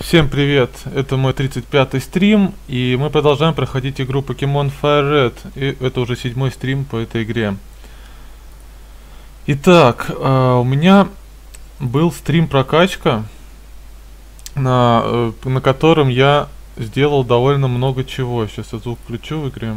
Всем привет, это мой 35-й стрим, и мы продолжаем проходить игру Pokemon Fire Red, и это уже 7-й стрим по этой игре. Итак, у меня был стрим прокачка, на котором я сделал довольно много чего. Сейчас я звук включу в игре.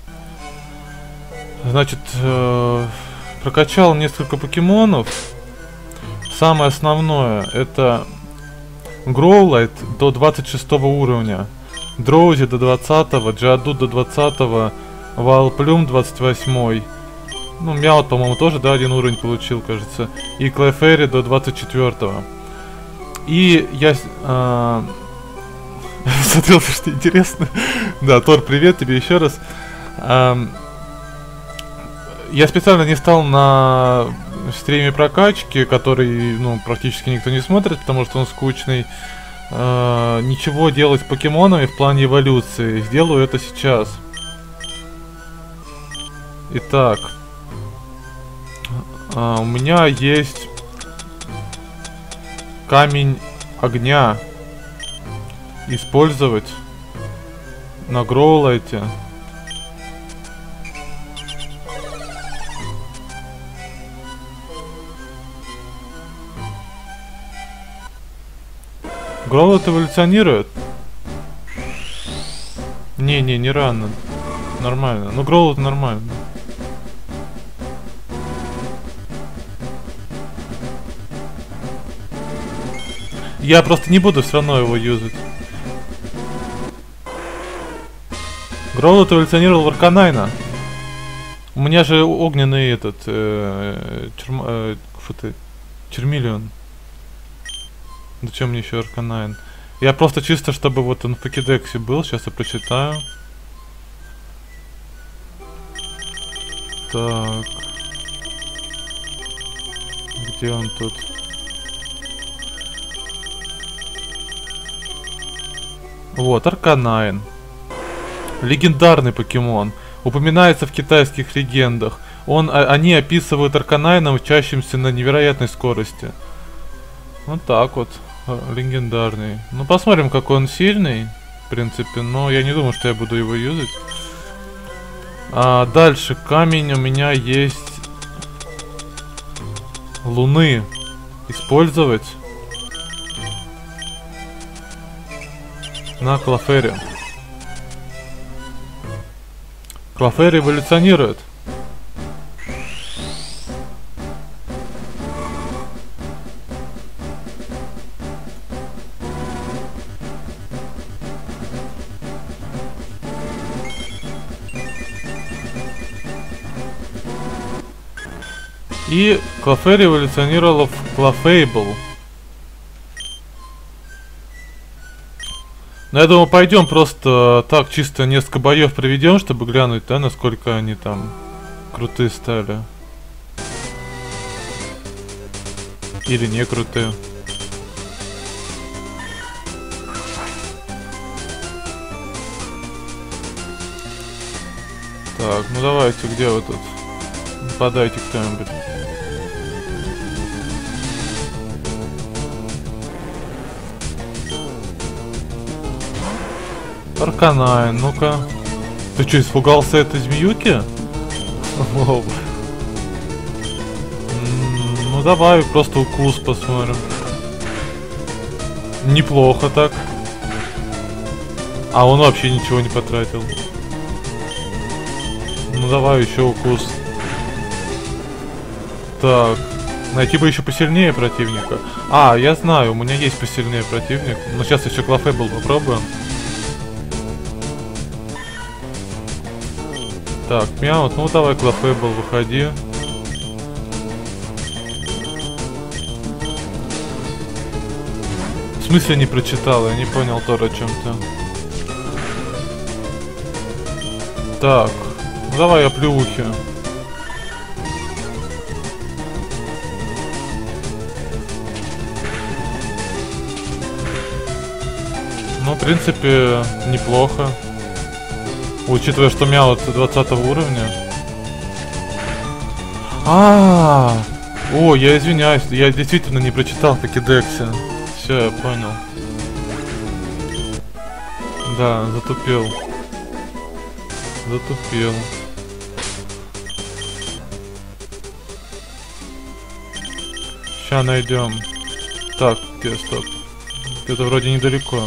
Значит, прокачал несколько покемонов. Самое основное это Growlite до 26 уровня, Drowzee до 20-го, Geodude до 20-го, Vileplume 28-й. Ну, Meowth, по-моему, тоже, да, один уровень получил, кажется. И Clefairy до 24-го. И я... смотрел, что интересно. Да, Тор, привет тебе еще раз. Я специально не стал на стриме прокачки, который, ну, практически никто не смотрит, потому что он скучный. Ничего делать с покемонами в плане эволюции. Сделаю это сейчас. Итак. У меня есть камень огня. Использовать на Growlite. Growlite эволюционирует? Не рано. Нормально. Ну, Growlite нормально. Я просто не буду все равно его юзать. Growlite эволюционировал в Арканайна. У меня же огненный этот... Чермиллион. Зачем мне еще Арканайн? Я просто чисто, чтобы вот он в покедексе был. Сейчас я прочитаю. Так. Где он тут? Вот, Арканайн. Легендарный покемон. Упоминается в китайских легендах. Они описывают Арканайна, учащимся на невероятной скорости. Вот так вот. Легендарный. Ну, посмотрим, какой он сильный. В принципе, но я не думаю, что я буду его юзать. Дальше. Камень у меня есть. Луны. Использовать. На Clefairy. Clefairy эволюционирует. И Clefairy эволюционировала в Clefable. Ну, я думаю, пойдем просто так чисто несколько боев проведем, чтобы глянуть, да, насколько они там крутые стали. Или не крутые. Так, ну давайте, где вы тут? Нападайте кто-нибудь. Арканайн, ну-ка. Ты что, испугался этой змеюки? Ну давай, просто укус посмотрим. Неплохо так. А он вообще ничего не потратил. Ну давай еще укус. Так. Найти бы еще посильнее противника. Я знаю, у меня есть посильнее противник. Но сейчас еще Clefable попробуем. Так, Meowth, ну давай, Clefable, выходи. В смысле не прочитал? Я не понял, Тор, о чем-то. Так, ну давай я плюхи. Ну, в принципе, неплохо. Учитывая, что Meowth 20 уровня. О, я извиняюсь, я действительно не прочитал в покедексе. Все, я понял. Да, затупил. Затупил. Сейчас найдем. Так, где, стоп. Это вроде недалеко.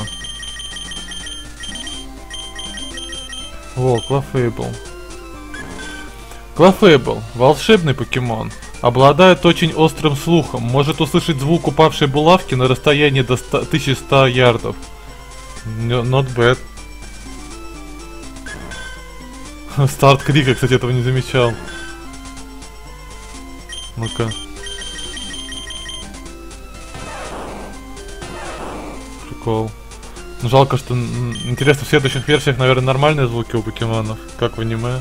Во, Клафейбл. Клафейбл, волшебный покемон. Обладает очень острым слухом. Может услышать звук упавшей булавки на расстоянии до 1100 ярдов. Not bad. Старт крика, кстати, этого не замечал. Ну-ка. Прикол. Ну, жалко, что... Интересно, в следующих версиях, наверное, нормальные звуки у покемонов, как в аниме.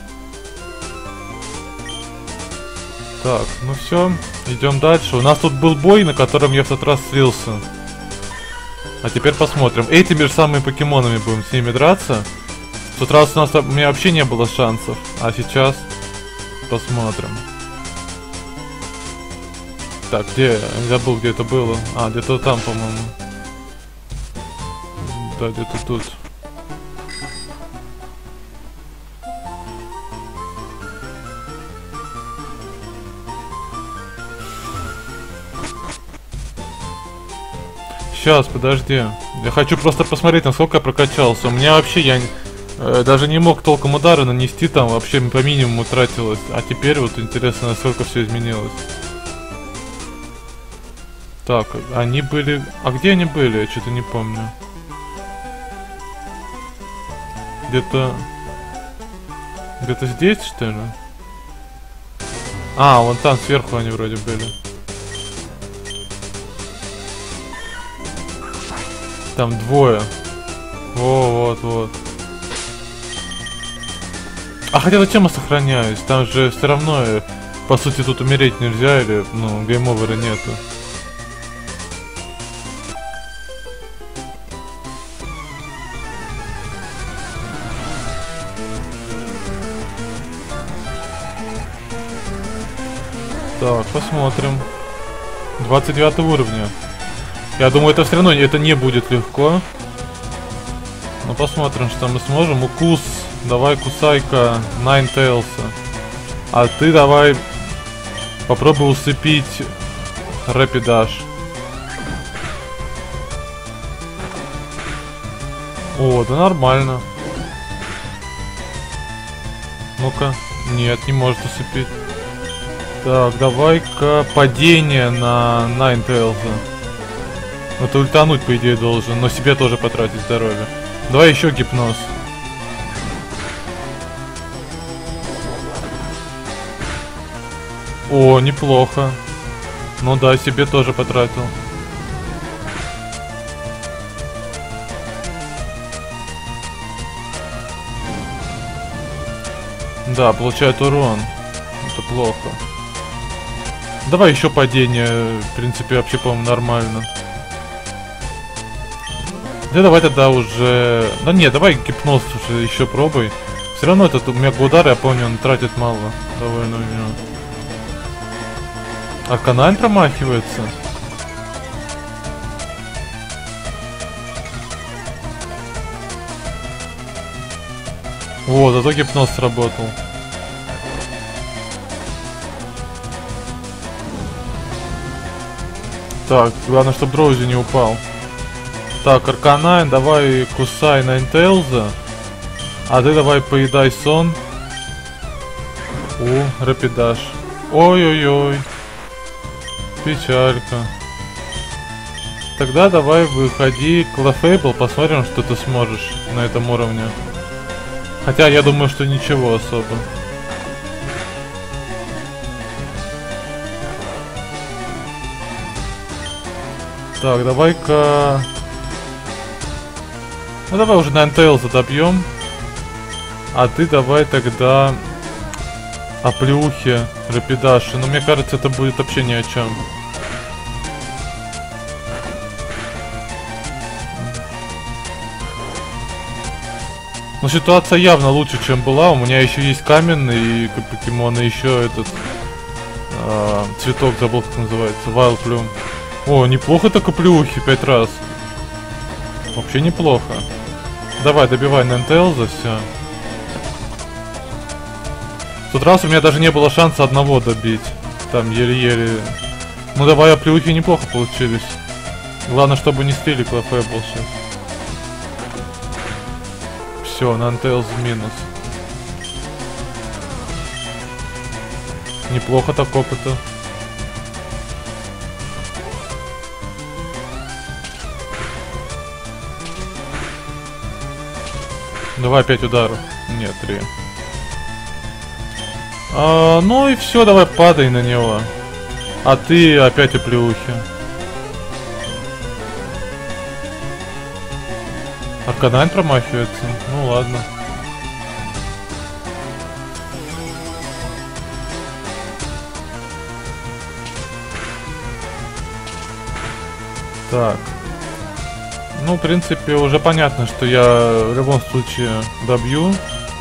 Так, ну все, идем дальше. У нас тут был бой, на котором я в тот раз слился. А теперь посмотрим. Этими же самыми покемонами будем с ними драться. В тот раз у меня вообще не было шансов. А сейчас посмотрим. Так, где? Я забыл, где это было. А, где-то там, по-моему. Да, где-то тут. Сейчас, подожди. Я хочу просто посмотреть, насколько я прокачался. У меня вообще, я даже не мог толком удары нанести, там вообще по минимуму тратилось. А теперь вот интересно, насколько все изменилось. Так, они были... А где они были? Я что-то не помню. Где-то здесь, что ли? А, вон там сверху они вроде были. Там двое. Во, вот. А хотя зачем я сохраняюсь? Там же все равно, по сути, тут умереть нельзя, или, ну, гейм-овера нету. Так, посмотрим. 29 уровня. Я думаю, это все равно это не будет легко. Но посмотрим, что мы сможем. Укус. Давай, кусай-ка Ninetales. А ты давай попробуй усыпить Rapidash. О, да нормально. Ну-ка. Нет, не может усыпить. Так, давай-ка падение на Ninetales. Это ультануть, по идее, должен, но себе тоже потратить здоровье. Давай еще гипноз. О, неплохо. Ну да, себе тоже потратил. Да, получает урон. Это плохо. Давай еще падение. В принципе, вообще, по-моему, нормально. Да давай тогда уже... Да не, давай гипноз уже еще пробуй. Все равно этот мега-удар, я помню, он тратит мало. Довольно у него. А Канайн промахивается. Вот, зато гипноз сработал. Так, главное, чтобы Дроузи не упал. Так, Арканайн, давай кусай Ninetales. А ты давай поедай сон. О, Rapidash. Ой-ой-ой. Печалька. Тогда давай выходи Клафейбл, посмотрим, что ты сможешь на этом уровне. Хотя я думаю, что ничего особо. Так, давай-ка... Ну давай уже Ninetales добьем. А ты давай тогда оплеухи Rapidash. Но мне кажется, это будет вообще ни о чем. Но ситуация явно лучше, чем была. У меня еще есть каменный покемон, и еще этот цветок, забыл, как называется, Wild Plume. О, неплохо так оплеухи 5 раз. Вообще неплохо. Давай, добивай Нентелза, все. В тот раз у меня даже не было шанса одного добить. Там еле-еле. Ну давай, оплеухи неплохо получились. Главное, чтобы не слили Клафебл сейчас. Все, Нентелз в минус. Неплохо так опыта. Давай 5 ударов. Нет, 3. Ну и все, давай падай на него. А ты опять оплеухи. Арканайн промахивается. Ну ладно. Так. Ну, в принципе, уже понятно, что я в любом случае добью.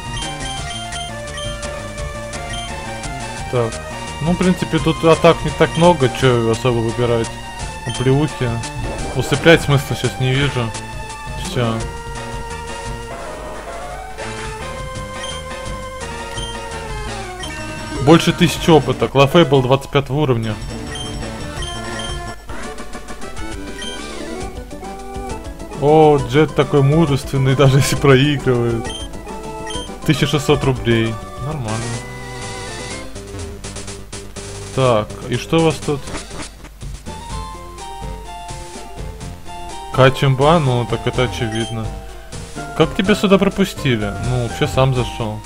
Так. Ну, в принципе, тут атак не так много, что особо выбирать. Оплеухи. Усыплять смысла сейчас не вижу. Все. Больше 1000 опыта. Клафейбл 25 уровня. О, Джет такой мужественный, даже если проигрывает. 1600 рублей. Нормально. Так, и что у вас тут? Качемба? Ну, так это очевидно. Как тебя сюда пропустили? Ну, вообще сам зашел.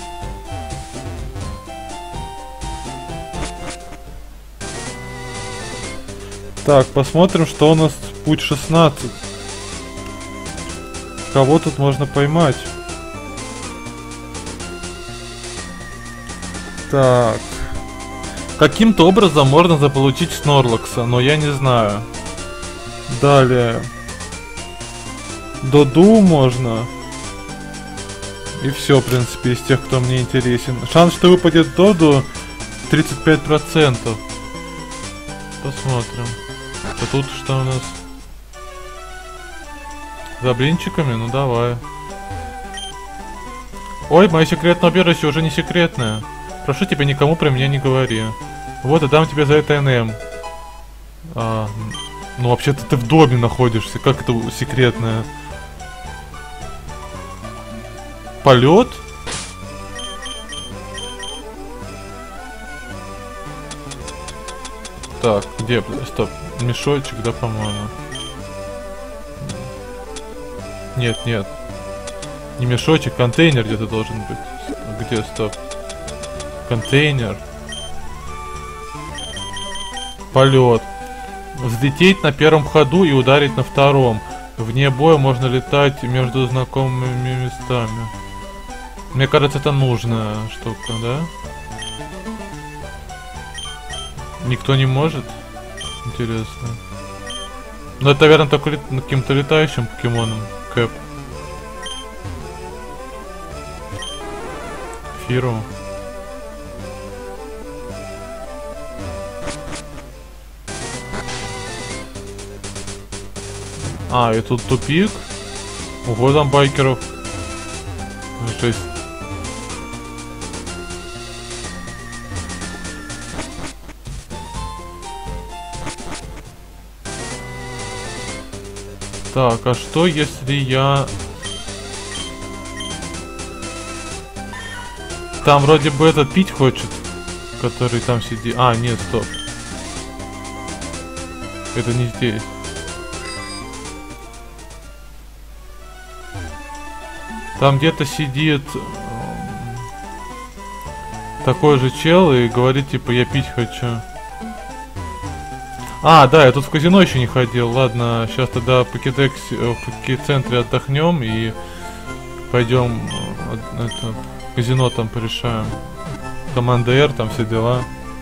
Так, посмотрим, что у нас путь 16. Кого тут можно поймать? Так. Каким-то образом можно заполучить Снорлакса, но я не знаю. Далее. Доду можно. И все, в принципе, из тех, кто мне интересен. Шанс, что выпадет Доду, 35%. Посмотрим. А тут что у нас? За блинчиками? Ну давай. Ой, мое секретное убежище уже не секретное. Прошу тебя, никому про меня не говори. Вот, и дам тебе за это НМ. Ну вообще-то ты в доме находишься. Как это секретное? Полет? Так, где? Стоп. Мешочек, да, по-моему. Нет, нет. Не мешочек, контейнер где-то должен быть. Где, стоп? Контейнер. Полет. Взлететь на первом ходу и ударить на втором. Вне боя можно летать между знакомыми местами. Мне кажется, это нужная штука, да? Никто не может? Интересно. Ну это, наверное, только каким-то летающим покемоном. Кэп. Фиру. И тут тупик. Ого, там байкеров. Жесть. Так, а что если я... Там вроде бы этот пить хочет, который там сидит. Нет, стоп. Это не здесь. Там где-то сидит такой же чел и говорит, типа, я пить хочу. Да, я тут в казино еще не ходил. Ладно, сейчас тогда в Покедекс-центре отдохнем и пойдем это, казино там порешаем. Команда R, там все дела.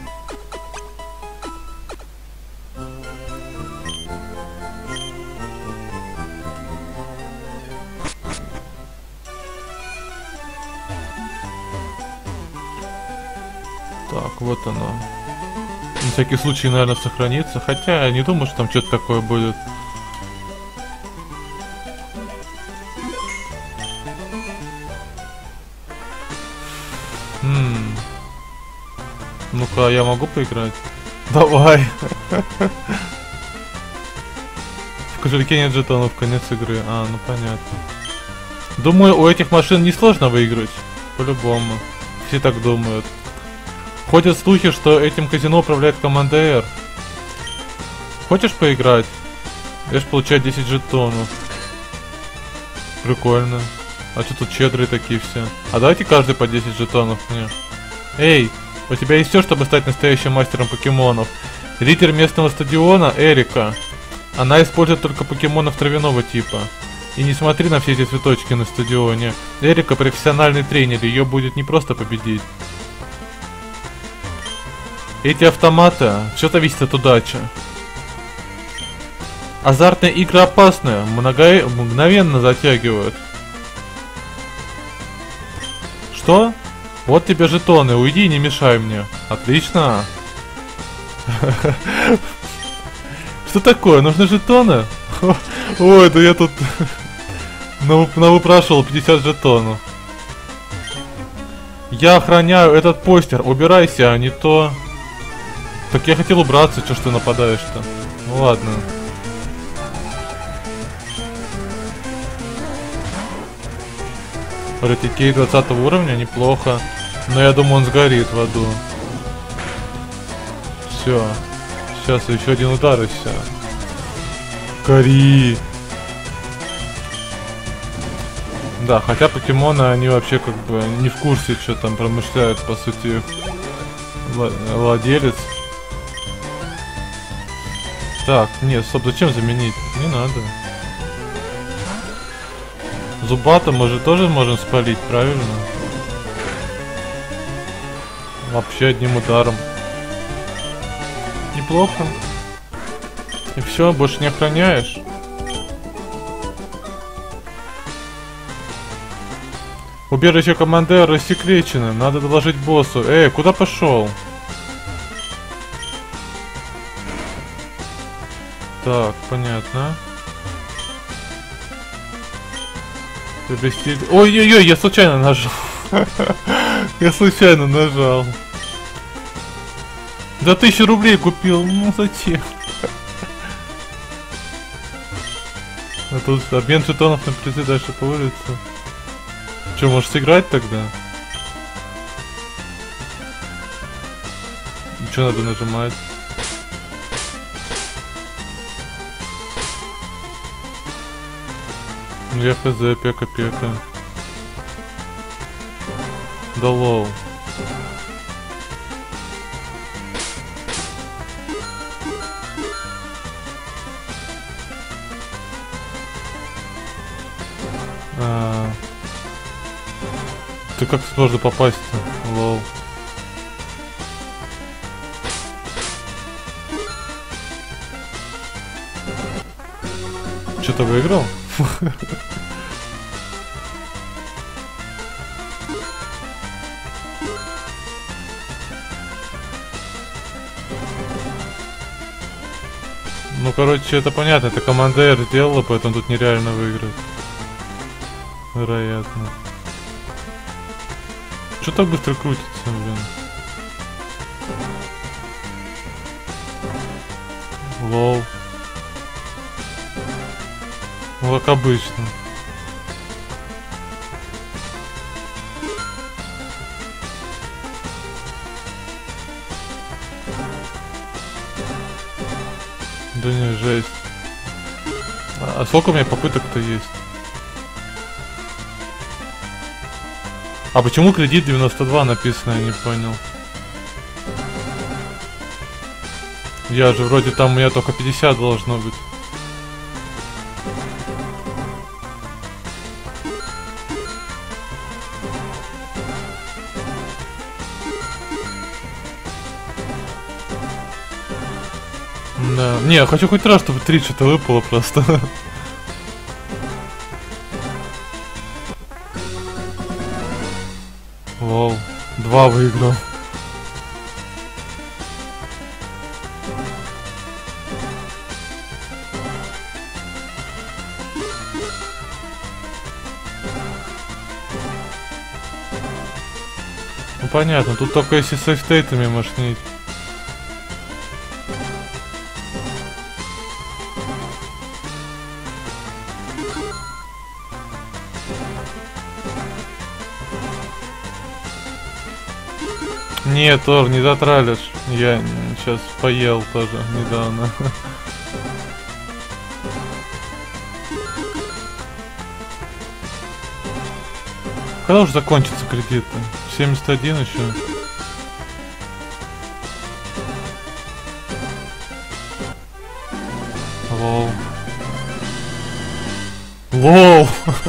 Так, вот оно. На всякий случай, наверное, сохранится. Хотя я не думаю, что там что-то такое будет. Ну-ка, я могу поиграть? Давай. В кошельке нет жетонов, конец игры. А, ну понятно. Думаю, у этих машин несложно выиграть. По-любому. Все так думают. Ходят слухи, что этим казино управляет команда R. Хочешь поиграть? Эш получает 10 жетонов. Прикольно. А что тут щедрые такие все? А давайте каждый по 10 жетонов мне. Эй, у тебя есть все, чтобы стать настоящим мастером покемонов. Лидер местного стадиона Эрика. Она использует только покемонов травяного типа. И не смотри на все эти цветочки на стадионе. Эрика профессиональный тренер, ее будет не просто победить. Эти автоматы, все зависит от удачи. Азартные игры опасны, мгновенно затягивают. Что? Вот тебе жетоны, уйди и не мешай мне. Отлично. Что такое? Нужны жетоны? Ой, да я тут навыпрашивал 50 жетонов. Я охраняю этот постер, убирайся, а не то... Так я хотел убраться, что ж ты нападаешь-то? Ну ладно. Ратикей 20 уровня, неплохо. Но я думаю, он сгорит в аду. Все. Сейчас еще один удар и все. Гори. Да, хотя покемоны, они вообще как бы не в курсе, что там промышляет, по сути, владелец. Так, нет, стоп, зачем заменить? Не надо. Зубата мы же тоже можем спалить, правильно? Вообще одним ударом. Неплохо. И все, больше не охраняешь? Убежище командира рассекречено, надо доложить боссу. Куда пошел? Так, понятно. Ой-ой-ой, я случайно нажал. Я случайно нажал. За 1000 рублей купил, ну зачем? А тут обмен жетонов на призы дальше по улице. Че, можешь сыграть тогда? И что надо нажимать? Я хз, пека-пека. Да лол. Ты как сложно попасть-то? Лол. Что-то выиграл? Ну, короче, это понятно, это команда R сделала, поэтому тут нереально выиграть. Вероятно. Что так быстро крутится, блин? Лол. Ну, как обычно. Да не, жесть. А сколько у меня попыток-то есть? А почему кредит 92 написано, я не понял. Я же вроде там у меня только 50 должно быть. Да. Не, я хочу хоть раз, чтобы 3 что-то выпало просто. Лол. 2 выиграл. понятно, тут только если со стейтами мощнить. Нет, Тор, не затралишь. Я сейчас поел тоже недавно. Когда уже закончится кредит? 71 еще. Лол. Лол.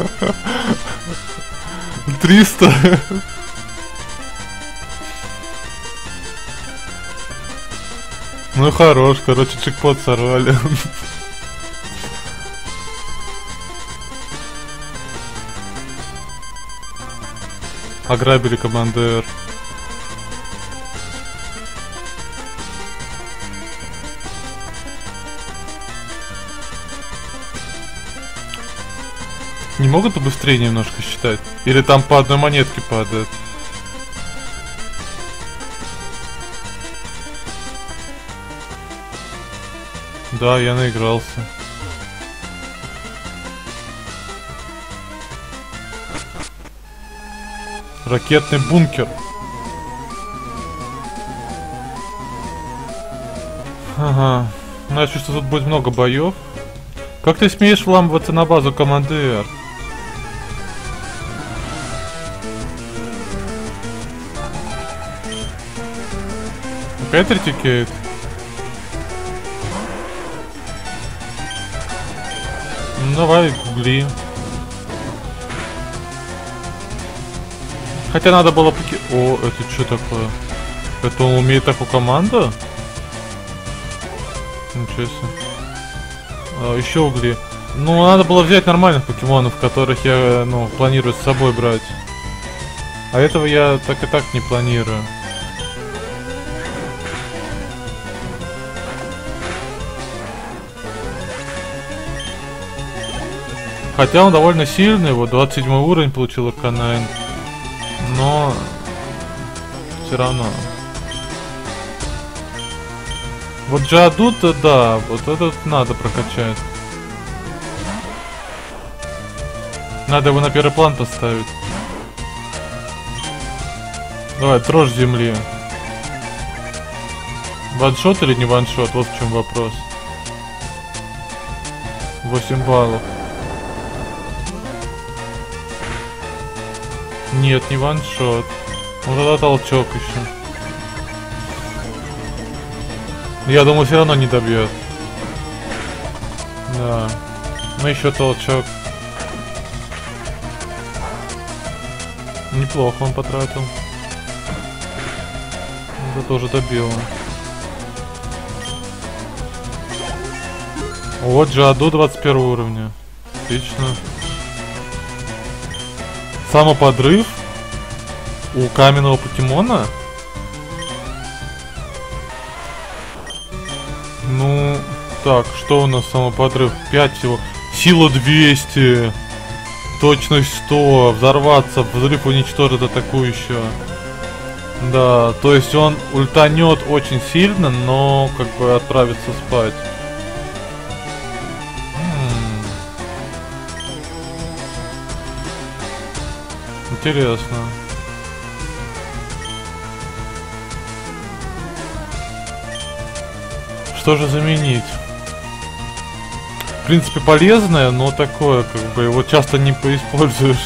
300. Ну хорош, короче, чекпот сорвали. Ограбили командир. Не могут побыстрее немножко считать? Или там по одной монетке падает? Да, я наигрался. Ракетный бункер. Ага. Значит, что тут будет много боев. Как ты смеешь вламываться на базу, командир? Опять ретикейт? Ну давай, гугли. Хотя надо было поки... О, это что такое? Это он умеет такую команду? Ничего себе. Еще угли. Ну, надо было взять нормальных покемонов, которых я, ну, планирую с собой брать. А этого я так и так не планирую. Хотя он довольно сильный, вот 27 уровень получил Арканайн. Но все равно. Вот Джаду-то да, вот этот надо прокачать. Надо его на первый план поставить. Давай, дрожь земли. Ваншот или не ваншот? Вот в чем вопрос. 8 баллов. Нет, не ваншот. Вот это толчок еще. Я думаю, все равно не добьет. Да. Ну еще толчок. Неплохо он потратил. Это тоже добило. Вот Джаду 21 уровня. Отлично. Самоподрыв у каменного покемона? Ну, так, что у нас самоподрыв? 5 всего. Сила 200. Точность 100. Взорваться. Взрыв уничтожит атакующего. Да, то есть он ультанет очень сильно, но как бы отправится спать. Интересно. Что же заменить? В принципе полезное, но такое, как бы его часто не поиспользуешь.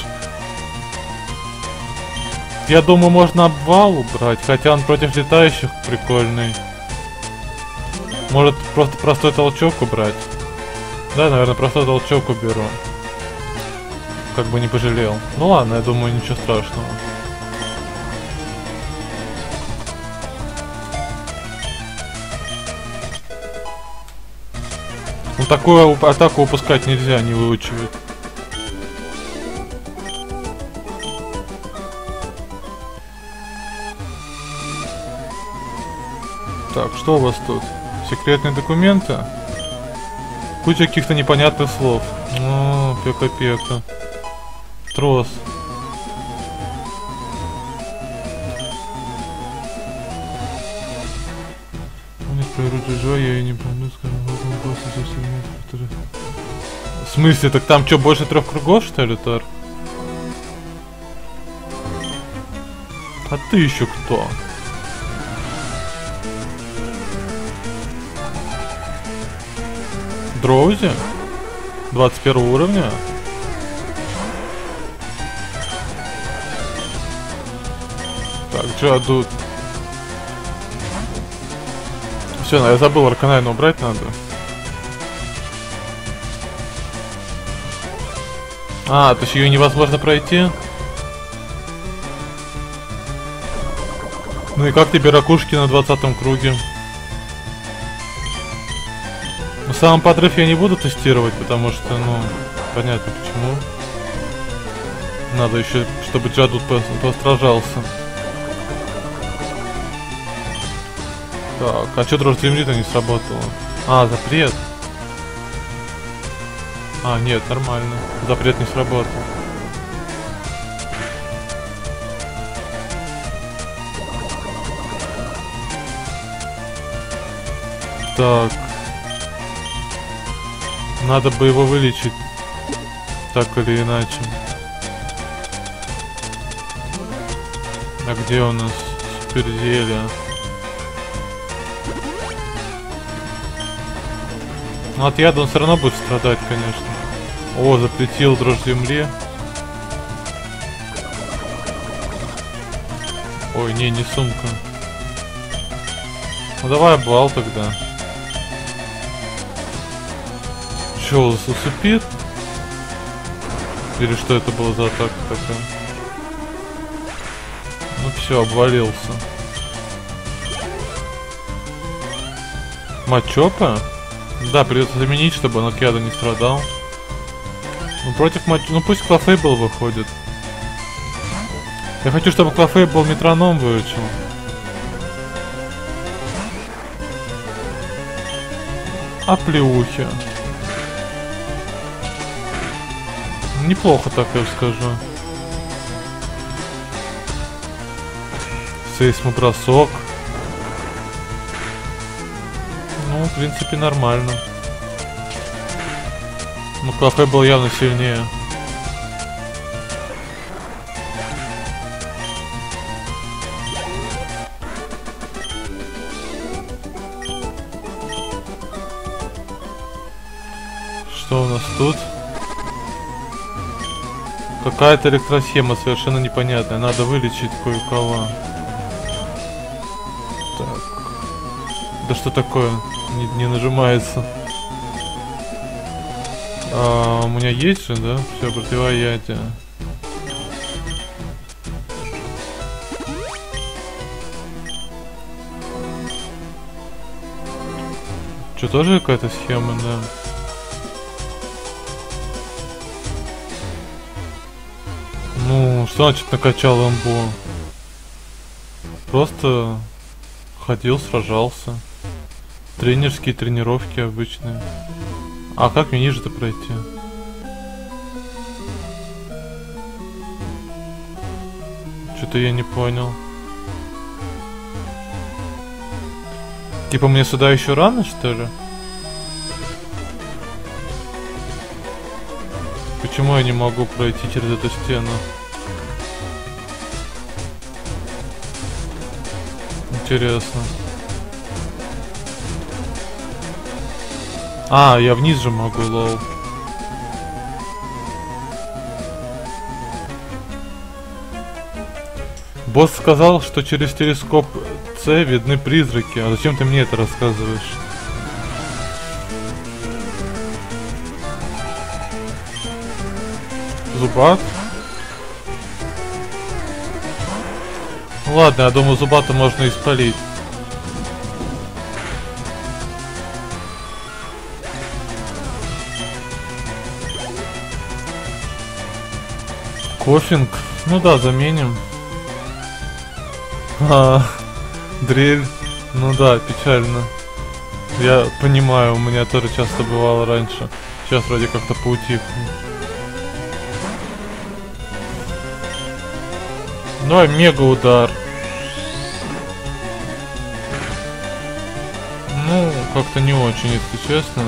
Я думаю, можно обвал убрать, хотя он против летающих прикольный. Может просто простой толчок убрать? Да, наверное, простой толчок уберу. Как бы не пожалел. Ну ладно, я думаю, ничего страшного. Ну такую атаку упускать нельзя, не выучивает. Так, что у вас тут? Секретные документы? Куча каких-то непонятных слов. О, пека-пека. Трос. Про чужой я и не помню, скажем, босса совсем нет, который... В смысле, так там что, больше 3 кругов, что ли, Тор? А ты еще кто? Дроузи? 21 уровня? Так, Джадут. Все, я забыл, Арканайна убрать надо. А, то есть ее невозможно пройти? Ну и как тебе ракушки на 20-м круге? Ну, сам подрыв я не буду тестировать, потому что, ну, понятно почему. Надо еще, чтобы Джадут постражался. Так, а что дрожь земли-то не сработало? А, запрет. А, нет, нормально. Запрет не сработал. Так. Надо бы его вылечить. Так или иначе. А где у нас суперзелье? Ну от яда он все равно будет страдать, конечно. О, запретил дрожь земли. Ой, не сумка. Ну давай бал тогда. Че, усыпит? Или что это было за атака такая? Ну все, обвалился. Мачопа? Да, придется заменить, чтобы он от яда не страдал. Ну против матч... Ну пусть Клафейбл выходит. Я хочу, чтобы Клафейбл метроном выучил. Оплеухи. Неплохо, так я скажу. Сейсмобросок. Ну, в принципе, нормально. Ну, Клафе был явно сильнее. Что у нас тут? Какая-то электросхема совершенно непонятная. Надо вылечить кое-кого. Так. Да что такое? Не нажимается. У меня есть же, да? Все, противоядие. Что, тоже какая-то схема, да? Ну, что значит накачал имбу? Просто ходил, сражался. Тренерские тренировки обычные. А как мне ниже-то пройти? Что-то я не понял. Типа мне сюда еще рано, что ли? Почему я не могу пройти через эту стену? Интересно. А, я вниз же могу, лол. Босс сказал, что через телескоп С видны призраки. А зачем ты мне это рассказываешь? Зубат? Ладно, я думаю, Зубата можно испалить. Кофинг? Ну да, заменим. Дрель. Ну да, печально. Я понимаю, у меня тоже часто бывало раньше. Сейчас вроде как-то поутихло. Давай мега удар. Ну, как-то не очень, если честно.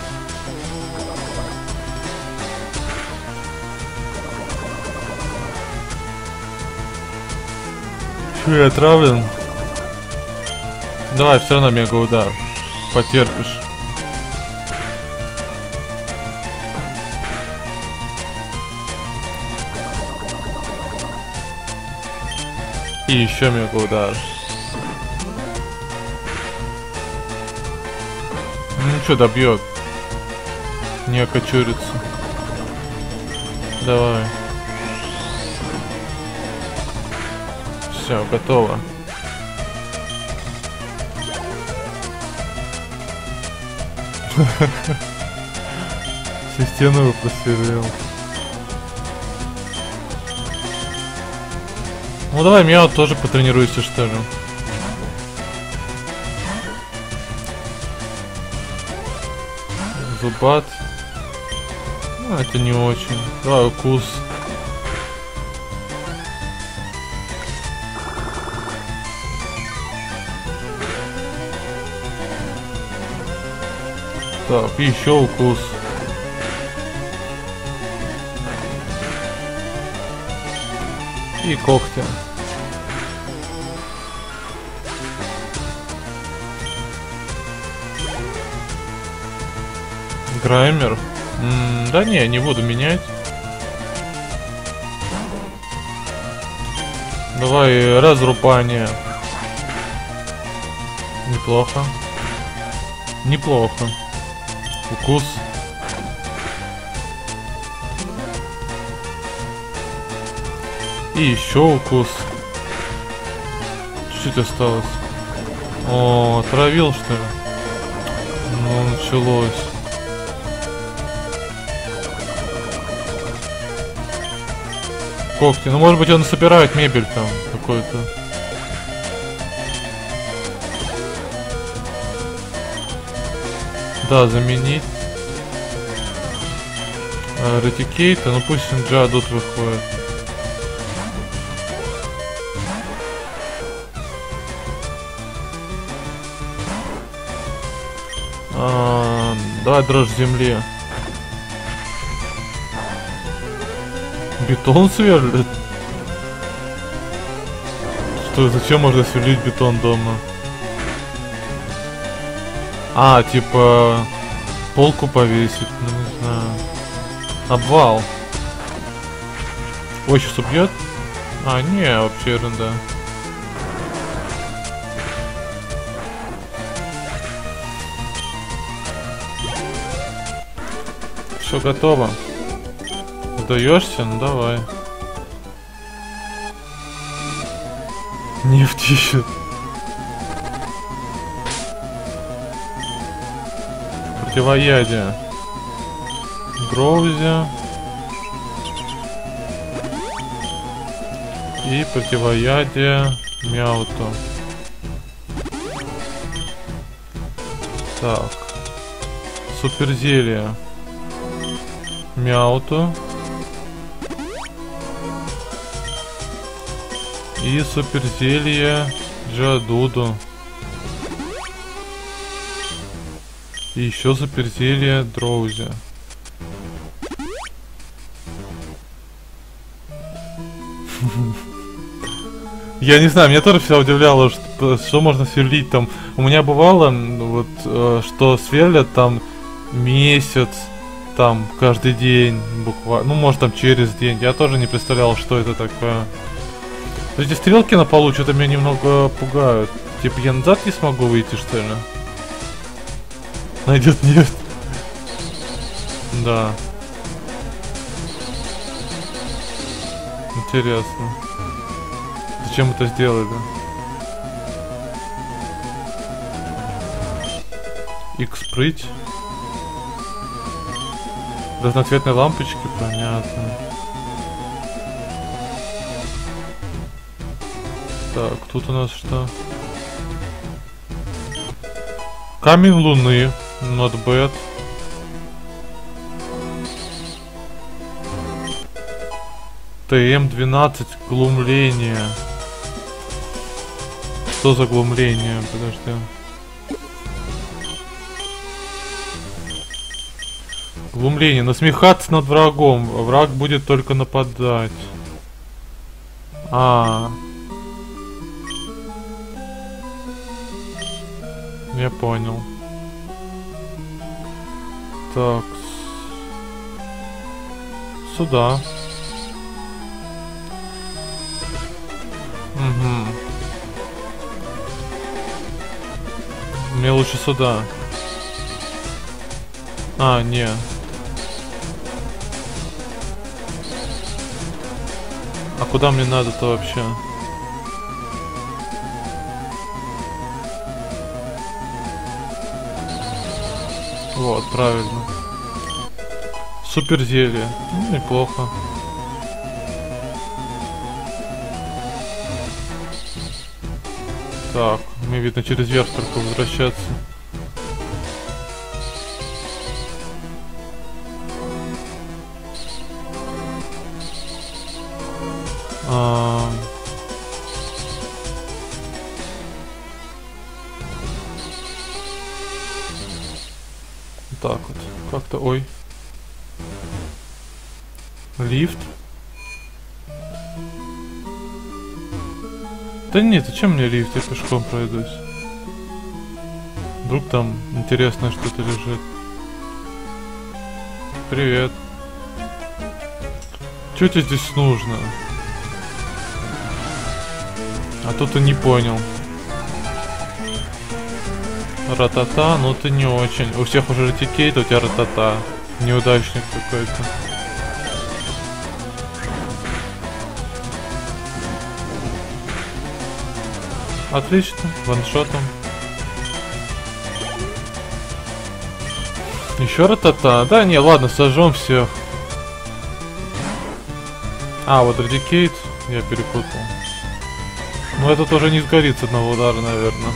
Чё, я отравлен? Давай, все равно мега удар. Потерпишь. И еще мега удар. Ну что, добьет. Не окочурится. Давай. Все, готово. Систему просверлил. Ну давай, Мяу тоже потренируйся, что ли. Зубат. Ну, это не очень. Давай, укус. Так, и еще укус. И когти. Граймер. Да не буду менять. Давай разрубание. Неплохо. Неплохо. Укус. И еще укус. Чуть-чуть осталось. О, отравил, что ли? Ну, началось. Когти. Ну, может быть, он собирает мебель там какой-то. Да, заменить. Ретикейта, ну пусть Джадут выходит. Давай дрожь земли. Бетон сверлит? Что, зачем можно сверлить бетон дома? А, типа полку повесить, ну не знаю. Обвал. Ой, сейчас убьет? А, не, вообще ерунда. Все готово. Сдаешься? Ну давай. Нефть ищет. Противоядие. Гроузи. И противоядие Мяуту. Так. Суперзелье Мяуту. И суперзелье Джадуду. И еще суперзелье Дроузи. Я не знаю, меня тоже всегда удивляло, что можно сверлить там. У меня бывало, вот, что сверлят там месяц, там каждый день, буквально, ну может там через день. Я тоже не представлял, что это такое. Эти стрелки на полу что-то меня немного пугают. Типа я назад не смогу выйти, что ли? Найдет нефть. Да. Интересно. Зачем это сделали? X-прыть. Разноцветные лампочки, понятно. Так, тут у нас что? Камень Луны. Not bad. ТМ-12. Глумление. Что за глумление? Подожди. Глумление. Насмехаться над врагом. Враг будет только нападать. Я понял. Так. Сюда. Угу. Мне лучше сюда. Не. А куда мне надо-то вообще? Вот, правильно. Супер зелье. Ну, неплохо. Так, мне видно через верх только возвращаться. Так вот, как-то, ой. Лифт. Да нет, зачем мне лифт, я пешком пройдусь. Вдруг там интересное что-то лежит. Привет. Чё тебе здесь нужно? А тут и не понял. Ратата, ну ты не очень. У всех уже ратикейт, у тебя ратата. Неудачник какой-то. Отлично, ваншотом. Еще ратата. Да не, ладно, сожжем всех. Вот ратикейт я перепутал. Ну это тоже не сгорит с одного удара, наверное.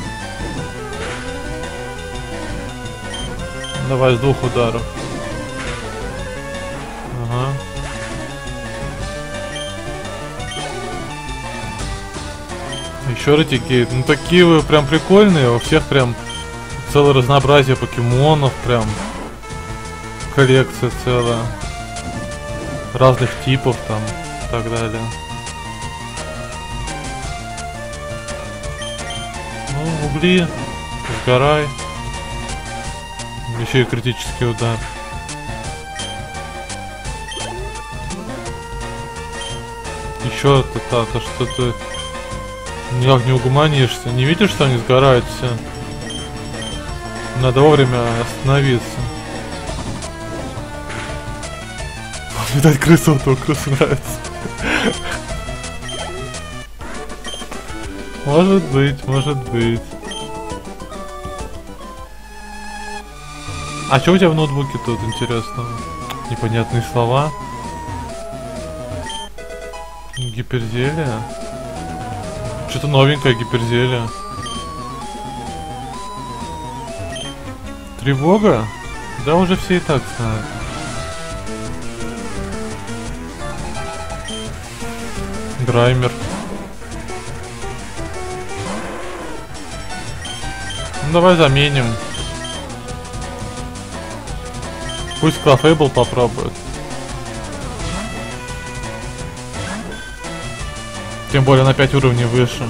Давай с 2 ударов. Ага. Еще ратикейт. Ну такие вы прям прикольные. У всех прям целое разнообразие покемонов. Прям коллекция целая. Разных типов там и так далее. Ну, угли. Сгорай. Еще и критический удар. Еще то что ты никак не угуманишься. Не видишь, что они сгорают все? Надо вовремя остановиться. Видать, крыса вот крысу нравится. Может быть, может быть. А что у тебя в ноутбуке тут интересного? Непонятные слова. Гиперзелие. Что-то новенькое гиперзелие. Тревога? Да уже все и так знают. Драймер. Ну давай заменим. Пусть Клафейбл попробует. Тем более на 5 уровней выше.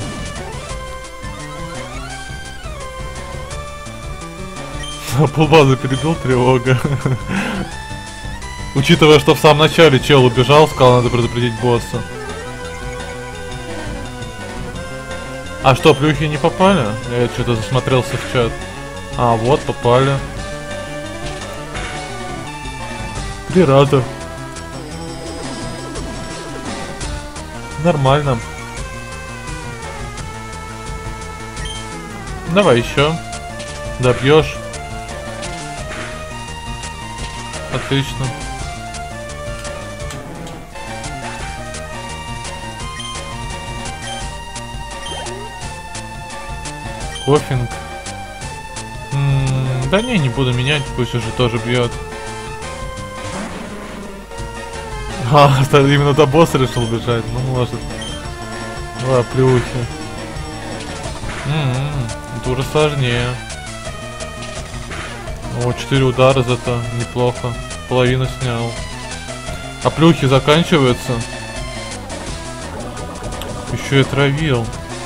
Полбазы перебил, тревога. Учитывая, что в самом начале чел убежал, сказал, надо предупредить босса. А что, плюхи не попали? Я что-то засмотрелся в чат. Вот, попали. 3 раза. Нормально. Давай еще. Добьешь. Отлично. Кофинг. Да не буду менять, пусть уже тоже бьет. Именно до босса решил бежать, ну может. Плюхи. Это уже сложнее. 4 удара зато неплохо. половину снял. А плюхи заканчиваются. Еще и травил.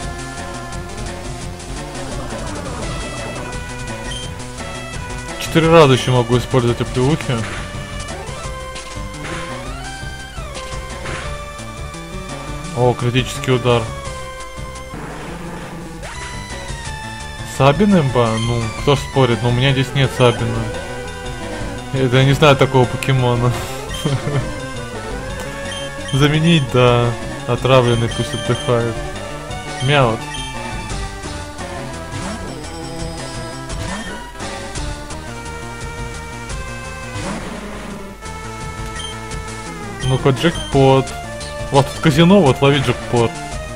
Четыре раза еще могу использовать оплеухи. О, критический удар. Сабин имба? Ну, кто ж спорит, но у меня здесь нет Сабина. Это я не знаю такого покемона. Заменить, да. Отравленный пусть отдыхает. Мяут. Ну-ка, джекпот. Вот тут казино, вот лови джекпот.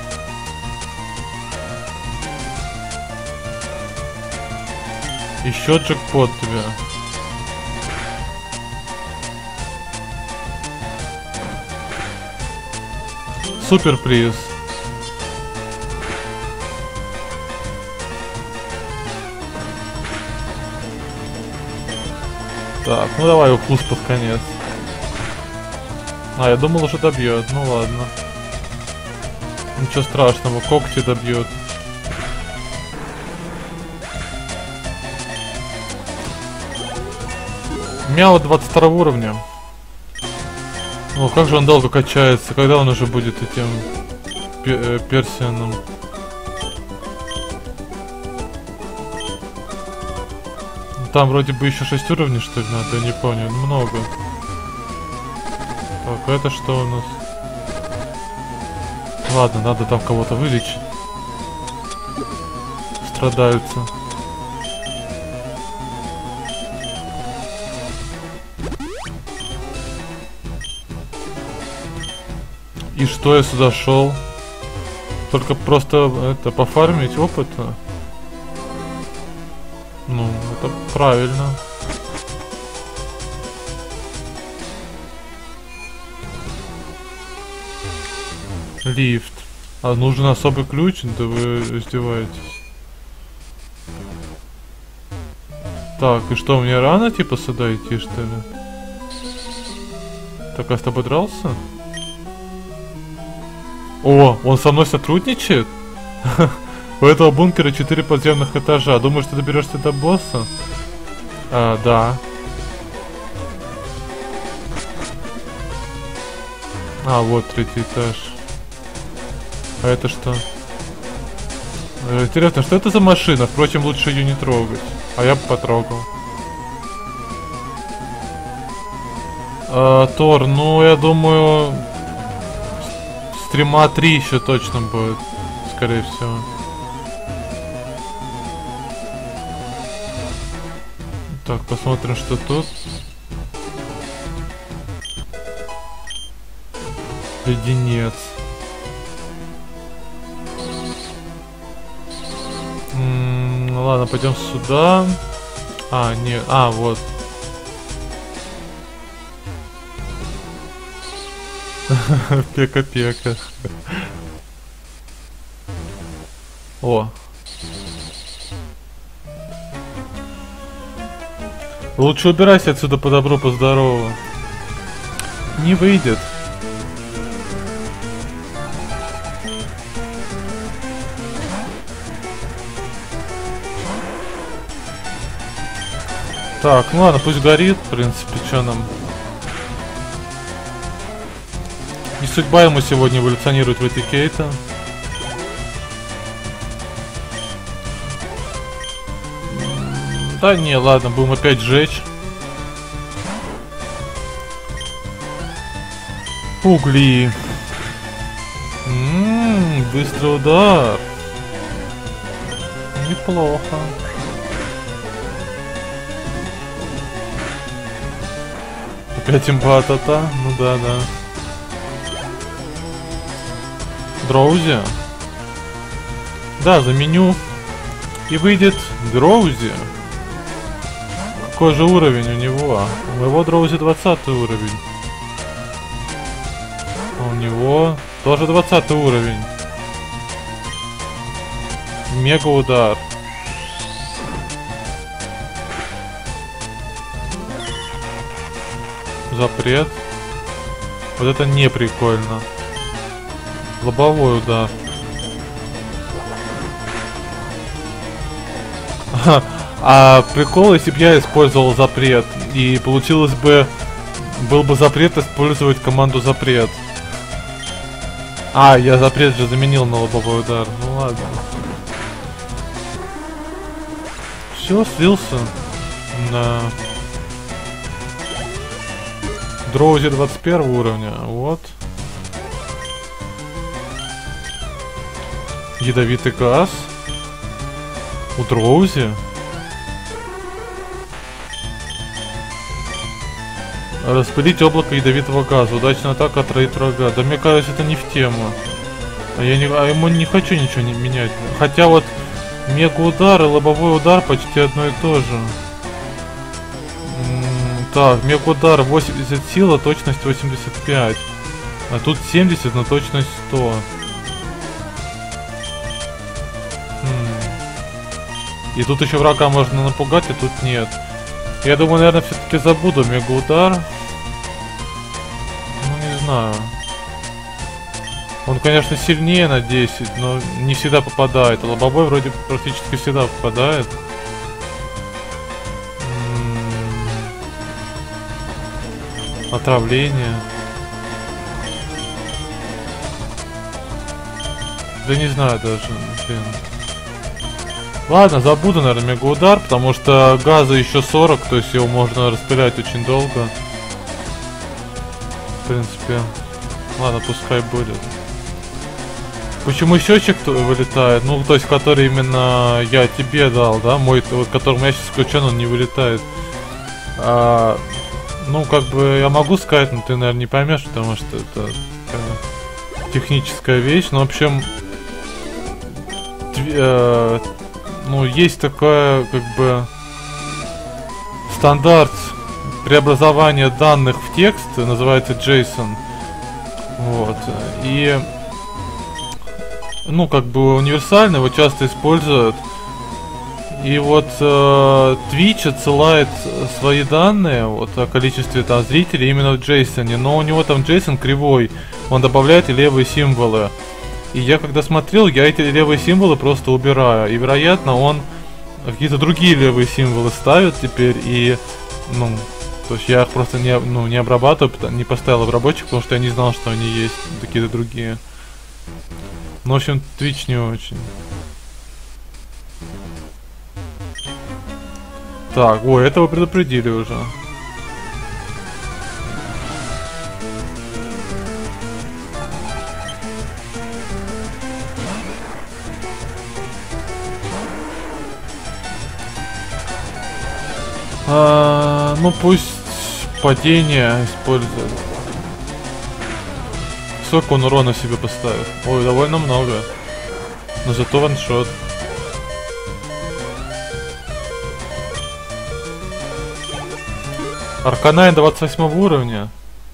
Еще джекпот тебе. Супер приз. Так, ну давай укус под конец. А, я думал, уже добьет. Ну ладно. Ничего страшного, когти добьет. Мяу 22 уровня. О, как же он долго качается. Когда он уже будет этим персианом? Там вроде бы еще 6 уровней, что ли, надо, я не помню. Много. Так, это что у нас? Ладно, надо там кого-то вылечить. Страдаются. И что я сюда шел? Только просто это пофармить опыта? Ну, это правильно. Лифт. А нужен особый ключ? Да вы издеваетесь. Так, и что, мне рано типа сюда идти, что ли? Так, я с тобой дрался? О, он со мной сотрудничает? У этого бункера 4 подземных этажа. Думаешь, ты доберешься до босса? А, да. А, вот третий этаж. А это что? Интересно, что это за машина? Впрочем, лучше ее не трогать. А я бы потрогал. Тор, ну я думаю... Стрима 3 еще точно будет. Скорее всего. Так, посмотрим, что тут. Леденец. Ладно, пойдем сюда. А, нет. А, вот. Пека-пека. О. Лучше убирайся отсюда по добру, по здорову. Не выйдет. Так, ну ладно, пусть горит, в принципе, что нам. Не судьба ему сегодня эволюционировать в Этикейта. Да не, ладно, будем опять сжечь. Угли. Быстрый удар. Неплохо. Опять имба-та-та? Ну да. Дроузи. Да, заменю. И выйдет Дроузи. Какой же уровень у него? У моего Дроузи 20 уровень. А у него тоже 20 уровень. Мега удар. Запрет. Вот это не прикольно. Лобовой удар. А прикол, если бы я использовал запрет, и получилось бы, был бы запрет использовать команду запрет. А, я запрет же заменил на лобовой удар. Ну ладно. Все, слился. На Дроузи 21 уровня. Вот. Ядовитый газ. У Дроузи. Распылить облако ядовитого газа. Удачная атака отравит врага. Да мне кажется, это не в тему. А я ему не хочу ничего не менять. Хотя вот мега удар и лобовой удар почти одно и то же. Так, мега удар 80 сила, точность 85. А тут 70, но точность 100. И тут еще врага можно напугать, а тут нет. Я думаю, наверное, все-таки забуду мега удар. Ну, не знаю. Он, конечно, сильнее на 10, но не всегда попадает. А лобовой вроде практически всегда попадает. Отравление. Да не знаю даже, блин. Ладно, забуду, наверное, мега удар, потому что газа еще 40, то есть его можно распылять очень долго. В принципе. Ладно, пускай будет. Почему счетчик вылетает? Ну, то есть, который именно я тебе дал, да? Мой, вот, которым я сейчас включен, он не вылетает. Ну, как бы я могу сказать, но ты, наверное, не поймешь, потому что это техническая вещь. Но, в общем, ну, есть такое, как бы, стандарт преобразования данных в текст, называется JSON. Вот. И, ну, как бы универсально, его часто используют. И вот Twitch отсылает свои данные вот, о количестве там зрителей именно в JSON, но у него там JSON кривой, он добавляет и левые символы. И я когда смотрел, я эти левые символы просто убираю. И вероятно он какие-то другие левые символы ставит теперь. И, ну, то есть я их просто не обрабатываю, не поставил обработчик, потому что я не знал, что они есть, какие-то другие. Ну, в общем, Twitch не очень. Так, ой, этого предупредили уже. Ну пусть падение использует. Сколько он урона себе поставит? Ой, довольно много. Но зато ваншот. Арканайн 28 уровня.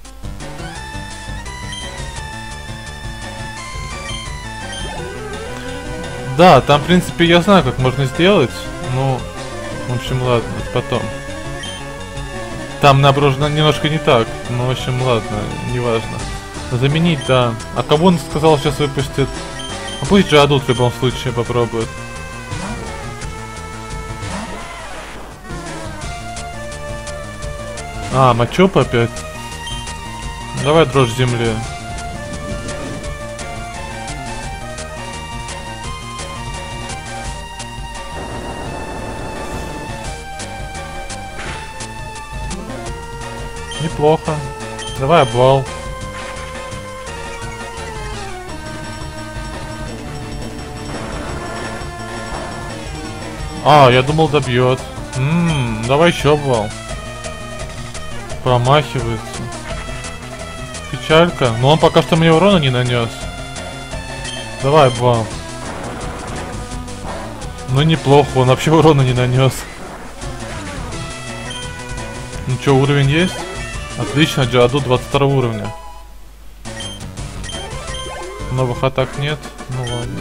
Да, там, в принципе, я знаю, как можно сделать. Ну, в общем, ладно, потом. Там наброжено немножко не так. Ну, в общем, ладно, неважно. Заменить, да. А кого он сказал сейчас выпустит? А пусть же Адут в любом случае попробует. А, Мачоп опять. Давай дрожь земли. Неплохо. Давай обвал. А, я думал добьет. Давай еще обвал. Промахивается. Печалька. Но он пока что мне урона не нанес. Давай обвал. Ну неплохо, он вообще урона не нанес. Ну что, уровень есть? Отлично, Джаду 22 уровня. Новых атак нет? Ну ладно.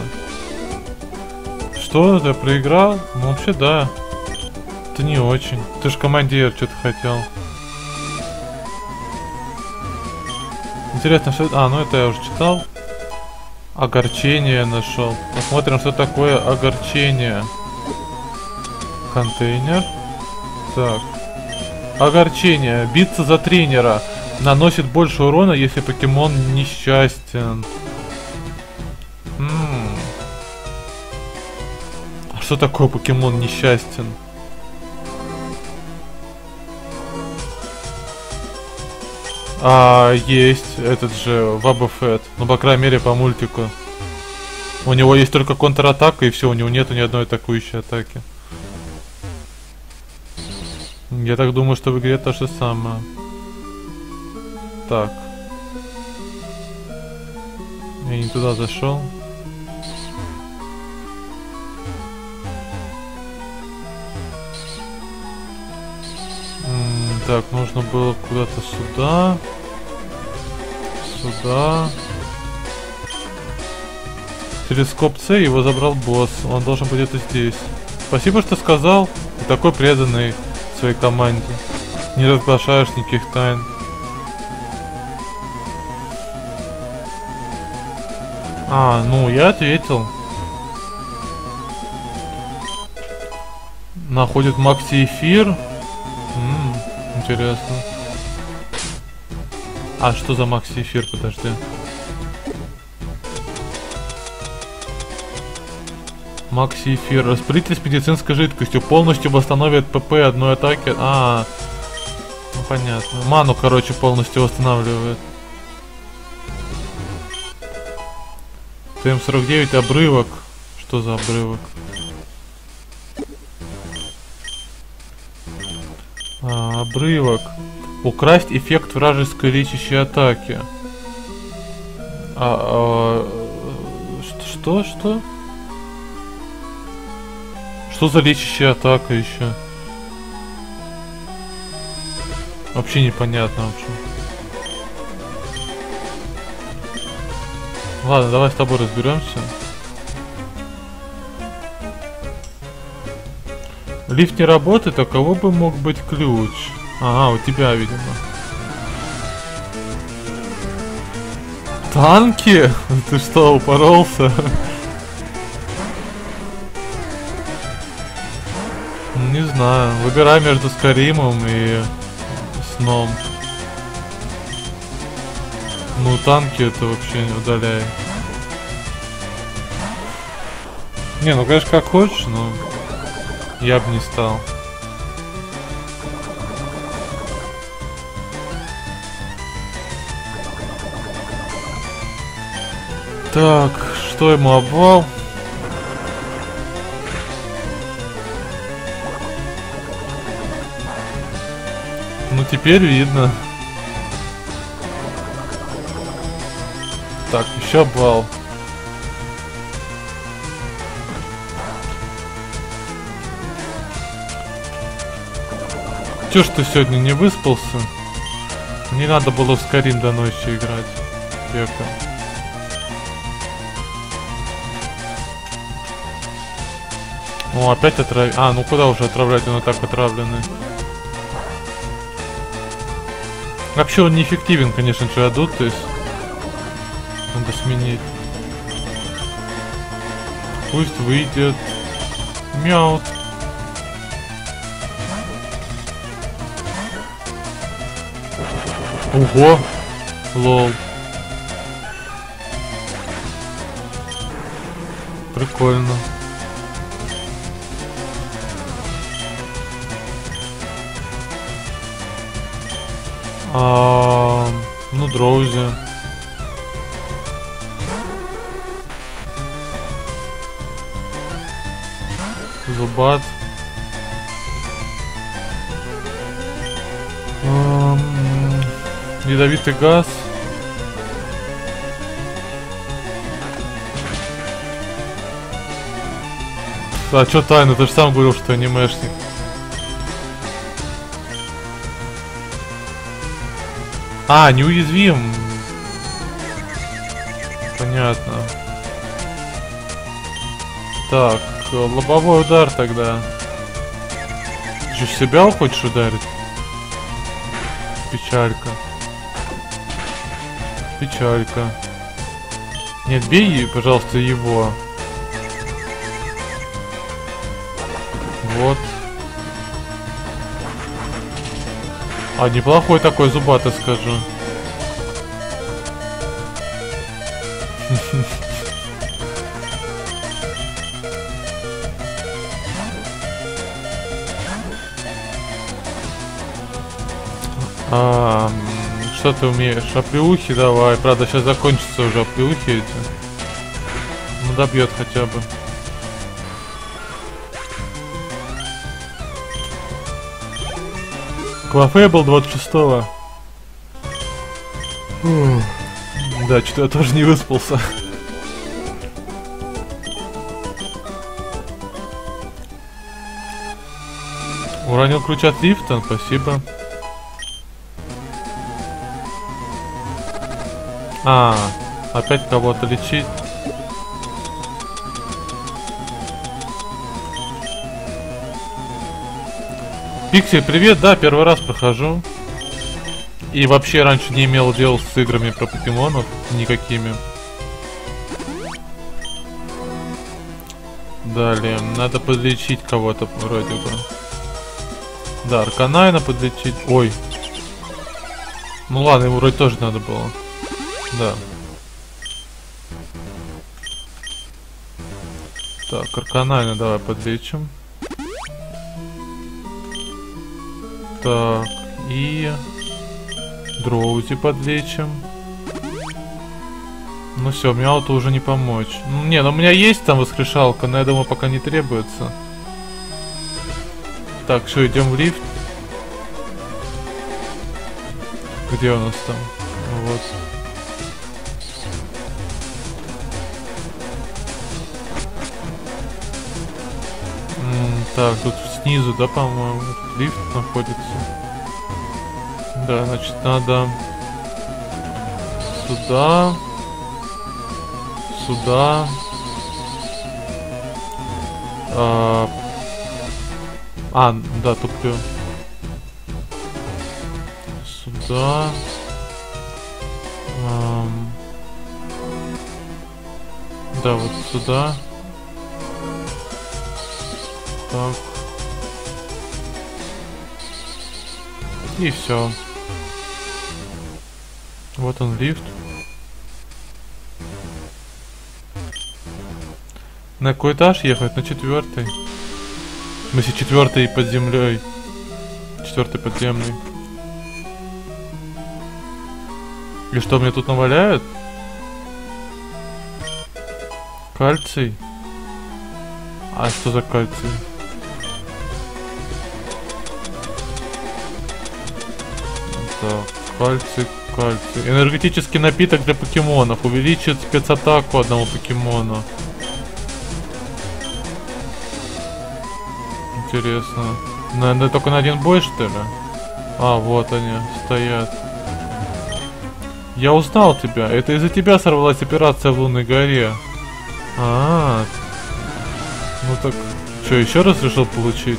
Что, ты проиграл? Ну вообще да. Ты не очень. Ты ж командир, что ты хотел. Интересно, что это... А, ну это я уже читал. Огорчение нашел. Посмотрим, что такое огорчение. Контейнер. Так. Огорчение. Биться за тренера. Наносит больше урона, если покемон несчастен. А что такое покемон несчастен? Есть этот же Ваба Фет. Ну, по крайней мере, по мультику. У него есть только контратака, и все, у него нету ни одной атакующей атаки. Я так думаю, что в игре то же самое. Так. Я не туда зашел. Так, нужно было куда-то сюда. Сюда. Телескоп С, его забрал босс. Он должен быть где-то здесь. Спасибо, что сказал. Ты такой преданный своей команде. Не разглашаешь никаких тайн. Ну я ответил. Находит Макси Эфир. Интересно. А что за Макси Эфир? Подожди. Макси Эфир. Распылитель с медицинской жидкостью. Полностью восстановит ПП одной атаки. Ну понятно. Ману, короче, полностью восстанавливает. ТМ-49 обрывок. Что за обрывок? Обрывок. Украсть эффект вражеской лечащей атаки. Что? Что за лечащая атака еще? Вообще непонятно вообще. Ладно, давай с тобой разберемся. Лифт не работает, а кого бы мог быть ключ? Ага, у тебя, видимо. Танки? Ты что, упоролся? Не знаю. Выбирай между Скаримом и Сном. Ну, танки это вообще не удаляй. Не, ну конечно как хочешь, но я бы не стал. Так, что ему обвал? Ну теперь видно. Так, еще обвал. Чё ж ты сегодня не выспался? Не надо было в Скарим до ночи играть. Пека. О, опять отравить. Ну куда уже отравлять, он и так отравленный. Вообще он неэффективен, конечно, Джиадут, то есть надо сменить. Пусть выйдет Мяут. Ого! Лол. Прикольно. Ну, Дроузи. Зубат. Ядовитый газ. А чё тайна? Ты же сам говорил, что анимешник. Неуязвим. Понятно. Так, лобовой удар тогда. Ты что, в себя хочешь ударить? Печалька. печалька. Нет, бей, пожалуйста, его. Вот. А, неплохой такой зубатый, скажу. Что ты умеешь? Оплеухи давай. Правда, сейчас закончится уже оплеухи эти. Ну, добьет хотя бы. Клафейбл 26-го. Да, что-то я тоже не выспался. Уронил ключ от лифта, спасибо. Опять кого-то лечить. Пиксель, привет, да, первый раз прохожу. И вообще раньше не имел дел с играми про покемонов никакими. Далее, надо подлечить кого-то вроде бы. Да, Арканайна подлечить. Ой. Ну ладно, ему вроде тоже надо было. Да. Так, Арканайна давай подлечим. Так, и Дроузи подлечим. Ну все, Мяуту уже не помочь. Ну, не, ну у меня есть там воскрешалка, но я думаю, пока не требуется. Так, что, идем в лифт? Где у нас там? Вот. Так, тут снизу, да, по-моему, лифт находится. Да, значит, надо сюда, сюда. Да, туплю. Сюда. Да, вот сюда. Так. И все. Вот он лифт. На какой этаж ехать? На 4-й. В смысле, 4-й под землей. 4-й подземный. И что, мне тут наваляют? Кальций? А что за кальций? Так, кальций, кальций. Энергетический напиток для покемонов. Увеличит спецатаку одного покемона. Интересно. Наверное, только на один бой, что ли? А, вот они, стоят. Я узнал тебя. Это из-за тебя сорвалась операция в Лунной горе. Ну так, что, еще раз решил получить?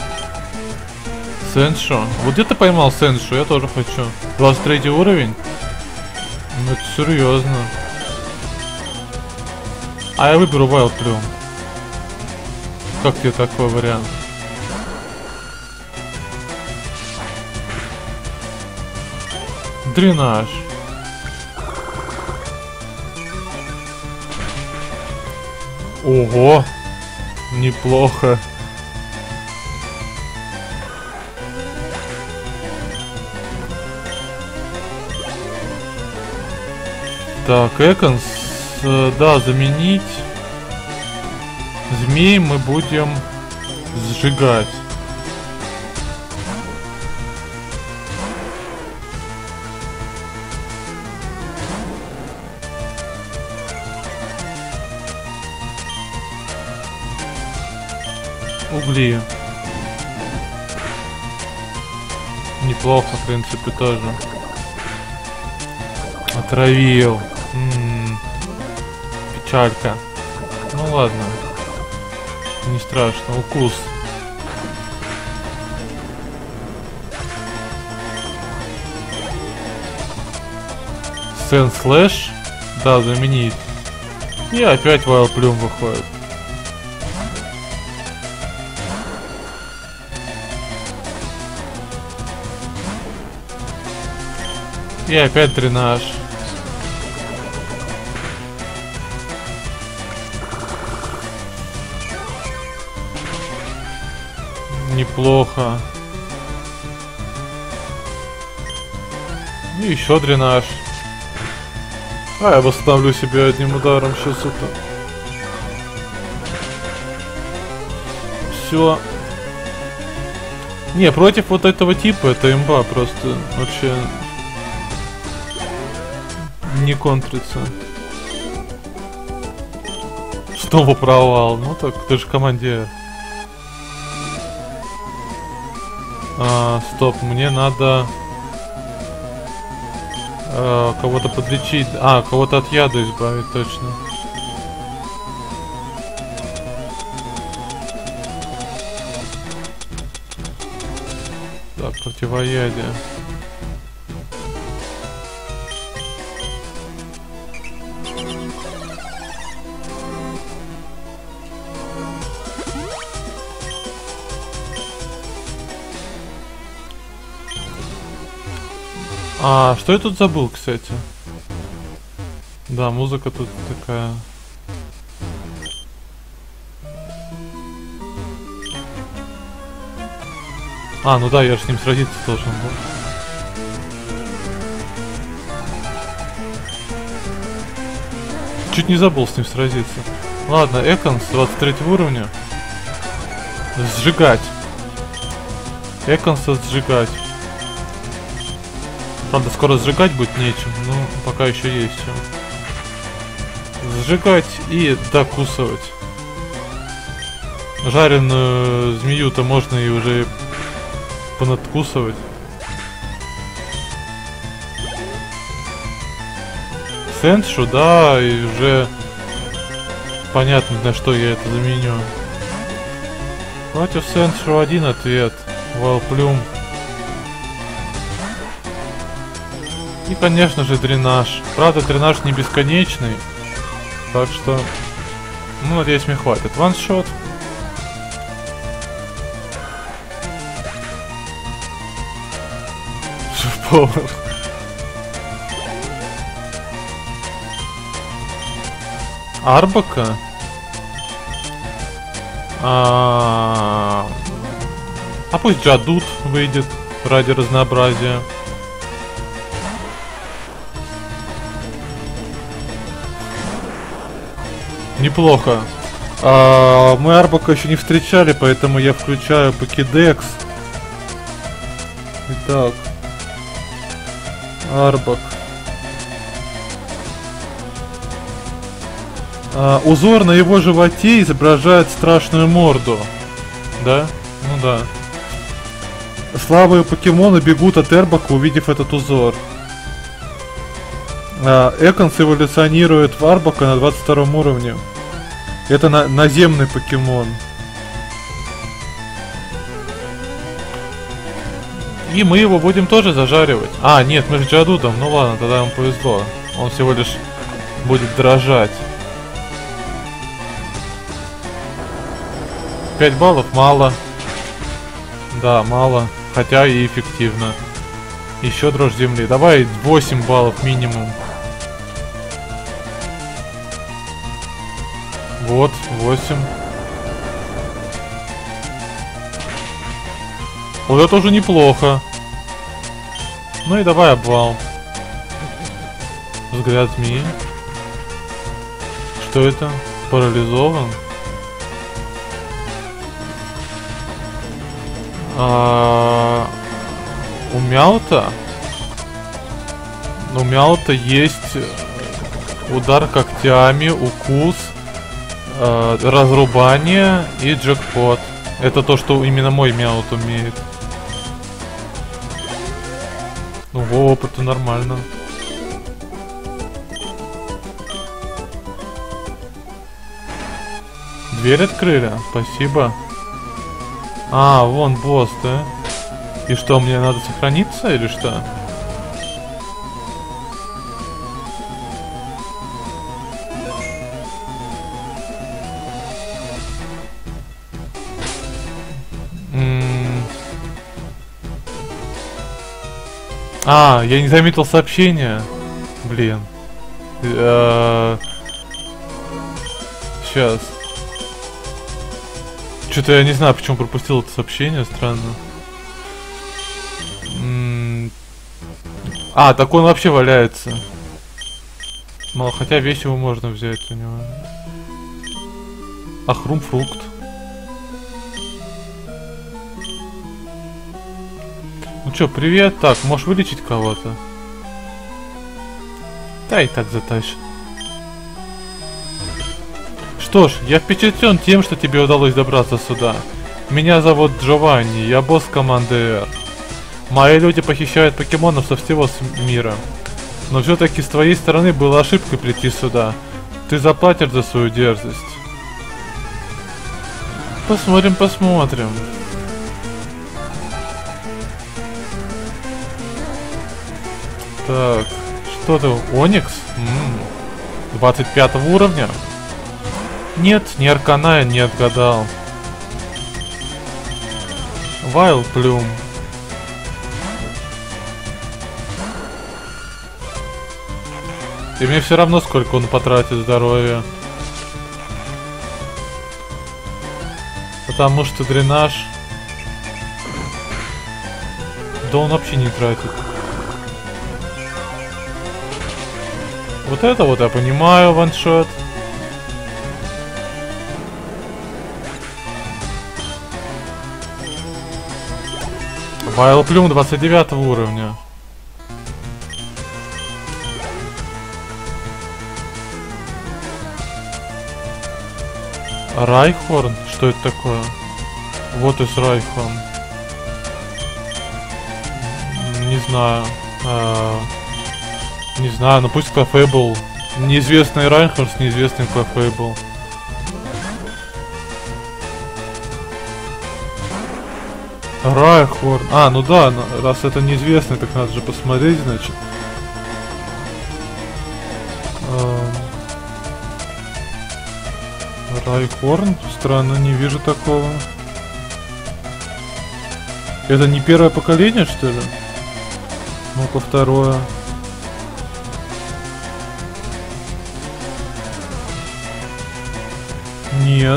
Сеншо? Вот где ты поймал Сеншо? Я тоже хочу. 23 уровень? Ну это серьезно. А я выберу Wild Plume. Как тебе такой вариант? Дренаж. Ого! Неплохо. Так, Эконс, да, заменить. Змей мы будем сжигать. Угли. Неплохо, в принципе, тоже. Отравил. Печалька. Ну ладно. Не страшно. Укус. Сэн Слэш. Да, заменить. И опять Вайлплюм выходит. И опять дренаж. Неплохо. И еще дренаж. А, я восстановлю себя одним ударом. Сейчас это. Все. Не, против вот этого типа это имба просто вообще не контрится. Снова провал. Ну так, ты же командир. Стоп, мне надо кого-то подлечить. Кого-то от яда избавить, точно. Так, противоядие. Что я тут забыл, кстати? Да, музыка тут такая. Ну да, я же с ним сразиться должен был. Чуть не забыл с ним сразиться. Ладно, Эконс 23 уровня. Сжигать. Эконса сжигать. Правда, скоро сжигать будет нечем, но пока еще есть чем. Сжигать и докусывать. Жареную змею-то можно и уже понадкусывать. Сеншу, да, и уже понятно, на что я это заменю. Против Сеншу один ответ. Вайлплюм. И, конечно же, дренаж. Правда, дренаж не бесконечный. Так что, надеюсь, мне хватит. Ваншот. Повар. Арбака. Пусть Джадут выйдет ради разнообразия. Неплохо. Мы Арбака еще не встречали, поэтому я включаю покедекс. Итак. Арбак. Узор на его животе изображает страшную морду. Да? Ну да. Слабые покемоны бегут от Арбака, увидев этот узор. Эконс эволюционирует в Арбака на 22 уровне. Это наземный покемон. И мы его будем тоже зажаривать. Нет, мы с Джадутом. Ну ладно, тогда ему повезло. Он всего лишь будет дрожать. 5 баллов мало. Да, мало. Хотя и эффективно. Еще дрожь земли. Давай 8 баллов минимум. Вот, 8. Вот это уже неплохо. Ну и давай обвал. Взгляд змеи. Что это? Парализован? У Мяута? У Мяута есть удар когтями, укус, разрубание и джекпот. Это то, что именно мой Мяут умеет. Ну, опыта нормально. Дверь открыли, спасибо. Вон босс, да? И что, мне надо сохраниться или что? А, я не заметил сообщение. Блин. Сейчас. Что-то я не знаю, почему пропустил это сообщение, странно. А, так он вообще валяется. Мало, хотя вещи его можно взять у него. Ахрум-фрукт. Ну чё, привет. Так, можешь вылечить кого-то? Да и так затащит. Что ж, я впечатлен тем, что тебе удалось добраться сюда. Меня зовут Джованни, я босс команды R. Мои люди похищают покемонов со всего мира. Но все-таки с твоей стороны была ошибкой прийти сюда. Ты заплатишь за свою дерзость. Посмотрим, посмотрим. Так, что ты, Оникс? 25 уровня? Нет, не Арканая не отгадал. Вайлплюм. И мне все равно, сколько он потратит здоровья. Потому что дренаж... Да он вообще не тратит. Вот это вот я понимаю, ваншот. Вайлплюм 29 уровня. Райхорн? Что это такое? Вот из Райхорн. Не знаю. Не знаю, но пусть Clefable. Неизвестный Райхорн с неизвестным Clefable. Райхорн. А, ну да, раз это неизвестный, так надо же посмотреть, значит. Райхорн? Странно, не вижу такого. Это не первое поколение, что ли? Ну-ка, второе. Нет.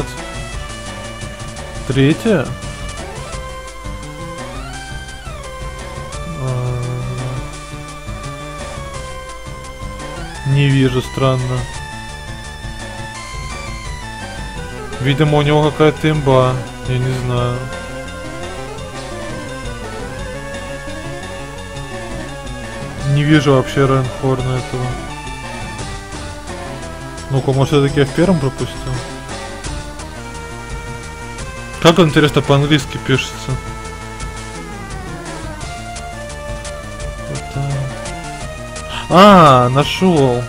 Третье? Не вижу, странно. Видимо, у него какая-то имба. Я не знаю. Не вижу вообще Райхорна этого. Ну-ка, может, все-таки я в первом пропустил? Как он, интересно, по-английски пишется? Это... А, нашел.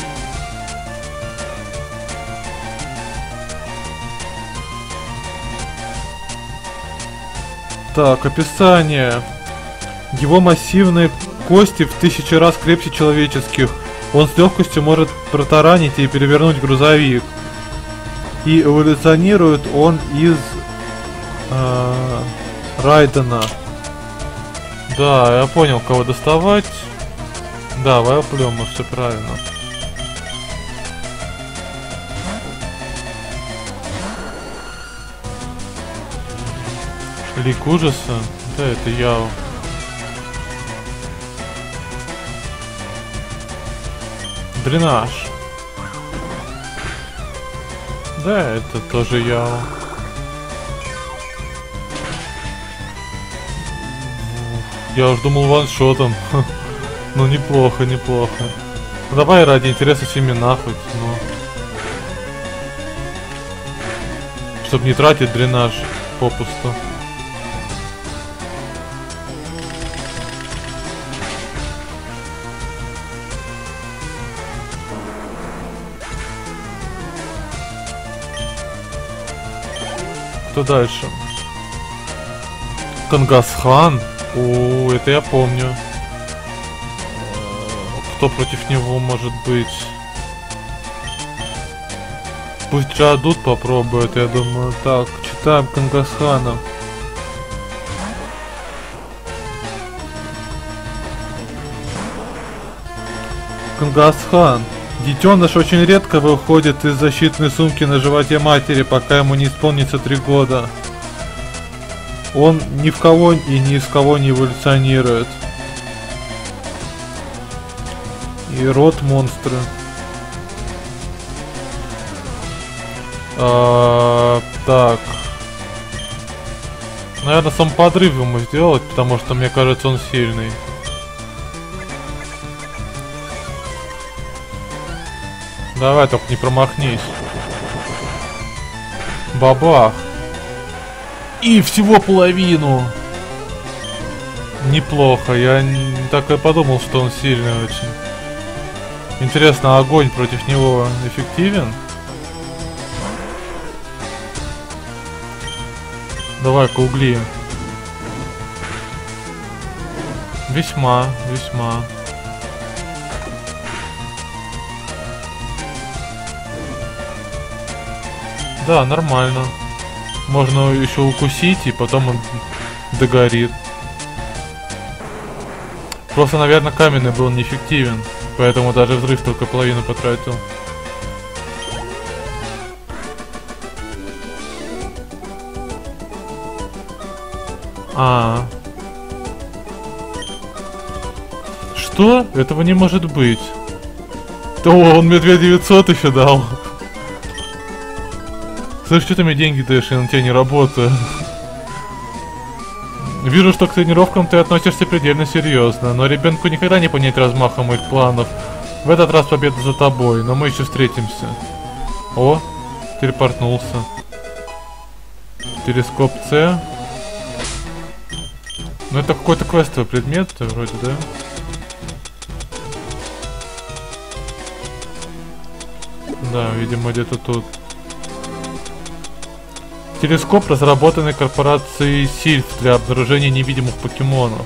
Так, описание. Его массивные кости в 1000 раз крепче человеческих. Он с легкостью может протаранить и перевернуть грузовик. И эволюционирует он из Райдена. Да, я понял, кого доставать. Да, Вайлплюма, все правильно. Лик ужаса? Да, это Яо. Дренаж. Да, это тоже Яо. Я уж думал ваншотом. Ну неплохо, неплохо. Давай ради интереса семена хоть, но... Чтоб не тратить дренаж попусту. Кто дальше? Кангасхан? О, это я помню. Кто против него может быть? Пусть Джадут попробует, я думаю. Так, читаем Кангасхана. Кангасхан. Детеныш очень редко выходит из защитной сумки на животе матери, пока ему не исполнится 3 года. Он ни в кого и ни из кого не эволюционирует. И род монстры. Так. Наверное, сам подрыв ему сделать, потому что мне кажется, он сильный. Давай, только не промахнись. Бабах. И всего половину. Неплохо. Я так и подумал, что он сильный очень. Интересно, огонь против него эффективен? Давай-ка угли. Весьма, весьма. Да, нормально. Можно еще укусить, и потом он догорит. Просто, наверное, каменный был неэффективен. Поэтому даже взрыв только половину потратил. Что? Этого не может быть. О, он мне 2900 еще дал. Слышь, что ты мне деньги даешь, я на тебя не работаю. Вижу, что к тренировкам ты относишься предельно серьезно, но ребенку никогда не понять размаха моих планов. В этот раз победа за тобой, но мы еще встретимся. О, телепортнулся. Телескоп С. Ну это какой-то квестовый предмет вроде, да? Да, видимо, где-то тут. Телескоп, разработанный корпорацией Сильф для обнаружения невидимых покемонов.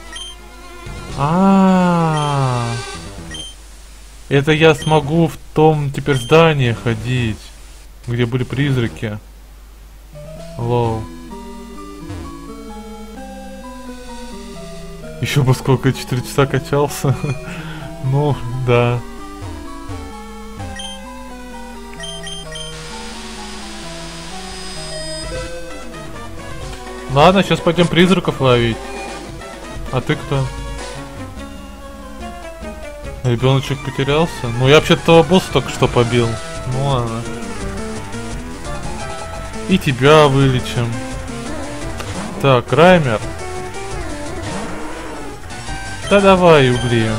Это я смогу в том теперь здании ходить, где были призраки. Лоу. Еще бы сколько, 4 часа качался. Ну, да. Ладно, сейчас пойдем призраков ловить. А ты кто? Ребеночек потерялся? Ну я вообще-то того босса только что побил. Ну ладно. И тебя вылечим. Так, Раймер. Да давай, угли.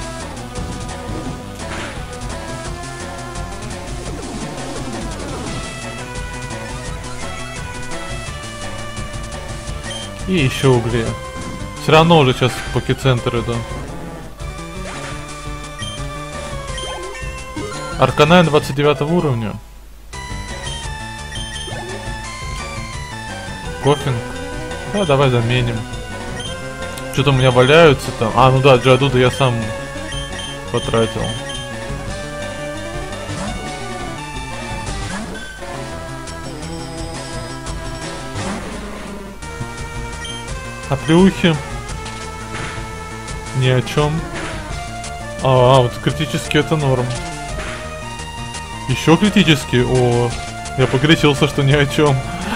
И еще угли. Все равно уже сейчас в покецентр иду. Арканайн 29 уровня. Кофинг. Да, давай заменим. Что-то у меня валяются там. А, ну да, Джадуда я сам потратил. А плюхи? Ни о чем. Вот критически это норм. Еще критически? О, я погорячился, что ни о чем.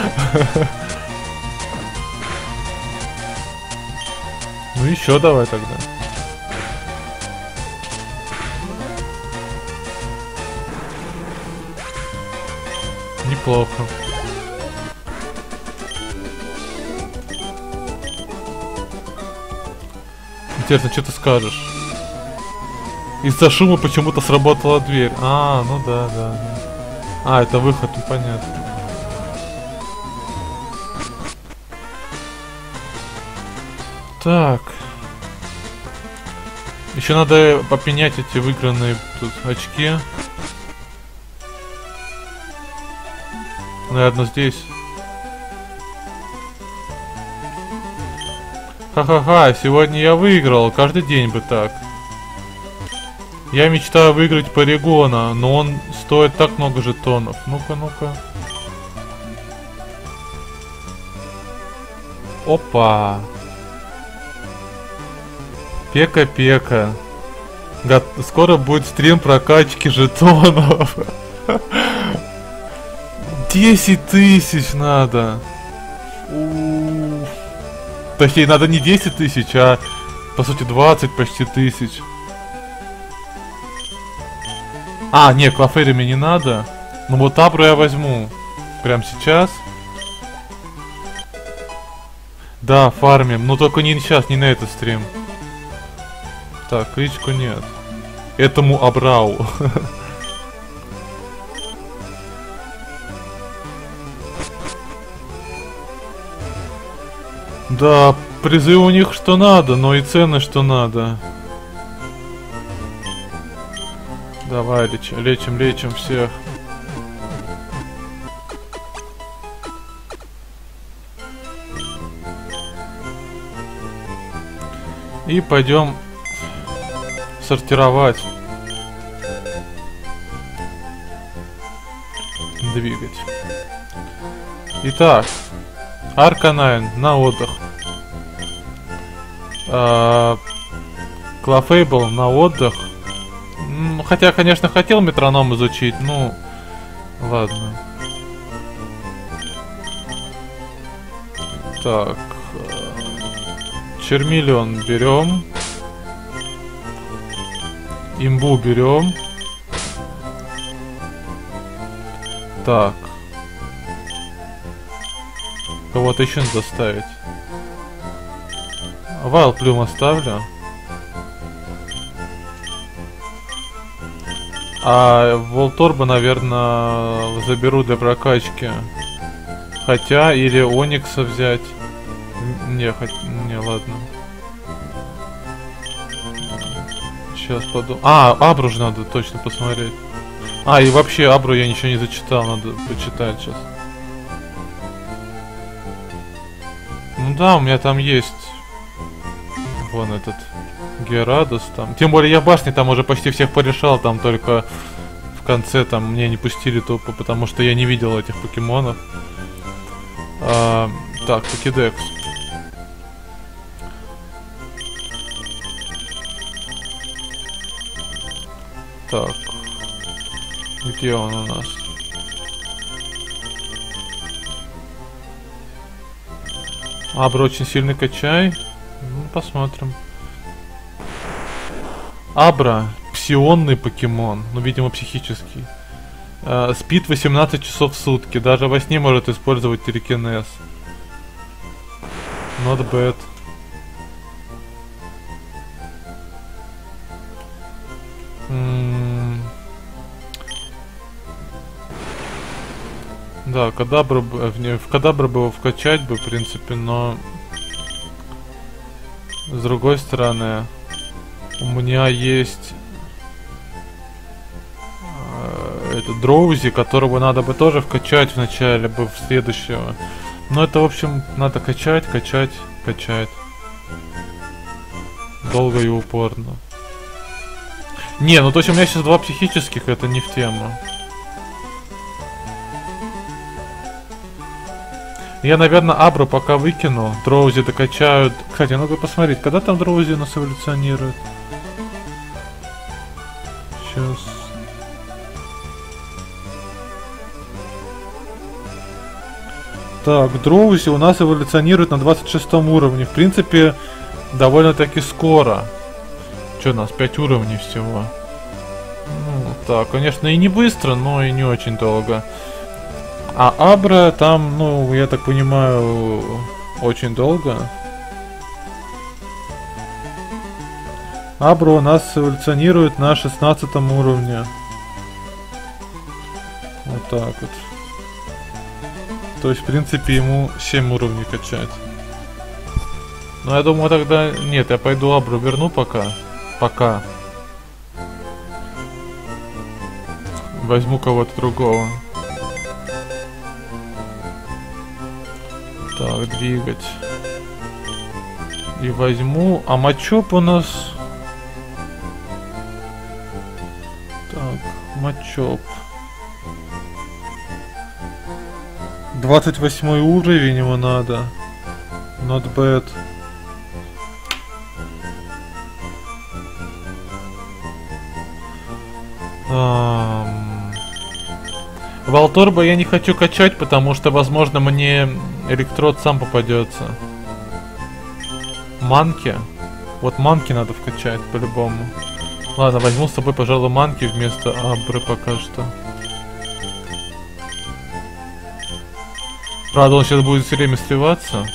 Ну еще давай тогда. Неплохо. Интересно, что ты скажешь? Из-за шума почему-то сработала дверь. Ну да. Это выход, ну понятно. Так. Еще надо попенять эти выигранные тут очки. Наверное, здесь. Ха-ха-ха, сегодня я выиграл, каждый день бы так. Я мечтаю выиграть Порегона, но он стоит так много жетонов. Ну-ка, ну-ка. Опа. Пека-пека. Скоро будет стрим прокачки жетонов. 10 тысяч надо. Точнее, надо не 10 тысяч, а по сути 20 почти тысяч. А, не, клаферами не надо. Ну вот Абру я возьму. Прям сейчас. Да, фармим. Но только не сейчас, не на этот стрим. Так, кличку нет. Этому Абрау. Да, призы у них что надо, но и цены что надо. Давай, лечим всех. И пойдем сортировать. Двигать. Итак, Арканайн на отдых. Клафейбл на отдых. Хотя, конечно, хотел метроном изучить, ну, ладно. Так. Чермиллион берем. Имбу берем. Так. Кого-то еще надо ставить. Вайл плюм оставлю. А Волторба, наверное, заберу для прокачки. Хотя, или Оникса взять. Не, ладно. Сейчас подумаю. А, Абру же надо точно посмотреть. А, и вообще Абру я ничего не зачитал, надо почитать сейчас. Ну да, у меня там есть. Вон этот Герадос там. Тем более я башни там уже почти всех порешал, там только в конце там мне не пустили тупо, потому что я не видел этих покемонов. Так, покедекс. Так. Где он у нас? Абра очень сильный качай. Ну, посмотрим. Абра. Псионный покемон. Ну, видимо, психический. Спит 18 часов в сутки. Даже во сне может использовать телекинез. Not bad. Да, Кадабра, в Кадабра бы его вкачать бы, в принципе, но... С другой стороны, у меня есть... это Дроузи, которого надо бы тоже вкачать в начале, бы в следующего. Но это, в общем, надо качать. Долго и упорно. Не, ну то есть у меня сейчас 2 психических, это не в тему. Я, наверное, Абру пока выкину. Дроузи докачают. Кстати, ну-ка посмотреть, когда там Дроузи у нас эволюционирует. Сейчас. Так, Дроузи у нас эволюционирует на 26 уровне. В принципе, довольно-таки скоро. Что у нас, 5 уровней всего. Ну, так, конечно, и не быстро, но и не очень долго. А Абра там, ну, я так понимаю, очень долго. Абра у нас эволюционирует на 16 уровне. Вот так вот. То есть, в принципе, ему 7 уровней качать. Но я думаю, тогда... Нет, я пойду Абру верну пока. Пока. Возьму кого-то другого. Так, двигать. И возьму... А Мачоп у нас... Так, Мачоп. 28 уровень ему надо. Not bad. Волторба я не хочу качать, потому что, возможно, мне электрод сам попадется. Манки. Вот манки надо вкачать по-любому. Ладно, возьму с собой, пожалуй, манки вместо абры пока что. Правда, он сейчас будет все время сливаться.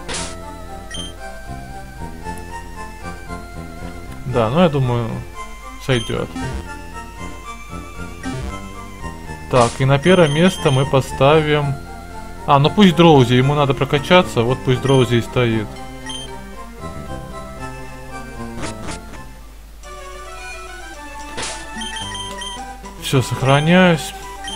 Да, ну я думаю, сойдет. Так, и на первое место мы поставим... А, ну пусть Дроузи, ему надо прокачаться, вот пусть Дроузи и стоит. Все, сохраняюсь.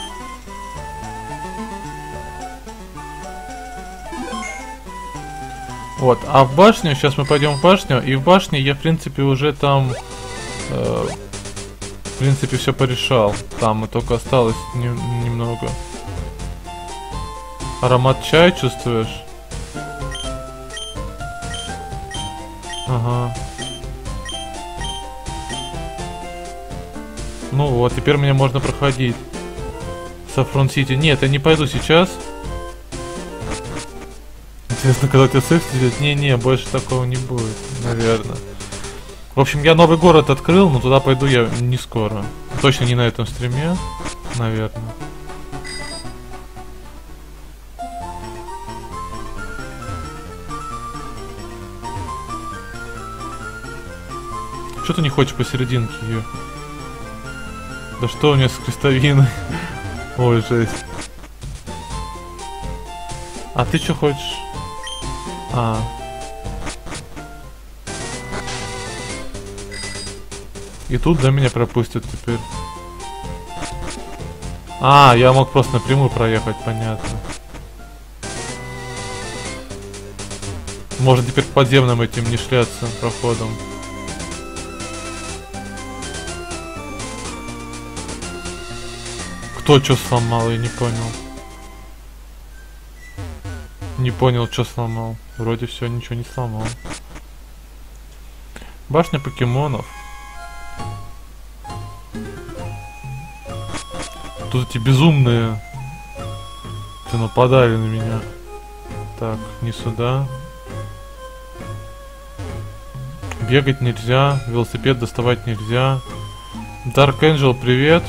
Вот, а в башню, сейчас мы пойдем в башню, и в башне я, в принципе, уже там, в принципе, все порешал. Там только осталось немного. Аромат чая чувствуешь? Ага. Ну вот, теперь мне можно проходить. Сафрон Сити. Нет, я не пойду сейчас. Интересно, когда тебя сейф идет. Не, больше такого не будет, наверное. В общем, я новый город открыл, но туда пойду я не скоро. Точно не на этом стриме, наверное. Что ты не хочешь посерединке ее? Да что у меня с крестовиной? Ой, жесть. А ты что хочешь? А. И тут до меня пропустят теперь. А, я мог просто напрямую проехать, понятно. Можно теперь подземным этим не шляться проходом. Кто что сломал, я не понял. Не понял, что сломал. Вроде все, ничего не сломал. Башня покемонов. Тут эти безумные все нападали на меня. Так, не сюда. Бегать нельзя, велосипед доставать нельзя. Dark Angel, привет.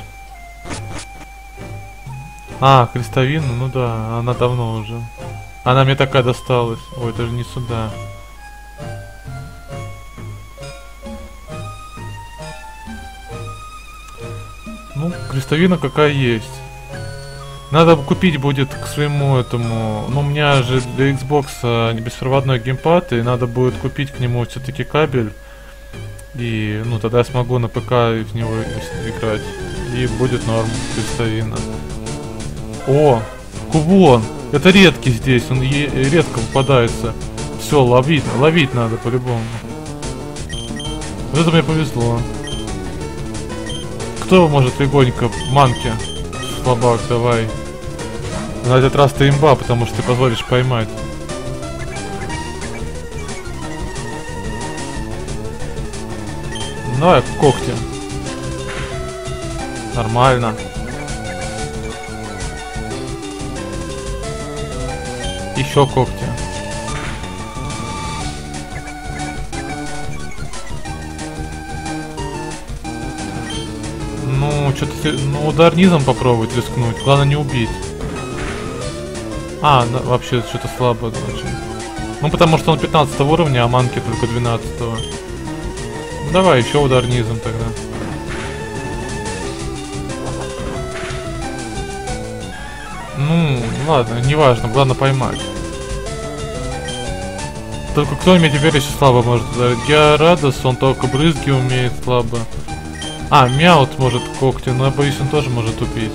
А, крестовина, ну да, она давно уже. Она мне такая досталась. Ой, даже не сюда. Ну, крестовина какая есть. Надо купить будет к своему этому... Ну, у меня же для Xbox беспроводной геймпад, и надо будет купить к нему все-таки кабель. И, ну, тогда я смогу на ПК в него играть. И будет норм крестовина. О, кувон! Это редкий здесь, он редко попадается. Все, ловить надо по-любому. Вот это мне повезло. Кто может легонько? Манки. Слабак, давай. На этот раз ты имба, потому что ты позволишь поймать. Давай, когти. Нормально. Еще когти. Ну, что-то... Ну, удар низом попробовать рискнуть. Главное не убить. А, да, вообще что-то слабо очень. Ну, потому что он 15 уровня, а манки только 12 -го. Ну, давай, еще удар низом тогда. Ну, ладно, неважно, главное поймать. Только кто меня теперь еще слабо может ударить? Георадос, он только брызги умеет слабо. А, Мяут может когти, но я боюсь, он тоже может убить.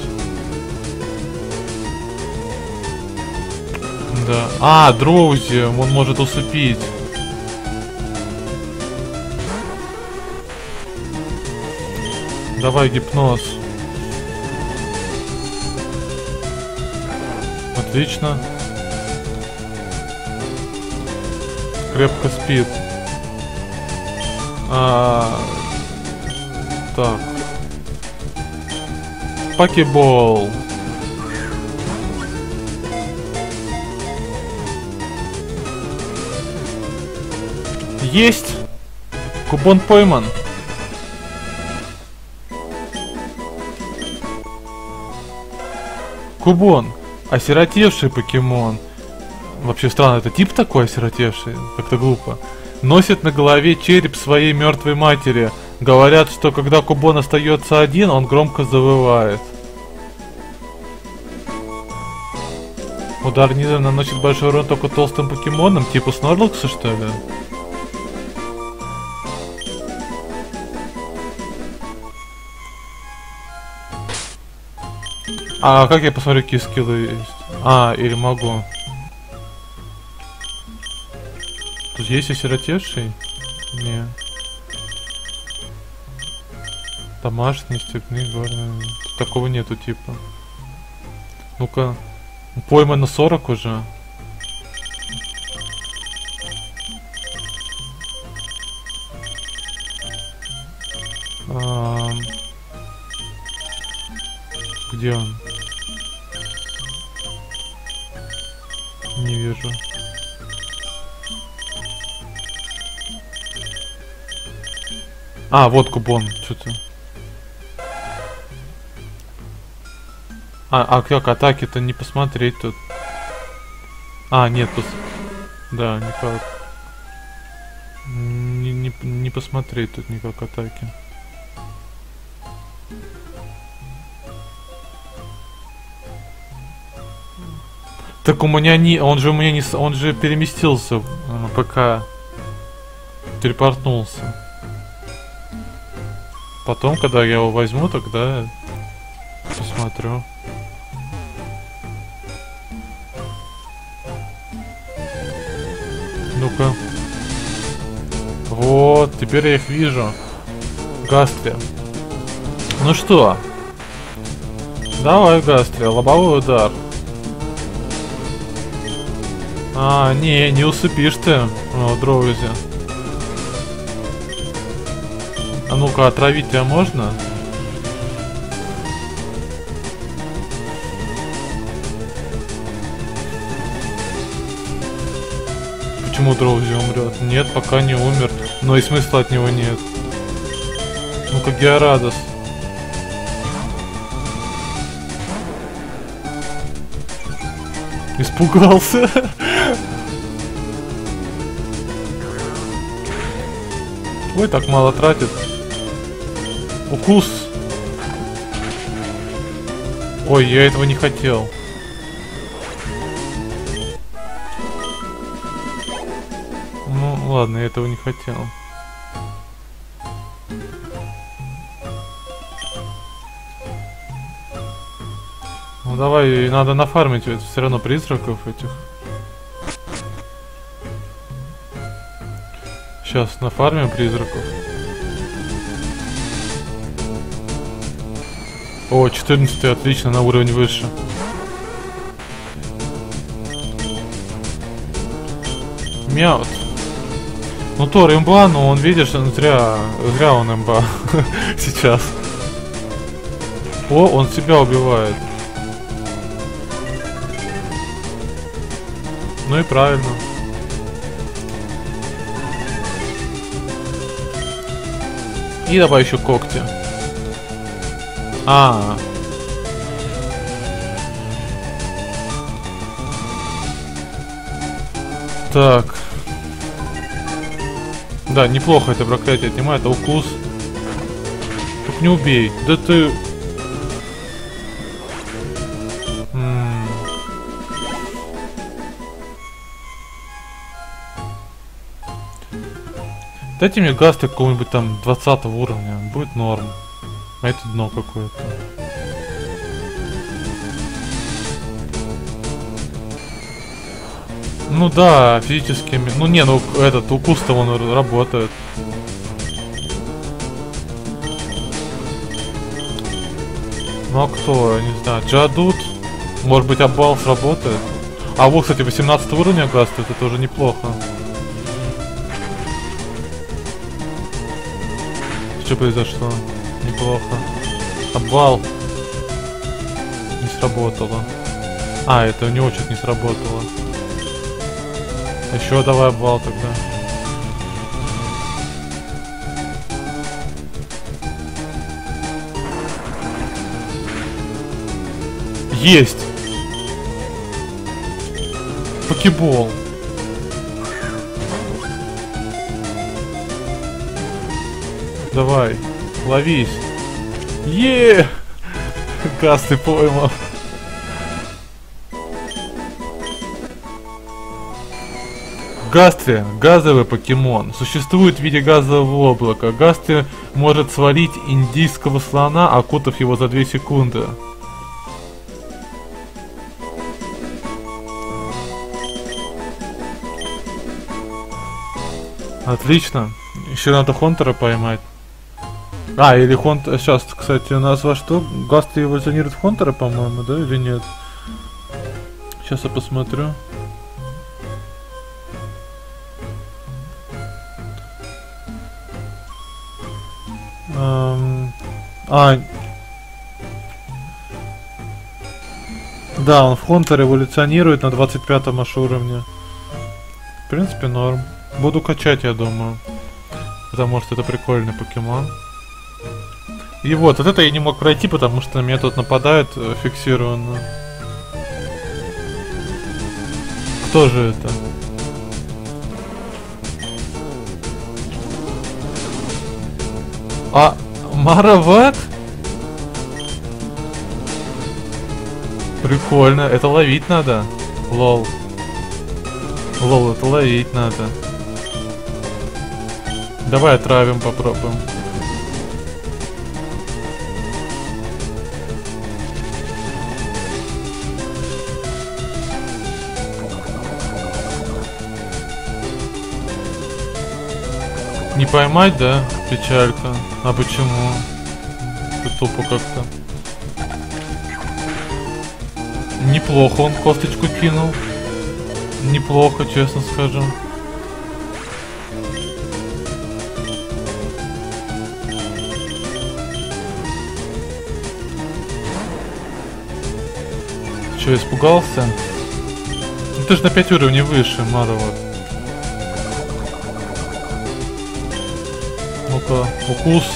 Да. А, Дроузи, он может усыпить. Давай гипноз. Отлично. Крепко спит. Так. Покебол. Есть! Кубон пойман. Кубон. Осиротевший покемон. Вообще странно, это тип такой осиротевший? Как-то глупо. Носит на голове череп своей мертвой матери. Говорят, что когда Кубон остается один, он громко завывает. Удар низом наносит большой урон только толстым покемонам, типа Снорлокса, что ли? А как я посмотрю, какие скиллы есть? А, или могу. Тут есть осиротевший? Не. Домашний, степные, горные. Тут такого нету типа. Ну-ка. Пойма на 40 уже. Где он? Не вижу. А, вот Кубон, что-то. А как атаки-то не посмотреть тут? А, нет, да, никак. Не посмотреть тут никак атаки. Так у меня не... Он же у меня не... Он же переместился, пока телепортнулся. Потом, когда я его возьму, тогда посмотрю. Ну-ка. Вот, теперь я их вижу. Гастри. Ну что? Давай, Гастри, лобовой удар. А, не усыпишь ты, Дроузи. А ну-ка, отравить тебя можно? Почему Дроузи умрет? Нет, пока не умер. Но и смысла от него нет. Ну-ка, Георадос. Испугался. Ой, так мало тратит. Укус. Ой, я этого не хотел. Ну, ладно, я этого не хотел. Ну давай, надо нафармить ведь все равно призраков этих. Сейчас нафармим призраков. О, 14, отлично, на уровень выше. Мяут. Ну Тор имба, но он, видишь, он зря он имба. Сейчас. О, он себя убивает. Ну и правильно. И давай еще когти. Так. Да, неплохо это проклятие отнимает, а укус. Только не убей. Да ты... Дайте мне гасты какого-нибудь там 20 уровня, будет норм. А это дно какое-то. Ну да, физически... Ну не, ну этот укус-то он работает. Ну а кто, я не знаю, Джадут? Может быть, обвал сработает? А вот, кстати, 18 уровня гаст, это тоже неплохо. Что произошло? Неплохо. Обвал. не сработало. А, это у него что-то не сработало. Еще давай обвал тогда. Есть! Покебол. Давай, ловись. Е! Газ ты поймал. Гастри – газовый покемон. Существует в виде газового облака. Гастри может свалить индийского слона, окутав его за 2 секунды. Отлично. Еще надо Хонтера поймать. А, или Хонтер... Сейчас, кстати, у нас во что? Гастри эволюционирует в Хонтера, по-моему, да, или нет? Сейчас я посмотрю. Да, он в Хонтер эволюционирует на 25-м аж уровне. В принципе, норм. Буду качать, я думаю. Потому что это прикольный покемон. И вот это я не мог пройти, потому что на меня тут нападают фиксированно. Кто же это? А, Марават? Прикольно, это ловить надо. Лол. Лол, это ловить надо. Давай отравим, попробуем. Не поймать, да? Печалька. А почему? Ты тупо как-то. Неплохо он косточку кинул. Неплохо, честно скажу. Че, испугался? Ну ты же на 5 уровней выше, Марават. Ну-ка, укус.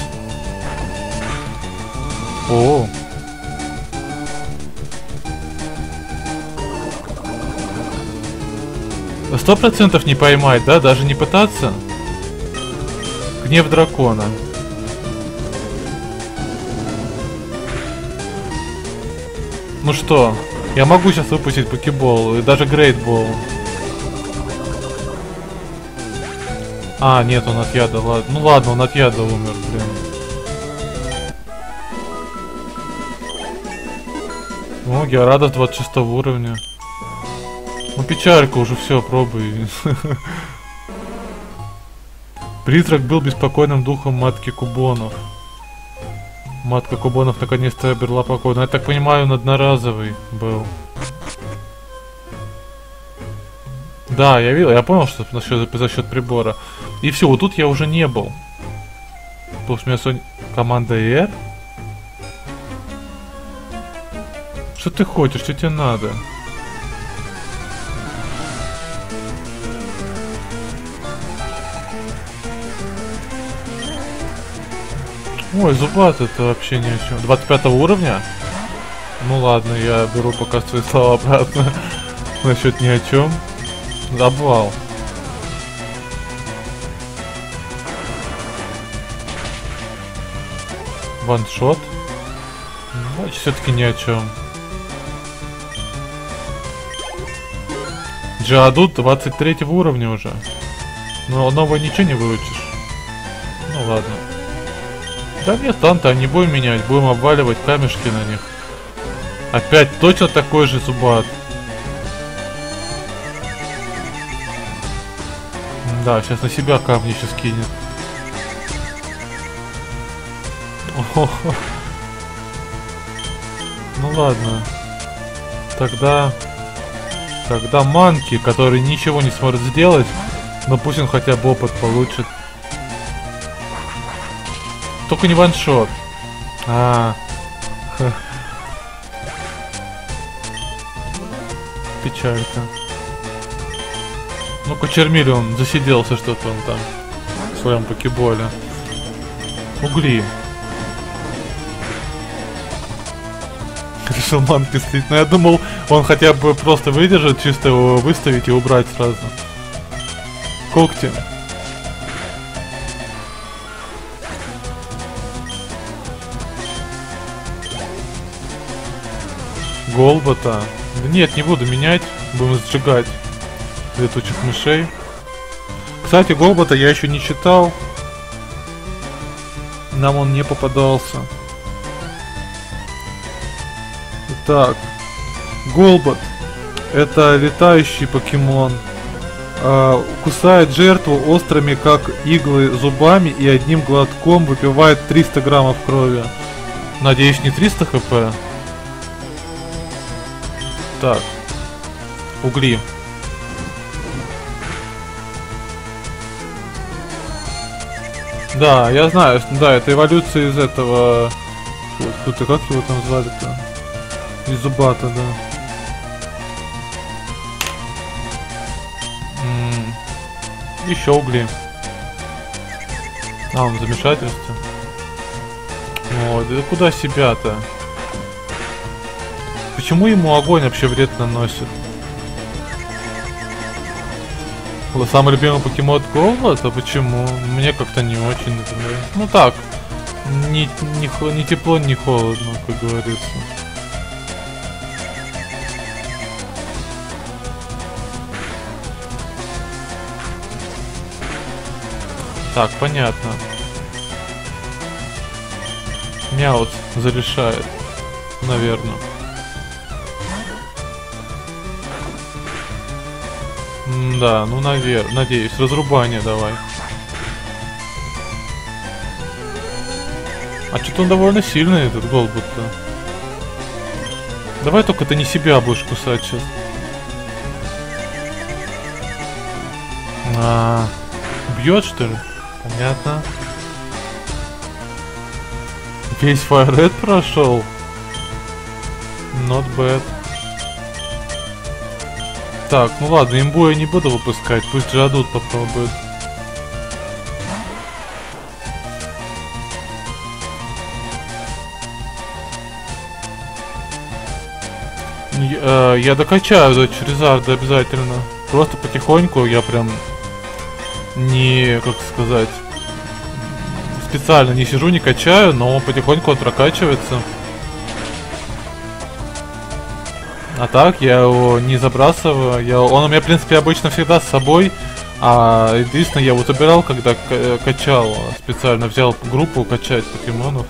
О. 100% не поймать, да? Даже не пытаться? Гнев дракона. Ну что, я могу сейчас выпустить покебол и даже грейдбол. А, нет, он от яда, ладно. Ну ладно, он от яда умер, блин. Ну, Георадос 26 уровня. Ну, печалька уже, все, пробуй. Призрак был беспокойным духом матки Кубонов. Матка Кубонов наконец-то обрела покой. Но я так понимаю, он одноразовый был. Да, я видел, я понял, что за счет прибора. И все, вот тут я уже не был. Потому что у меня сегодня команда R. Что ты хочешь, что тебе надо? Ой, зубат это вообще ни о чем. 25 уровня? Ну ладно, я беру пока свои слова обратно. Насчет ни о чем. Обвал. Ваншот. Значит, все-таки ни о чем. Джиадут 23 уровня уже. Но нового ничего не выучишь. Ну ладно. Да нет, танта, не будем менять, будем обваливать камешки на них. Опять точно такой же зубат. Да, сейчас на себя камни сейчас кинет. О-хо-хо. Ну ладно. Тогда Манки, который ничего не сможет сделать, но пусть он хотя бы опыт получит. Только не ваншот. Печалька. Ну-ка, Чермиллион засиделся что-то он там в своем покеболе. Угли. Решил манки слить. Но я думал, он хотя бы просто выдержит, чисто его выставить и убрать сразу. Когти. Голбота. Да нет, не буду менять. Будем сжигать летучих мышей. Кстати, Голбота я еще не читал. Нам он не попадался. Так. Голбот. Это летающий покемон. Кусает жертву острыми, как иглы, зубами и одним глотком выпивает 300 граммов крови. Надеюсь, не 300 хп. Так. Угли. Да, я знаю, да, это эволюция из этого... Кто-то, как его там звали-то? Из Зубата, да. Еще угли. А, он в замешательстве. О, да куда себя-то? Почему ему огонь вообще вред наносит? Самый любимый покемон Голбот? А почему? Мне как-то не очень, например. Ну так. Ни тепло, ни холодно, как говорится. Так, понятно. Мяут зарешает. Наверное. Да, ну надеюсь. Разрубание давай. А что-то он довольно сильный, этот Голбот-то. Давай только ты не себя будешь кусать сейчас. Бьет, что ли? Понятно. Весь Fire Red прошел. Not bad. Так, ну ладно, имбу я не буду выпускать, пусть Джадут попробует. Я докачаю до Charizard обязательно. Просто потихоньку я прям не, как сказать, специально не сижу, не качаю, но потихоньку он прокачивается. А так, я его не забрасываю. Он у меня, в принципе, обычно всегда с собой. А единственное, я вот убирал, когда качал. Специально взял группу качать покемонов.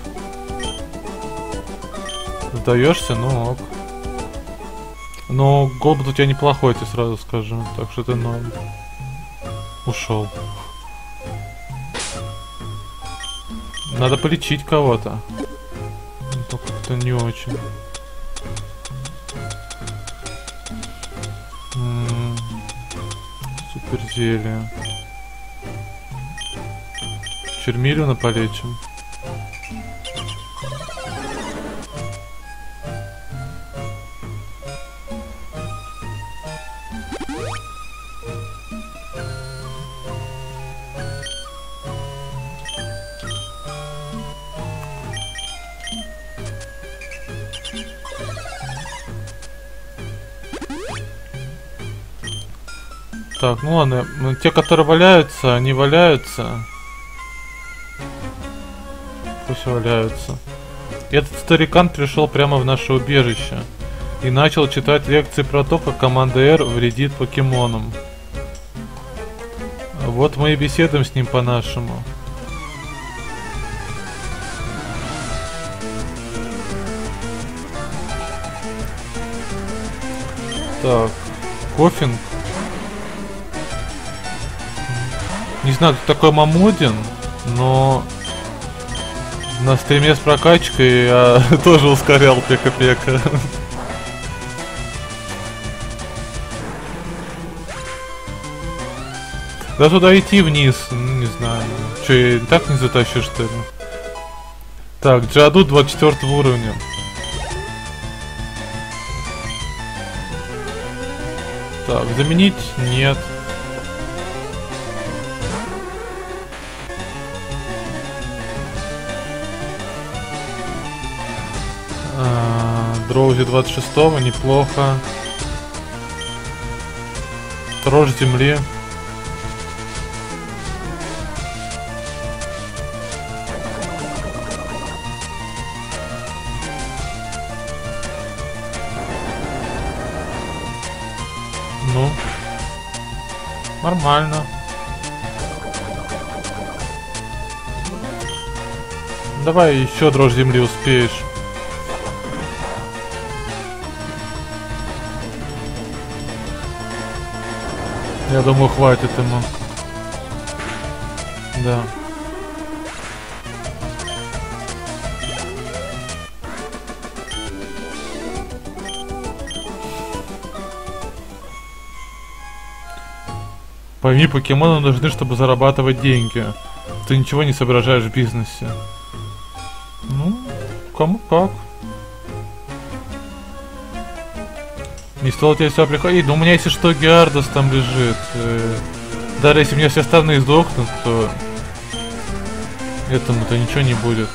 Сдаешься? Ну ок. Но Голбот у тебя неплохой, тебе сразу скажу. Так что ты ноль. Ушел. Надо полечить кого-то. Но как-то не очень. Супер зелье. Чермиллиона полечим. Так, ну ладно, те, которые валяются, они валяются. Пусть валяются. Этот старикан пришел прямо в наше убежище и начал читать лекции про то, как команда R вредит покемонам. Вот мы и беседуем с ним по-нашему. Так, Кофинг. Не знаю, кто такой Мамудин, но на стриме с прокачкой я тоже ускорял пека-пека. Да туда идти вниз, не знаю. Че, я и так не затащу, что ли? Так, Джаду 24 уровня. Так, заменить? Нет. Дроузи 26-го, неплохо. Трожь земли. Ну, нормально. Давай еще дрожь земли успеешь. Я думаю, хватит ему. Да. Пойми, покемоны нужны, чтобы зарабатывать деньги. Ты ничего не соображаешь в бизнесе. Ну, кому как. Не стоило тебе сюда приходить. Но у меня, если что, Геардос там лежит. Даже если у меня все остальные сдохнут, то этому-то ничего не будет.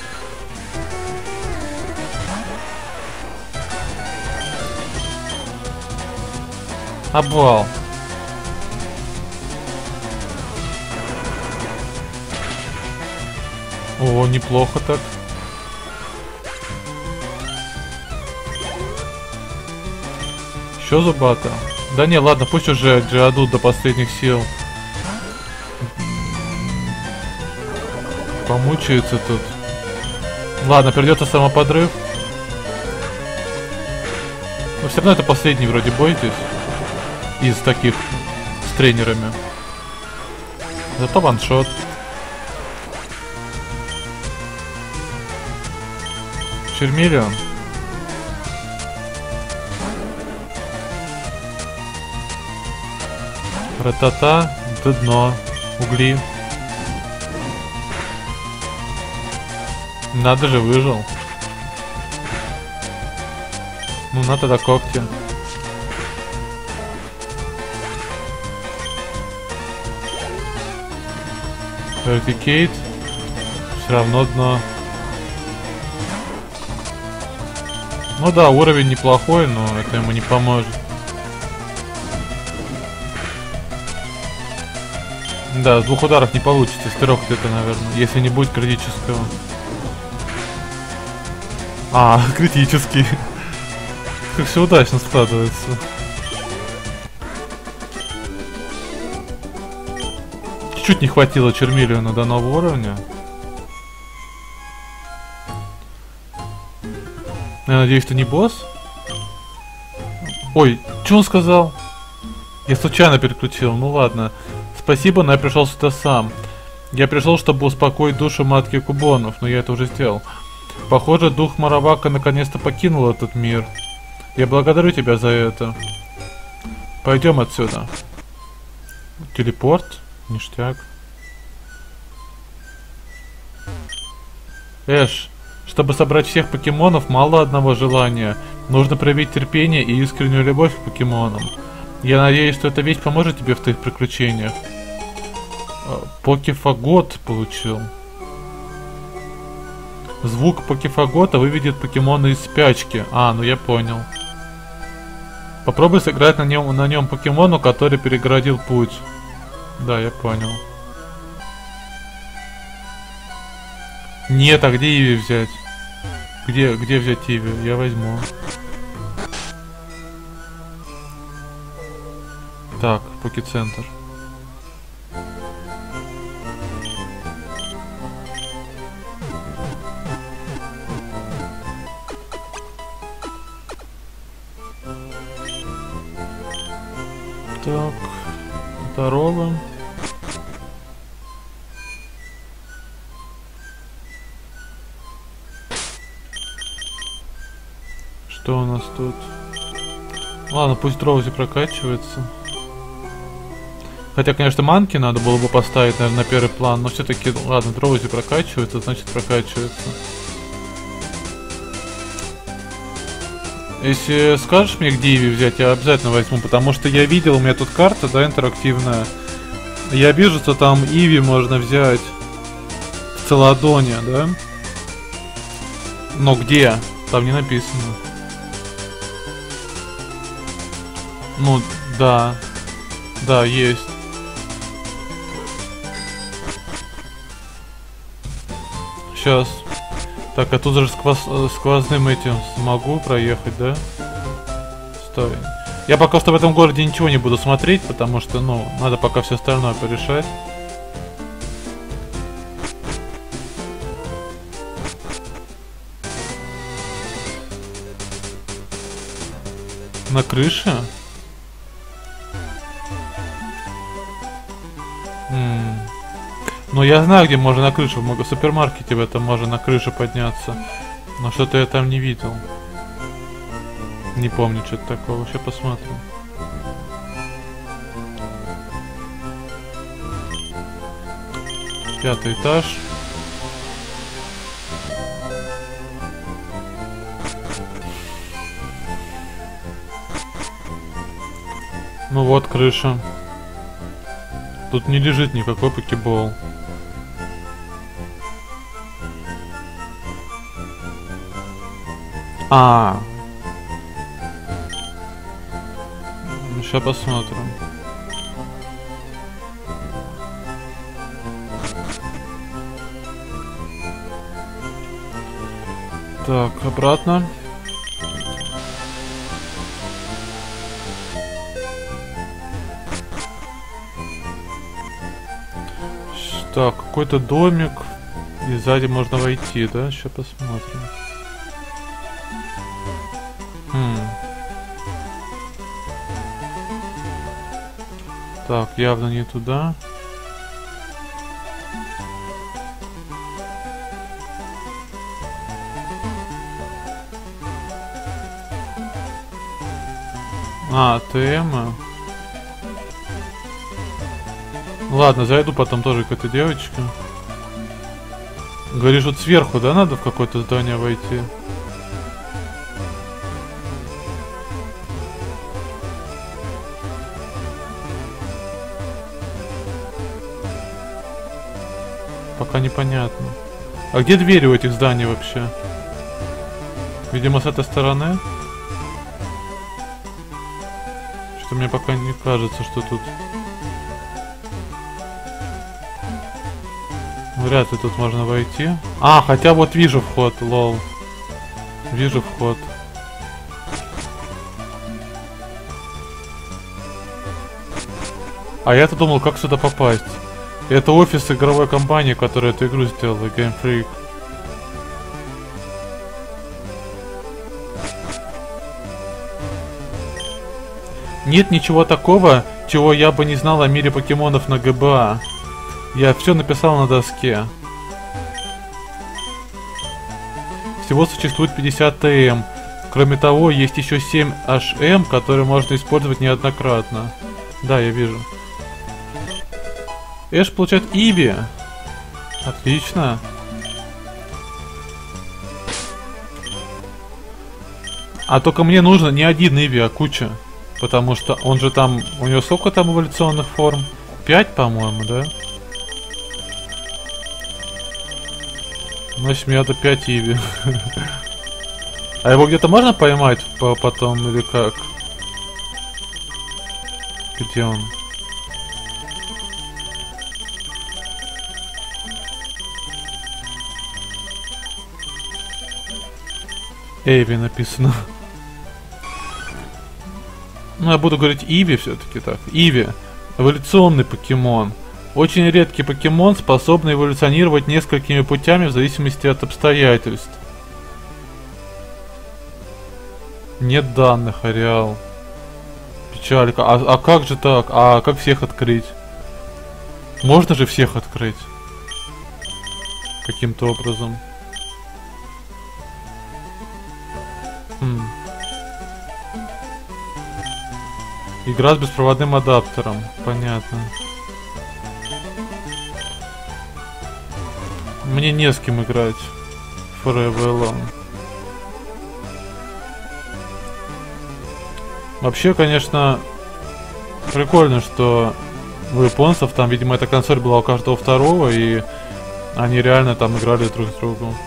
Обвал. О, неплохо так. Еще зубата? Да не, ладно, пусть уже Джиадут до последних сил помучается тут. Ладно, придется самоподрыв. Но все равно это последний вроде бой здесь. Из таких с тренерами. Зато ваншот. Чермиллион. Ратата, дно, угли. Надо же, выжил. Ну, на тогда когти. Эртикейт. Все равно дно. Ну да, уровень неплохой, но это ему не поможет. Да, с 2 ударов не получится, с 3 где-то, наверное, если не будет критического. А, критический. Как все удачно складывается. Чуть-чуть не хватило Чермиллиона до нового уровня. Я надеюсь, это не босс? Ой, что он сказал? Я случайно переключил, ну ладно. Спасибо, но я пришел сюда сам. Я пришел, чтобы успокоить душу матки Кубонов, но я это уже сделал. Похоже, дух Маравака наконец-то покинул этот мир. Я благодарю тебя за это. Пойдем отсюда. Телепорт? Ништяк. Эш, чтобы собрать всех покемонов, мало одного желания. Нужно проявить терпение и искреннюю любовь к покемонам. Я надеюсь, что эта вещь поможет тебе в твоих приключениях. Покефагот получил. Звук покефагота выведет покемона из спячки. А, ну я понял. Попробуй сыграть на нем покемону, который перегородил путь. Да, я понял. Нет, а где Иви взять? Где взять Иви? Я возьму. Так, покецентр. Так, здорово. Что у нас тут? Ладно, пусть Дроузи прокачивается. Хотя, конечно, манки надо было бы поставить, наверное, на первый план, но все-таки, ладно, Дроузи прокачивается, значит прокачивается. Если скажешь мне, где Иви взять, я обязательно возьму, потому что я видел, у меня тут карта, да, интерактивная. Я вижу, что там Иви можно взять в Целадоне, да? Но где? Там не написано. Ну, да. Да, есть. Сейчас. Так, а тут же сквозным этим смогу проехать, да? Стой. Я пока что в этом городе ничего не буду смотреть, потому что, ну, надо пока все остальное порешать. На крыше? Ну, я знаю, где можно на крышу. В супермаркете в этом можно на крышу подняться. Но что-то я там не видел. Не помню, что-то такого. Сейчас посмотрим. Пятый этаж. Ну вот крыша. Тут не лежит никакой покебол. Сейчас посмотрим. Так, обратно. Так, какой-то домик. И сзади можно войти, да? Сейчас посмотрим. Так, явно не туда. АТМ. Ладно, зайду потом тоже к этой девочке. Говоришь, вот сверху, да, надо в какое-то здание войти? Пока непонятно. А где двери у этих зданий вообще? Видимо, с этой стороны. Что-то мне пока не кажется, что тут... Вряд ли тут можно войти. Хотя вот вижу вход, лол. Вижу вход. А я-то думал, как сюда попасть. Это офис игровой компании, которая эту игру сделала, Game Freak. Нет ничего такого, чего я бы не знал о мире покемонов на ГБА. Я все написал на доске. Всего существует 50 ТМ. Кроме того, есть еще 7 HM, которые можно использовать неоднократно. Да, я вижу. Эш получает Иви. Отлично. А только мне нужно не один Иви, а куча. Потому что он же там... У него сколько там эволюционных форм? 5, по-моему, да? Значит, мне надо 5 Иви. А его где-то можно поймать потом или как? Где он? Эйви написано. Ну, я буду говорить Иви все-таки так. Иви. Эволюционный покемон. Очень редкий покемон, способный эволюционировать несколькими путями в зависимости от обстоятельств. Нет данных, Ареал. Печалька. А как же так? А как всех открыть? Можно же всех открыть? Каким-то образом. Игра с беспроводным адаптером. Понятно. Мне не с кем играть. Forever Alone. Вообще, конечно, прикольно, что у японцев там, видимо, эта консоль была у каждого второго, и они реально там играли друг с другом.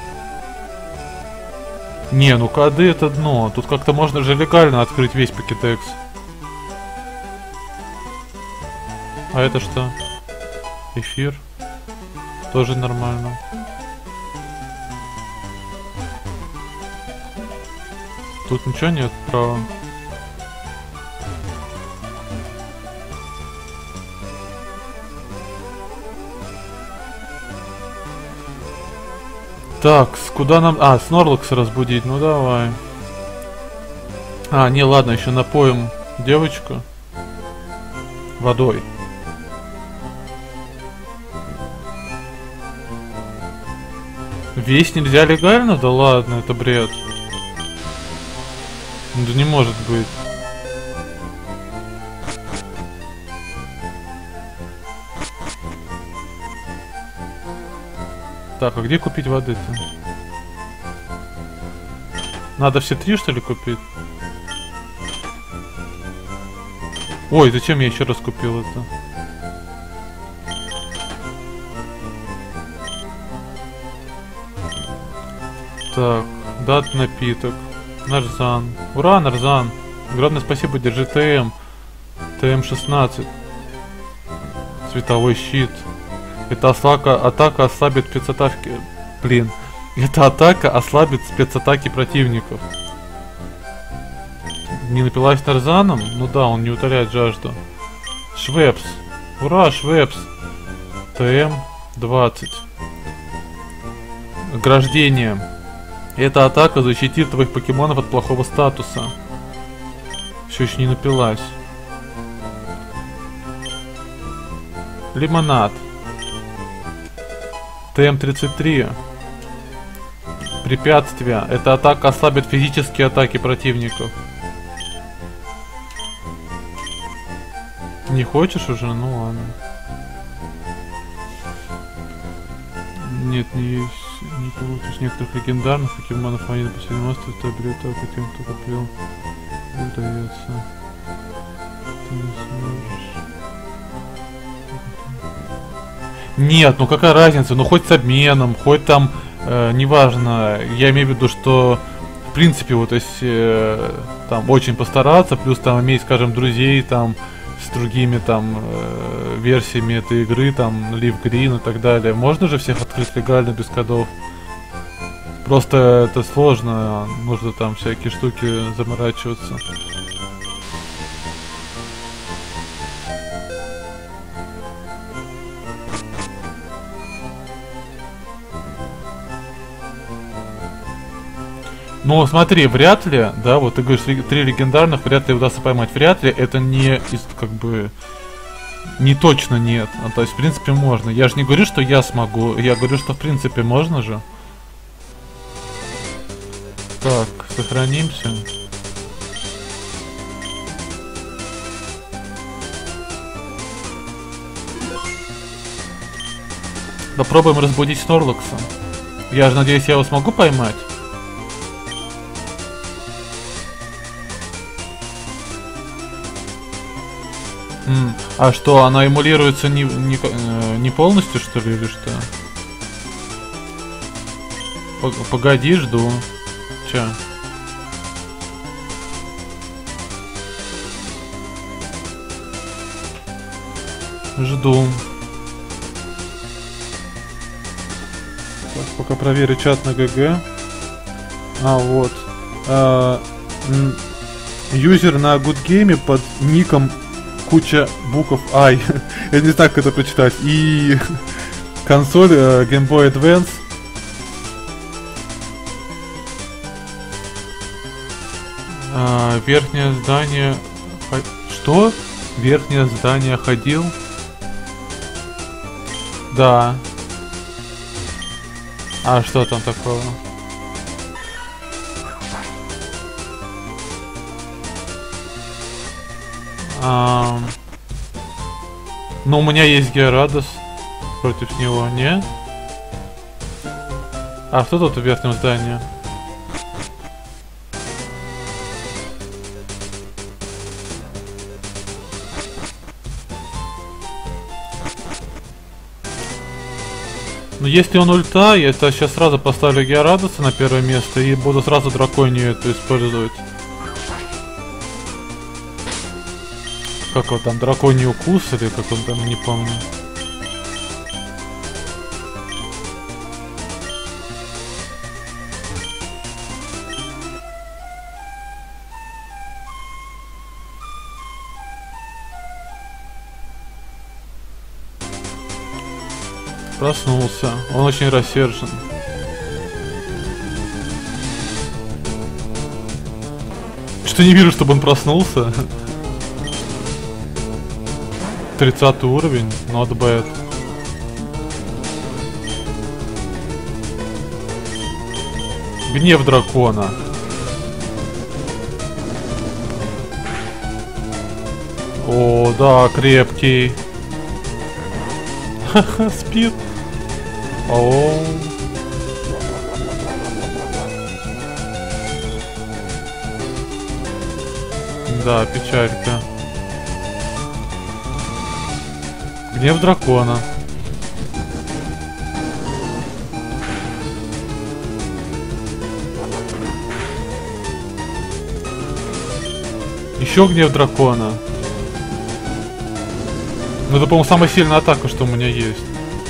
Не, ну коды это дно. Тут как-то можно же легально открыть весь Pokédex. А это что? Эфир. Тоже нормально. Тут ничего нет права. Так, куда нам... А, Снорлекса разбудить, ну давай. А, не, ладно, еще напоим девочку водой. Весь нельзя легально? Да ладно, это бред. Да не может быть. Так, а где купить воды-то? Надо все три, что ли, купить? Ой, зачем я еще раз купил это? Так, дат напиток. Нарзан. Ура, Нарзан! Огромное спасибо, держи ТМ. ТМ-16. Световой щит. Эта атака ослабит спецатаки. Блин. Эта атака ослабит спецатаки противников. Не напилась Нарзаном? Ну да, он не утоляет жажду. Швепс. Ура, Швепс. ТМ-20. Ограждение. Эта атака защитит твоих покемонов от плохого статуса. Все еще не напилась. Лимонад. ТМ-33. Препятствия. Эта атака ослабит физические атаки противников. Не хочешь уже? Ну ладно. Нет, не есть. Не получишь некоторых легендарных покемонов, они до последнего монстра это берет только тем, кто купил. Удается. Ты не сможешь. Нет, ну какая разница? Ну хоть с обменом, хоть там, неважно. Я имею в виду, что в принципе, вот если там очень постараться, плюс там иметь, скажем, друзей там с другими там версиями этой игры, там Leaf Green и так далее. Можно же всех открыть легально без кодов. Просто это сложно, нужно там всякие штуки заморачиваться. Ну, смотри, вряд ли, да, вот ты говоришь, 3 легендарных, вряд ли удастся поймать. Вряд ли, это не, как бы, не точно нет. А, то есть, в принципе, можно. Я же не говорю, что я смогу, я говорю, что, в принципе, можно же. Так, сохранимся. Попробуем разбудить Снорлекса. Я же надеюсь, я его смогу поймать. А что, она эмулируется не полностью, что ли, или что? Погоди, жду. Чё? Жду. Так, пока проверю чат на ГГ. А, вот. Юзер на Гудгейме под ником куча букв I. Я не знаю, как это прочитать. И консоль Game Boy Advance. Верхнее здание... Что? Верхнее здание ходил? Да. А что там такого? Ну, у меня есть Герадос против него, не? А кто тут в верхнем здании? Но если он ульта, я это сейчас сразу поставлю Георадоса на первое место и буду сразу драконию эту использовать. Как вот там, драконий укус или как он там, не помню. Проснулся. Он очень рассержен. Что не вижу, чтобы он проснулся. 30 уровень. Not bad. Гнев дракона. О, да, крепкий. Ха-ха, спит. О. Да, печалька. Гнев дракона. Еще гнев дракона. Ну это, по-моему, самая сильная атака, что у меня есть.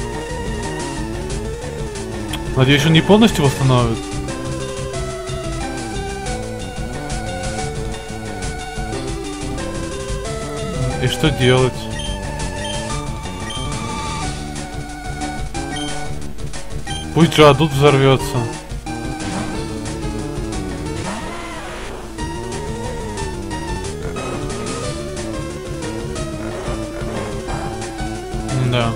Надеюсь, он не полностью восстановит. И что делать? Пусть же Адут взорвется. Да.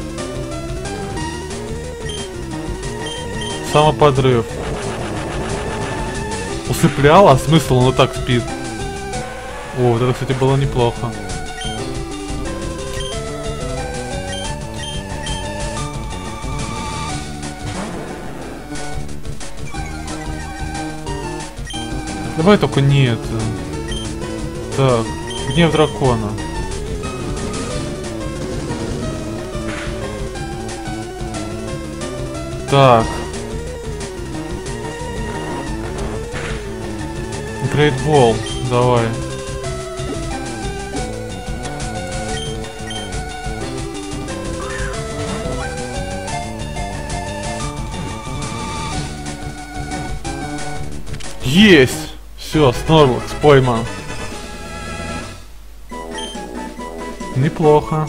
Самоподрыв. Усыплял, а смысл, он и так спит. О, вот это, кстати, было неплохо. Давай только не это. Так, гнев дракона. Так. Great Ball, давай. Есть! Все, Snorlax пойман. Неплохо.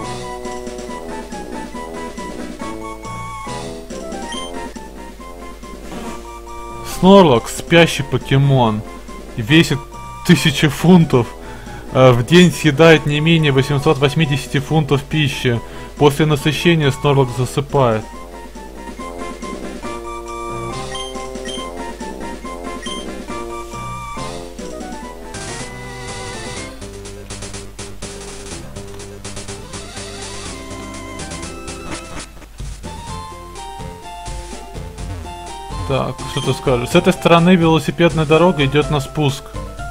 Snorlax, спящий покемон, весит 1000 фунтов. В день съедает не менее 880 фунтов пищи. После насыщения Snorlax засыпает. Так, что ты скажешь? С этой стороны велосипедная дорога идет на спуск.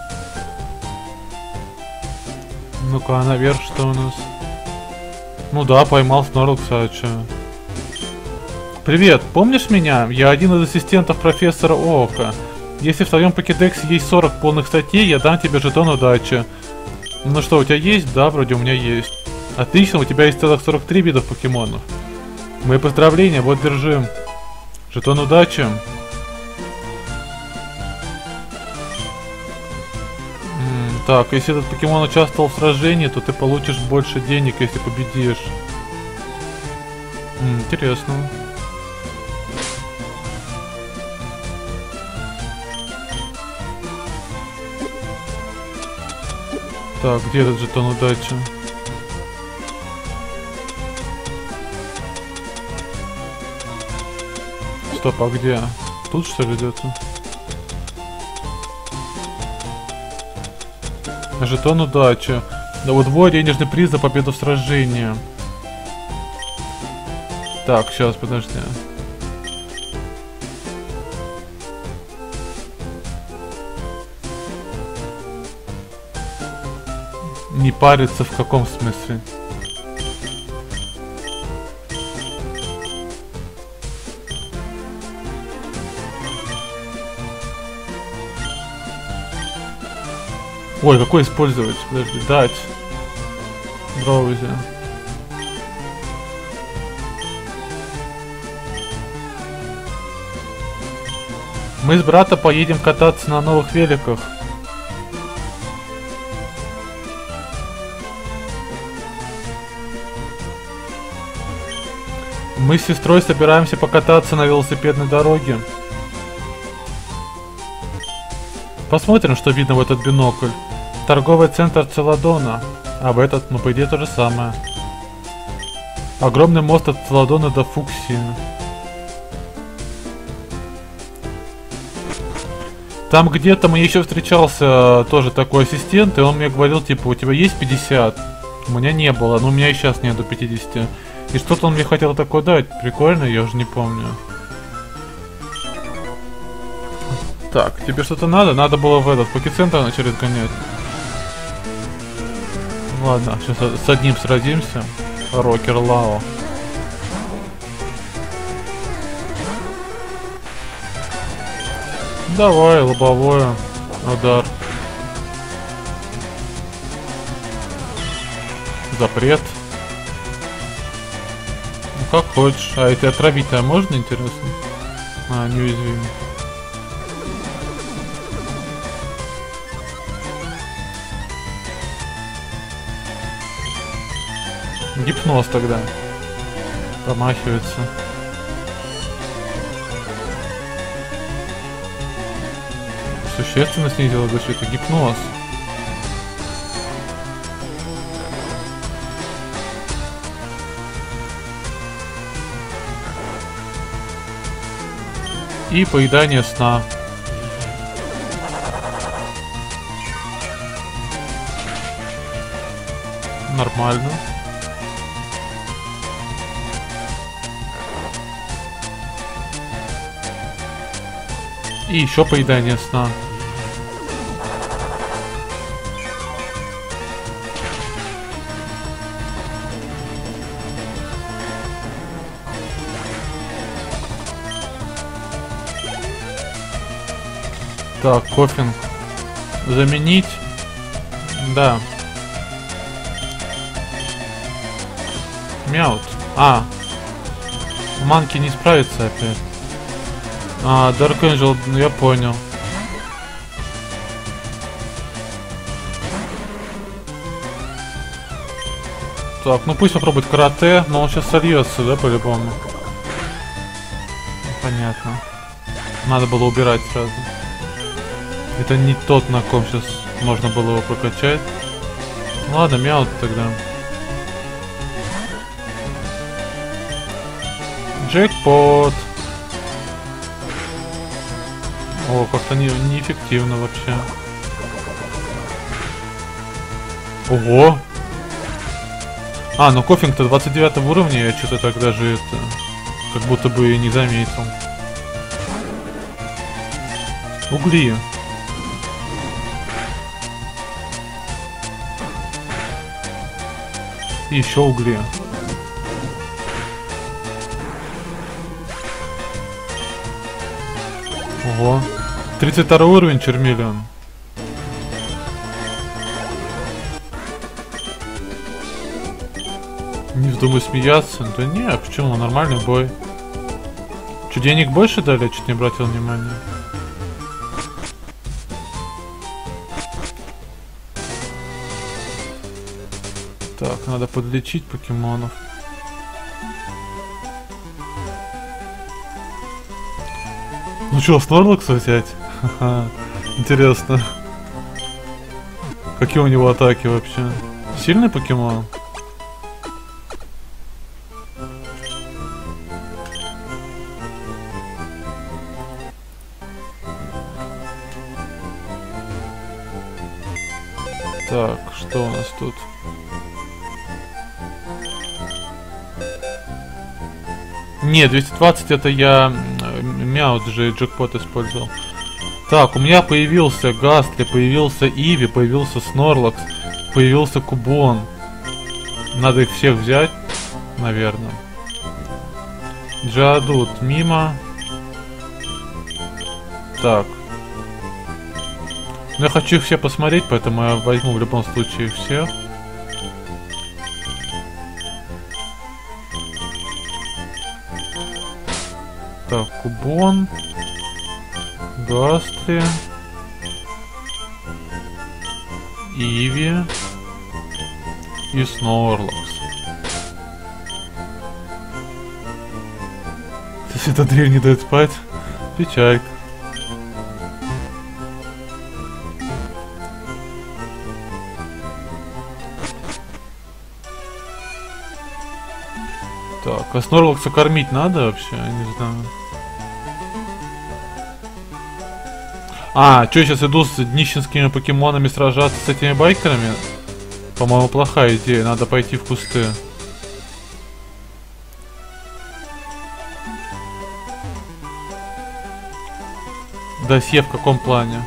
Ну-ка, а наверх что у нас? Ну да, поймал Snorlax, а чё? Привет, помнишь меня? Я один из ассистентов профессора Ока. Если в твоем покедексе есть 40 полных статей, я дам тебе жетон удачи. Ну что, у тебя есть? Да, вроде у меня есть. Отлично, у тебя есть целых 43 видов покемонов. Мои поздравления, вот держи. Жетон удачи. Так, если этот покемон участвовал в сражении, то ты получишь больше денег, если победишь. Интересно. Так, где этот жетон удачи? Стоп, а где? Тут что ли где-то? Жетон удачи. Да, удвой денежный приз за победу в сражении. Так, сейчас, подожди. Не париться в каком смысле? Ой, какой использовать? Подожди, дать. Дроузи. Мы с братом поедем кататься на новых великах. Мы с сестрой собираемся покататься на велосипедной дороге. Посмотрим, что видно в этот бинокль. Торговый центр Целадона. А в этот, ну по идее то же самое. Огромный мост от Целадона до Фуксии. Там где-то мне еще встречался тоже такой ассистент, и он мне говорил, типа, у тебя есть 50? У меня не было, но у меня и сейчас нету 50. И что-то он мне хотел такое дать. Прикольно, я уже не помню. Так, тебе что-то надо? Надо было в этот покецентр начали гонять. Ладно, сейчас с одним сразимся. Рокер Лао. Давай, лобовое. Удар. Запрет. Ну как хочешь. А это отравить-то можно, интересно? А, неуязвим. Гипноз тогда. Промахивается. Существенно снизила защиту. Гипноз. И поедание сна. Нормально. И еще поедание сна. Так, кофинг. Заменить. Да. Мяут. А. Манки не справится опять. А, Dark Angel, ну я понял. Так, ну пусть попробует карате, но он сейчас сольется, да, по-любому? Понятно. Надо было убирать сразу. Это не тот, на ком сейчас можно было его прокачать. Ладно, мяут тогда. Джекпот. О, как-то неэффективно вообще. Ого! А, ну кофинг-то 29 уровня, я что-то так даже это... Как будто бы и не заметил. Угли. И еще угли. Ого. 32 уровень, Чермиллион. Не вздумай смеяться. Да не, а почему? Нормальный бой. Че, денег больше дали? Я чуть не обратил внимания. Так, надо подлечить покемонов. Ну что, Снорлакса взять? Ха-ха. Интересно. Какие у него атаки вообще? Сильный покемон? Так, что у нас тут? Не, 220 это я мяут же джекпот использовал. Так, у меня появился Гастли, появился Иви, появился Снорлакс, появился Кубон. Надо их всех взять, наверное. Джадут мимо. Так. Но я хочу их все посмотреть, поэтому я возьму в любом случае всех. Так, Кубон, Гастри, Иви и Снорлакс. Эта дрель не дает спать. Печалька. Так, а Снорлакса кормить надо вообще? Я не знаю. А, что сейчас иду с днищенскими покемонами сражаться с этими байкерами? По-моему, плохая идея. Надо пойти в кусты. Досье в каком плане?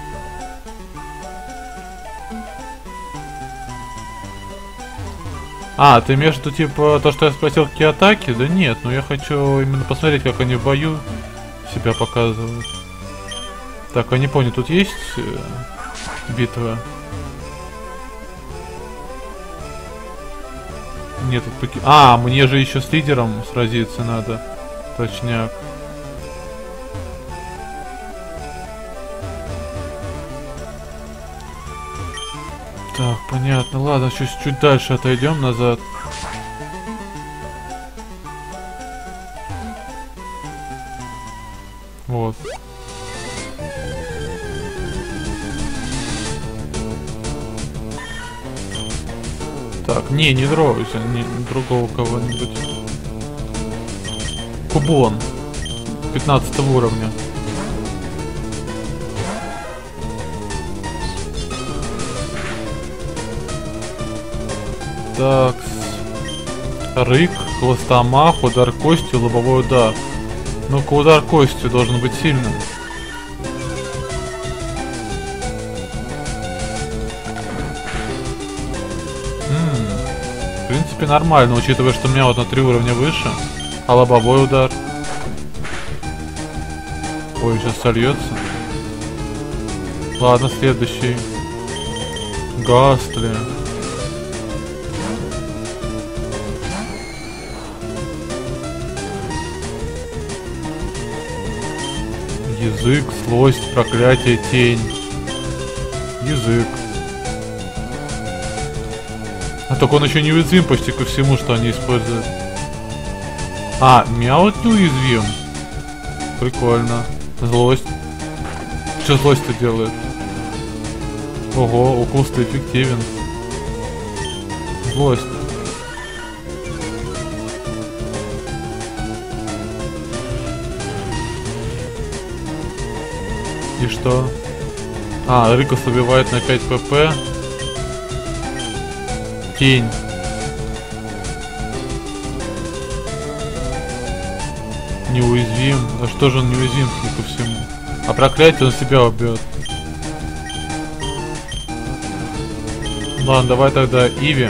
А, ты имеешь в виду, типа, то, что я спросил, какие атаки? Да нет, ну я хочу именно посмотреть, как они в бою себя показывают. Так, я не понял, тут есть битва? Нет, тут А, мне же еще с лидером сразиться надо. Точняк. Так, понятно. Ладно, чуть дальше отойдем назад. Вот. Так, не дройся, другого кого-нибудь. Кубон. 15 уровня. Так. Рык, хвостомах, удар костью, лобовой удар. Ну-ка, удар костью должен быть сильным. В принципе, нормально, учитывая, что у меня вот на 3 уровня выше. А лобовой удар. Ой, сейчас сольется. Ладно, следующий. Гастри. Язык, злость, проклятие, тень. Язык. А так он еще неуязвим почти ко всему, что они используют. А, мяут неуязвим. Прикольно. Злость. Что злость-то делает? Ого, укус-то эффективен. Злость. И что? А, Рыкос убивает на 5 pp. Тень. Неуязвим. А что же он неуязвим, судя по всему? А проклятие он себя убьет. Ладно, давай тогда Иви.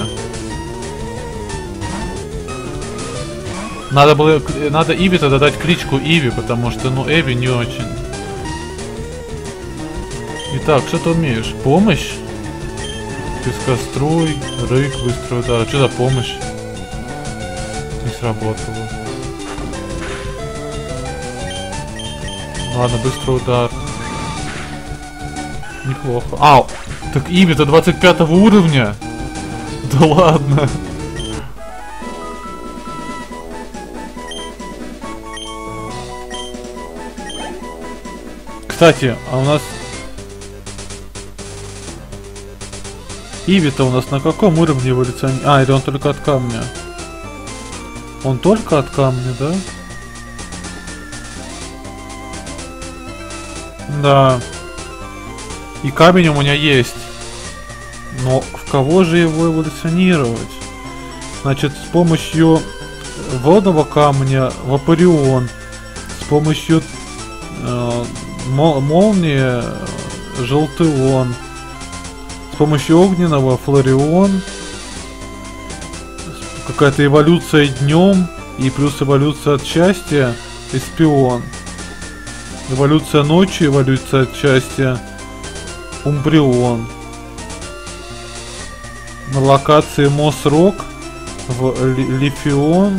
Надо Иви тогда дать кличку Иви, потому что, ну, Эви не очень. Итак, что ты умеешь? Помощь? Пескоструй, рык, быстрый удар. А что за помощь? Не сработало. Ладно, быстрый удар. Неплохо. Ау! Так Иви-то 25 уровня? Да ладно. Кстати, а у нас... Иви-то у нас на каком уровне эволюционирует? А, или он только от камня? Он только от камня, да? Да. И камень у меня есть. Но в кого же его эволюционировать? Значит, с помощью водного камня Вапорион. С помощью молнии Желтыон. С помощью огненного Флорион. Какая-то эволюция днем. И плюс эволюция от счастья Эспион. Эволюция ночью, эволюция от счастья Умбрион. На локации Мосрок в Лифион.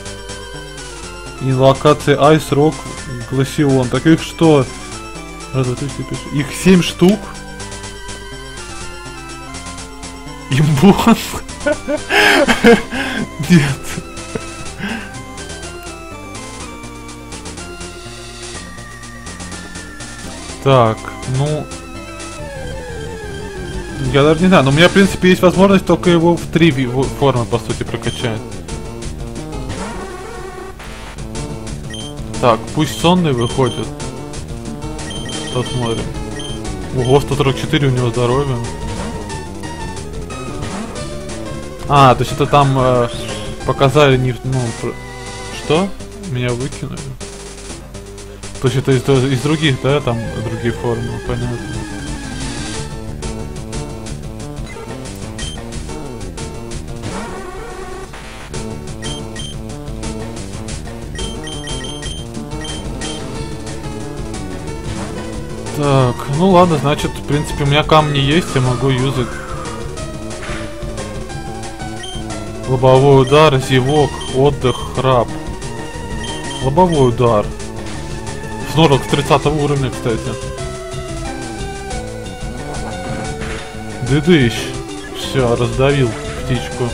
И на локации Айс Рок Гласион. Так их что? Их 7 штук. Имбон. Нет. Так, ну... Я даже не знаю, но у меня, в принципе, есть возможность только его в 3 формы, по сути, прокачать. Так, пусть сонный выходит. Посмотрим. Ого, 144 у него здоровья. А, то есть это там показали не... Ну, что? Меня выкинули. То есть это из других, да, там другие формы, понятно. Так, ну ладно, значит, в принципе, у меня камни есть, я могу юзать. Лобовой удар, зевок, отдых, храп. Лобовой удар. Снорок с 30 уровня, кстати. Дыдыщ. Все, раздавил птичку.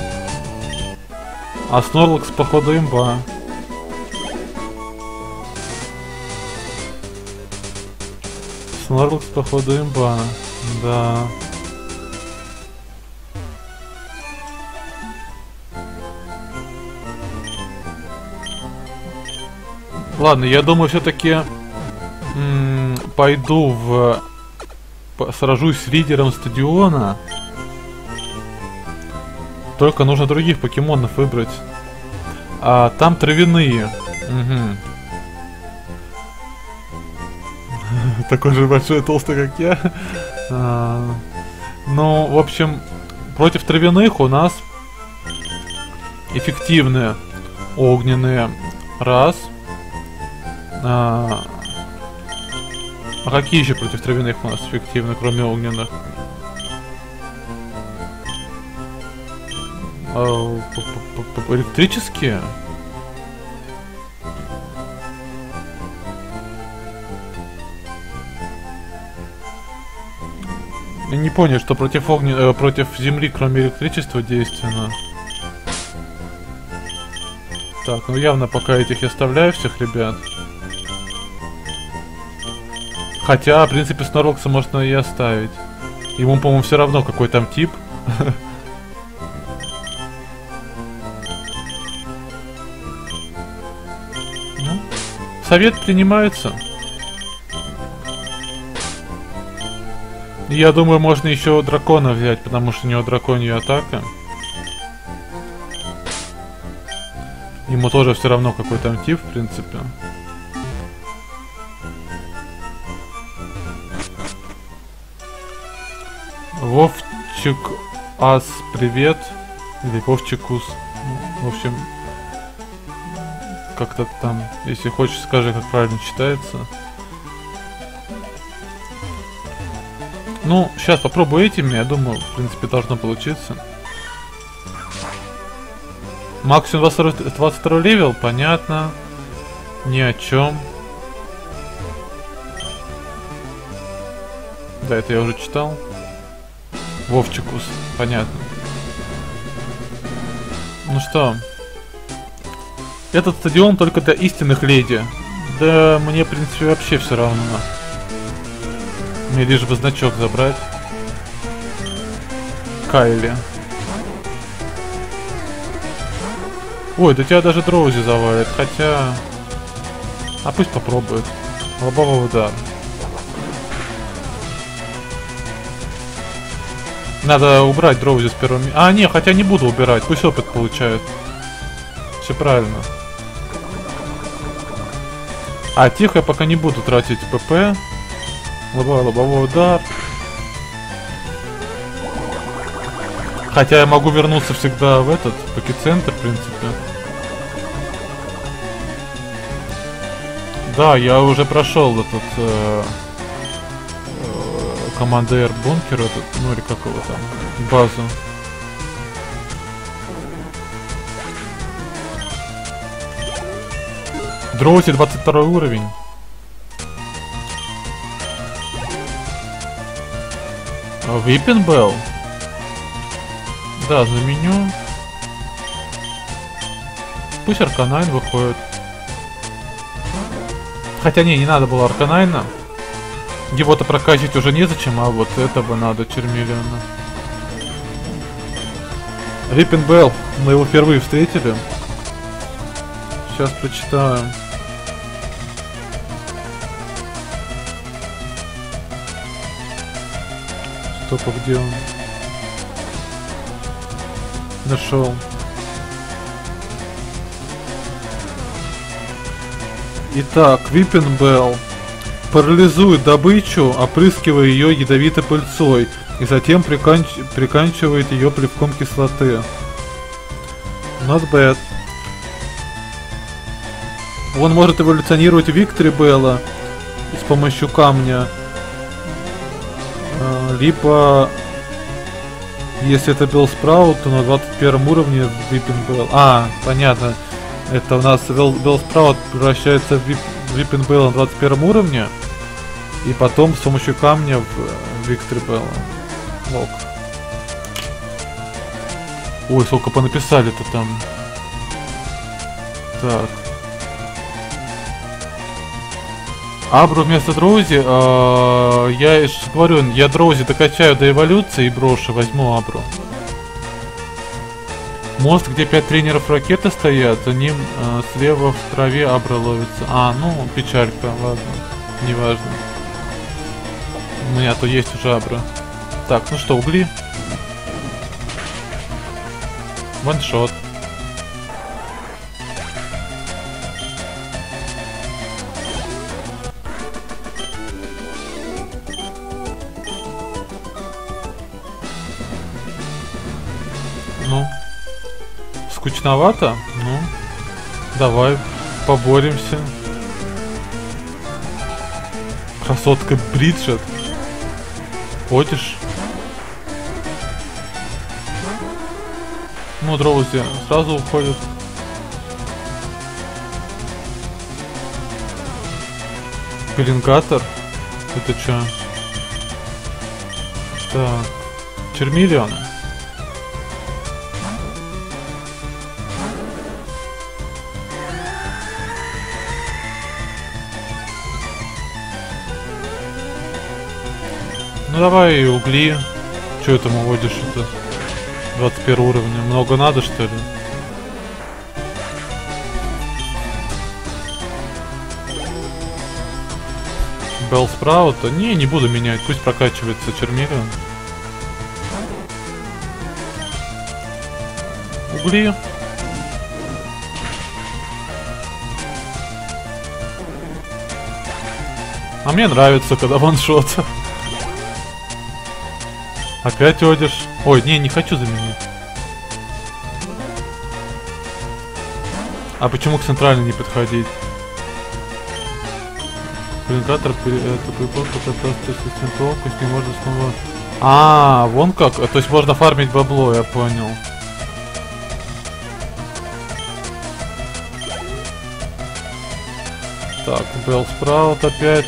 А Снорлакс, походу, имба. Снорлакс, походу, имба. Да. Ладно, я думаю, все-таки пойду сражусь с лидером стадиона. Только нужно других покемонов выбрать. А там травяные. Угу. Такой же большой и толстый, как я. Ну, в общем, против травяных у нас эффективные огненные. Раз. А какие еще против травяных у нас эффективны, кроме огненных? Электрические? Я не понял, что против против земли, кроме электричества, действенно. Так, ну явно пока этих я оставляю всех ребят. Хотя, в принципе, Снорлакса можно и оставить. Ему, по-моему, все равно, какой там тип. Ну, совет принимается. Я думаю, можно еще дракона взять, потому что у него драконья атака. Ему тоже все равно, какой там тип, в принципе. Вовчик Ас, привет. Или Вовчикус. В общем, как-то там. Если хочешь, скажи, как правильно читается. Ну, сейчас попробую этими. Я думаю, в принципе, должно получиться. Максимум 22 левел, понятно. Ни о чем. Да, это я уже читал. Вовчикус, понятно. Ну что, этот стадион только для истинных леди. Да мне, в принципе, вообще все равно. Мне лишь бы значок забрать. Кайли. Ой, да тебя даже Дроузи завалит, хотя... А пусть попробует. Лобовой удар. Надо убрать Дроузи с первым... А, не, хотя не буду убирать, пусть опыт получает. Все правильно. А, тихо, я пока не буду тратить ПП. Лобовой удар. Хотя я могу вернуться всегда в этот покецентр, в принципе. Да, я уже прошел этот Командир бункер этот, ну или как его там, базу. Дроузи 22 уровень. Whipping Bell. Да, на меню. Пусть Арканайн выходит. Хотя не надо было Арканайна. Его-то прокачивать уже незачем, а вот это бы надо, Чермиллиона. Whipping Bell. Мы его впервые встретили. Сейчас прочитаю. Стоп, а где он? Нашел. Итак, Whipping Bell парализует добычу, опрыскивая ее ядовитой пыльцой, и затем приканчивает ее плевком кислоты. Not bad. Он может эволюционировать в Victory Bell с помощью камня. Либо, если это Bellsprout, то на 21 уровне Whipping Bell. А, понятно. Это у нас Bellsprout превращается в Whipping Bell на 21 уровне. И потом с помощью камня в Victory Bell. Лок. Ой, сколько понаписали-то там. Так. Абру вместо Дроузи, я говорю, я Дроузи докачаю до эволюции и брошу, возьму Абру. Мост, где 5 тренеров ракеты стоят, за ним слева в траве Абра ловится. А, ну, печалька, ладно, неважно. У меня то есть уже Абра. Так, ну что, угли? Ваншот. Ну, скучновато? Ну, давай поборемся. Красотка Бриджит. Ходишь? Ну, Дроузи сразу уходит. Пеленгатор? Это чё? Так. Чермиллион. Ну давай угли. Чё это уводишь это? 21 уровня. Много надо, что ли? Bellsprout? Не буду менять. Пусть прокачивается Чермиллион. Угли. А мне нравится, когда ваншот. Опять одишь. Ой, не хочу заменить. А почему к центральной не подходить? Пеленгатор, это приборка, которая просто винтовку, с ним можно снова... А, вон как? То есть можно фармить бабло, я понял. Так, Bellsprout опять.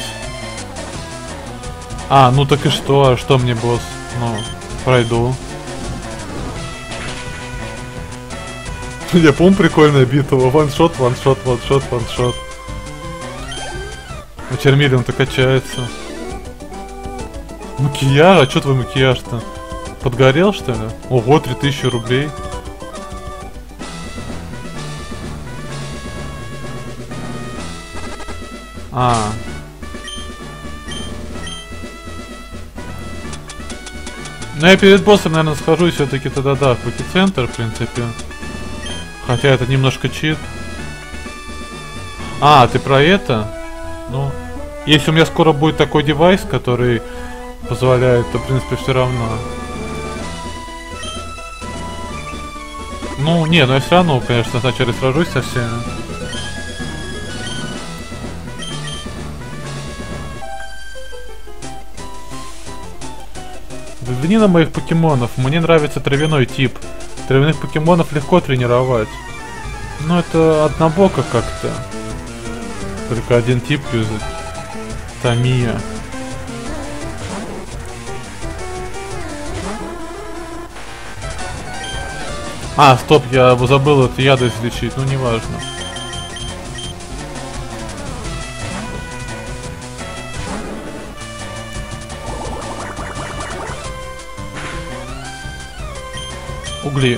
А, ну так и что? А что мне, босс? Ну, пройду. Я помню, прикольная битва. Ваншот, ваншот, ваншот, ваншот. А Чермиллион-то качается. Макияж? А чё твой макияж-то? Подгорел, что ли? Ого, 3000 рублей. А. Ну я перед боссом, наверное, схожу все-таки тогда, да, в пути-центр, в принципе. Хотя это немножко чит. А, ты про это? Ну, если у меня скоро будет такой девайс, который позволяет, то, в принципе, все равно. Ну, не, но я все равно, конечно, сначала сражусь со всеми. Взгляни на моих покемонов. Мне нравится травяной тип. Травяных покемонов легко тренировать. Но это однобоко как-то. Только один тип юзать. Тамия. А, стоп, я забыл это яды излечить, ну неважно. Угли.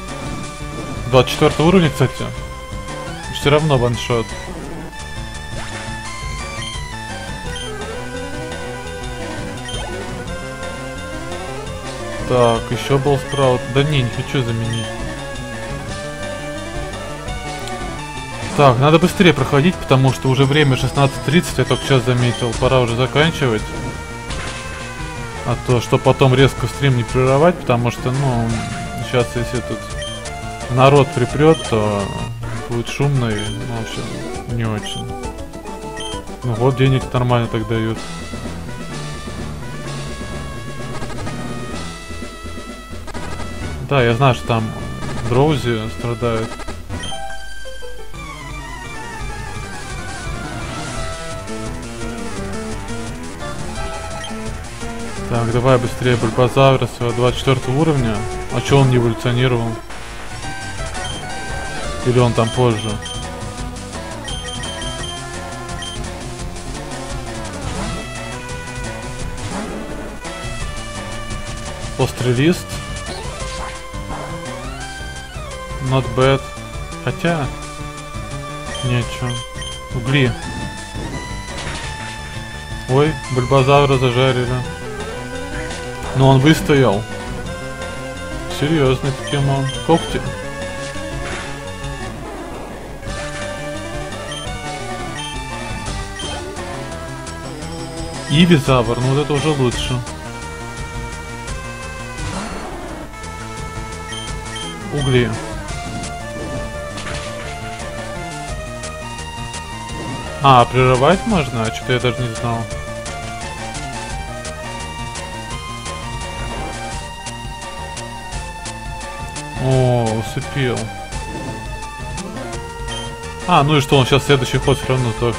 24 уровня, кстати. Все равно ваншот. Так, еще был спраут. Да не хочу заменить. Так, надо быстрее проходить, потому что уже время 16:30, я только сейчас заметил. Пора уже заканчивать. А то, что потом резко стрим не прерывать, потому что, ну, сейчас если тут народ припрет, то будет шумно и, ну, в общем, не очень. Ну вот, денег нормально так дают. Да, я знаю, что там Дроузи страдает. Так, давай быстрее Бульбазавра своего 24 уровня. А чё он не эволюционировал? Или он там позже? Острый лист. Not bad. Хотя... Нечего. Угли. Ой, Бульбазавра зажарили. Но он выстоял. Серьезный покемон. Когти. Ивизавр, ну вот это уже лучше. Угли. А, прерывать можно? А что-то я даже не знал. О, усыпил. А, ну и что, он сейчас следующий ход все равно сдохнет.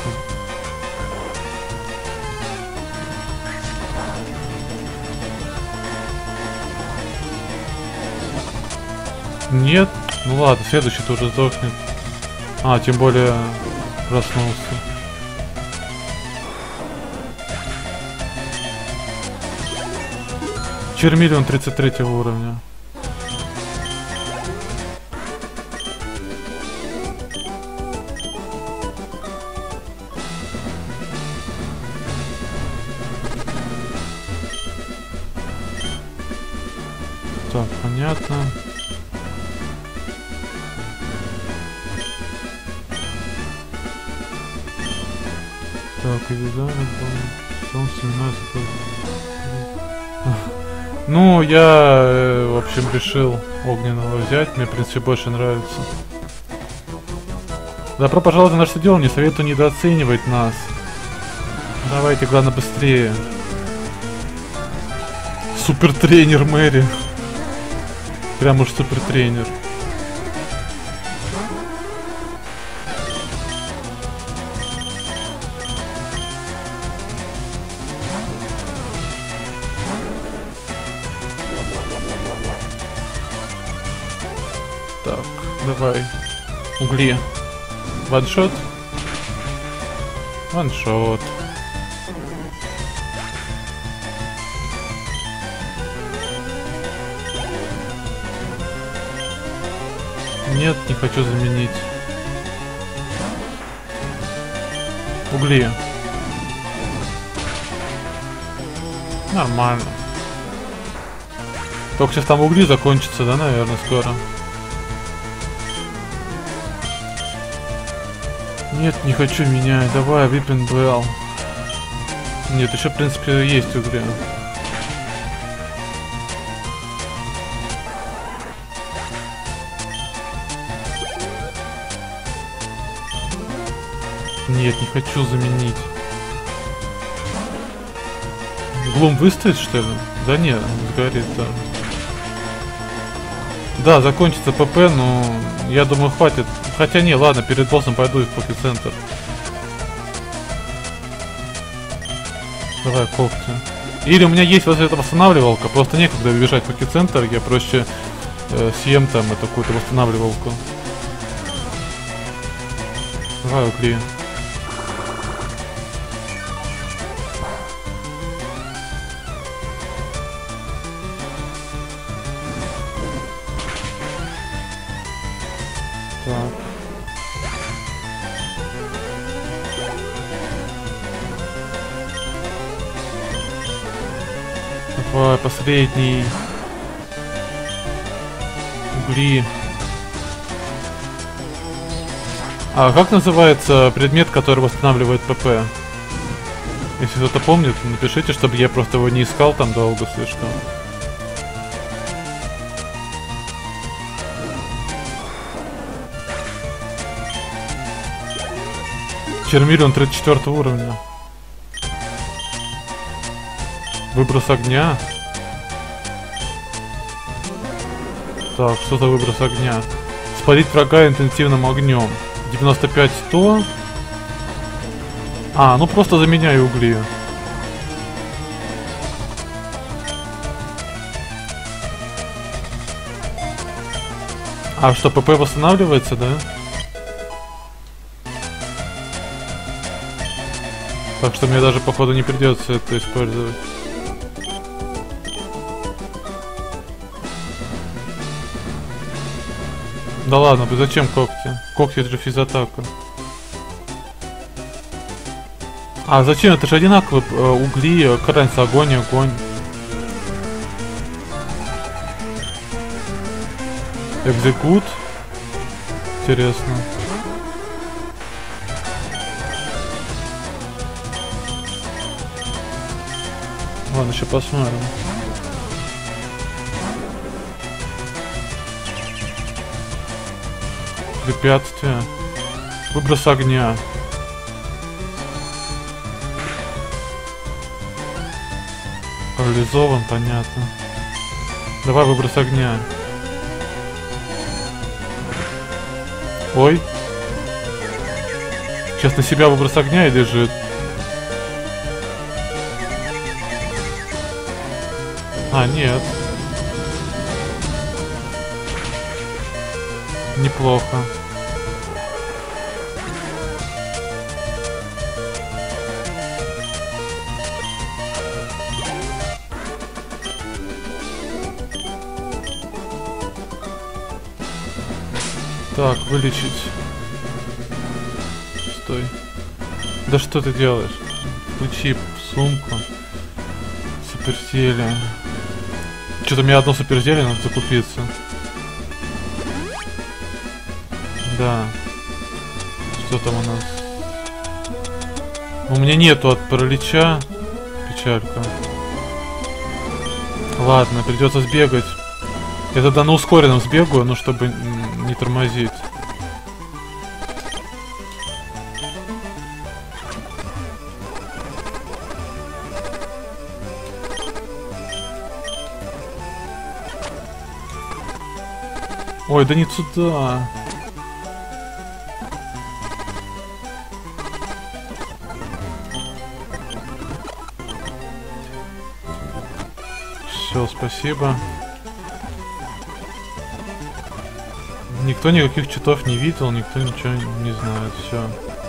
Нет? Ну ладно, следующий тоже сдохнет. А, тем более проснулся. Чермиллион 33 уровня. Так, понятно. Так, и видали, солнце семена. Ну, я, в общем, решил огненного взять. Мне, в принципе, больше нравится. Добро пожаловать на наше дело. Не советую недооценивать нас. Давайте, главное, быстрее. Супер тренер Мэри. Прям уж супер тренер. Так, давай. Угли. Ваншот? Ваншот. Нет, не хочу заменить. Угли. Нормально. Только сейчас там угли закончатся, да, наверное, скоро. Нет, не хочу менять. Давай, Whipping Bell. Нет, еще, в принципе, есть угли. Нет, не хочу заменить. Глум выстоит, что ли? Да нет, сгорит, да. Да, закончится ПП, но я думаю хватит. Хотя не, ладно, перед боссом пойду в Поки-центр. Давай, когти. Или у меня есть вот эта восстанавливалка, просто некогда бежать в Поки-центр, я проще съем там эту какую-то восстанавливалку. Давай, угли. Так. Давай, последний. Угли. А как называется предмет, который восстанавливает ПП? Если кто-то помнит, напишите, чтобы я просто его не искал там долго слишком. Чермиллион 34 уровня. Выброс огня. Так, что за выброс огня? Спалить врага интенсивным огнем. 95-100. А, ну просто заменяю угли. А что, ПП восстанавливается, да? Так что мне даже, походу, не придется это использовать. Да ладно, зачем когти? Когти это же физатака. А зачем? Это же одинаковые угли, какая разница, огонь и огонь. Экзекут. Интересно. Ладно, еще посмотрим. Препятствие. Выброс огня. Парализован, понятно. Давай выброс огня. Ой. Сейчас на себя выброс огня и лежит. А, нет. Неплохо. Так, вылечить. Стой. Да что ты делаешь? Включи сумку. Суперзелье. Что-то у меня одно суперзелье, надо закупиться. Да. Что там у нас? У меня нету от паралича. Печалька. Ладно, придется сбегать. Я тогда на ускоренном сбегаю, ну чтобы не тормозить. Ой, да не туда. Все, спасибо. Никто никаких читов не видел, никто ничего не знает. Все.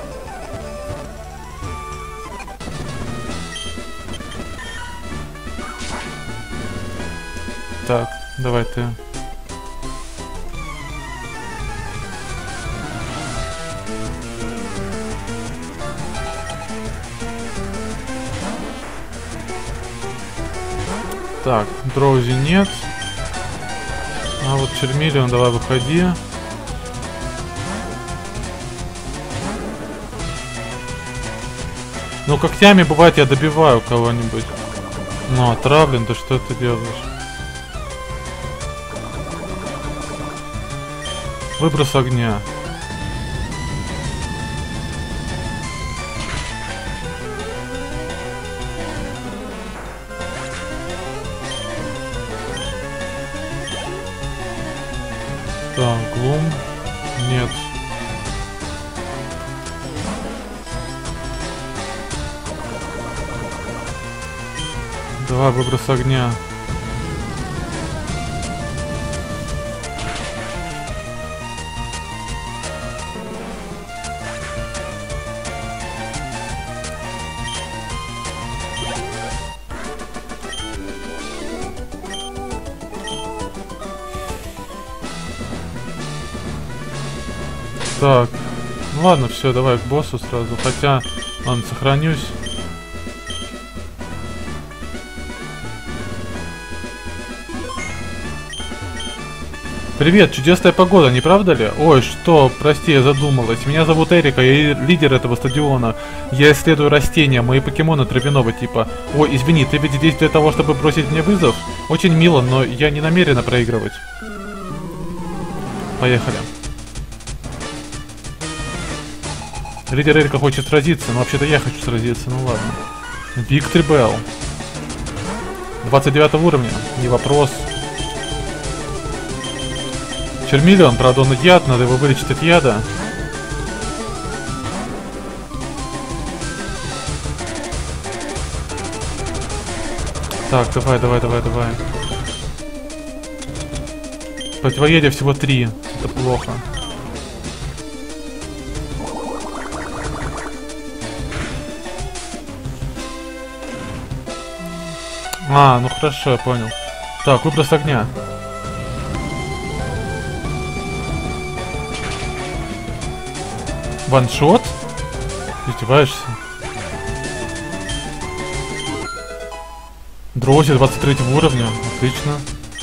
Так, давай ты. Так, Дроузи нет. А вот Чермиллион, давай выходи. Ну, когтями бывает я добиваю кого-нибудь. Ну, отравлен, да что ты делаешь? Выброс огня. Так, Глум. Нет. Давай, выброс огня. Так, ну ладно, все, давай к боссу сразу. Хотя, ладно, сохранюсь. Привет, чудесная погода, не правда ли? Ой, что, прости, я задумалась. Меня зовут Эрика, я лидер этого стадиона. Я исследую растения, мои покемоны травяного типа. Ой, извини, ты ведь здесь для того, чтобы бросить мне вызов? Очень мило, но я не намерена проигрывать. Поехали. Лидер Эрика хочет сразиться, но вообще-то я хочу сразиться, ну ладно. Victory Bell. 29 уровня, не вопрос. Чермиллион, правда он яд, надо его вылечить от яда. Так, давай. Противоядия всего 3, это плохо. А, ну хорошо, я понял. Так, выброс огня. Ваншот? Издеваешься? Дроззи 23 уровня. Отлично.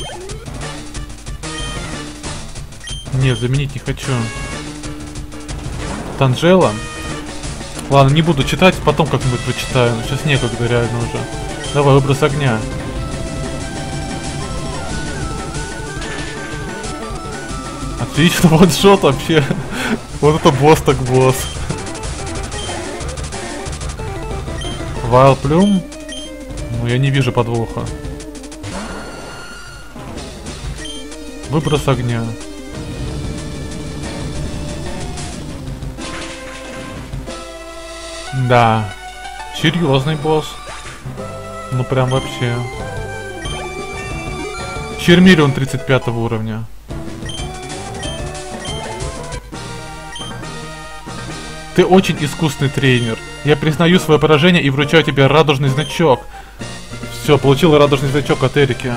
Нет, заменить не хочу. Танжела? Ладно, не буду читать, потом как-нибудь прочитаю. Но сейчас некогда реально уже. Давай, выброс огня. Отлично, ваншот вообще. Вот это босс так босс. Вайлплюм? Ну, я не вижу подвоха. Выброс огня. Да. Серьезный босс. Ну прям вообще. Чермиллион 35 уровня. Ты очень искусный тренер. Я признаю свое поражение и вручаю тебе радужный значок. Все, получил радужный значок от Эрики.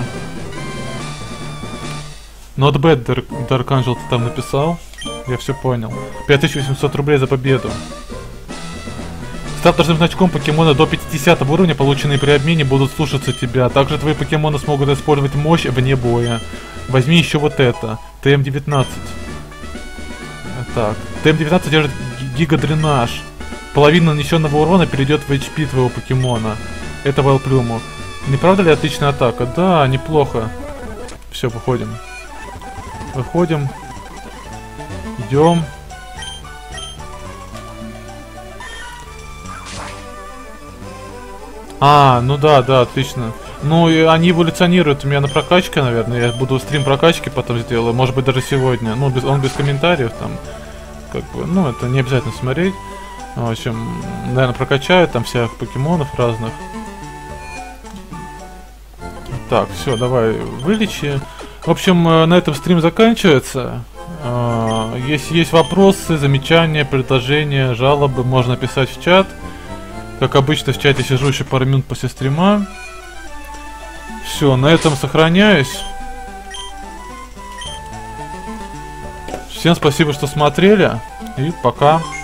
Not bad, Dark Angel, ты там написал. Я все понял. 5800 рублей за победу. С радужным значком покемоны до 50 уровня, полученные при обмене, будут слушаться тебя. Также твои покемоны смогут использовать мощь вне боя. Возьми еще вот это. ТМ-19. Так. ТМ-19 держит гигадренаж. Половина нанесенного урона перейдет в HP твоего покемона. Это Вайлплюму. Не правда ли отличная атака? Да, неплохо. Все, выходим. Выходим. Идем. А, ну да, отлично. Ну, и они эволюционируют у меня на прокачке, наверное. Я буду стрим прокачки потом сделаю. Может быть, даже сегодня. Ну, он без комментариев там. Как бы, ну, это не обязательно смотреть. В общем, наверное, прокачаю там всех покемонов разных. Так, все, давай, вылечи. В общем, на этом стрим заканчивается. Если есть вопросы, замечания, предложения, жалобы, можно писать в чат. Как обычно, в чате сижу еще пару минут после стрима. Все, на этом сохраняюсь. Всем спасибо, что смотрели. И пока.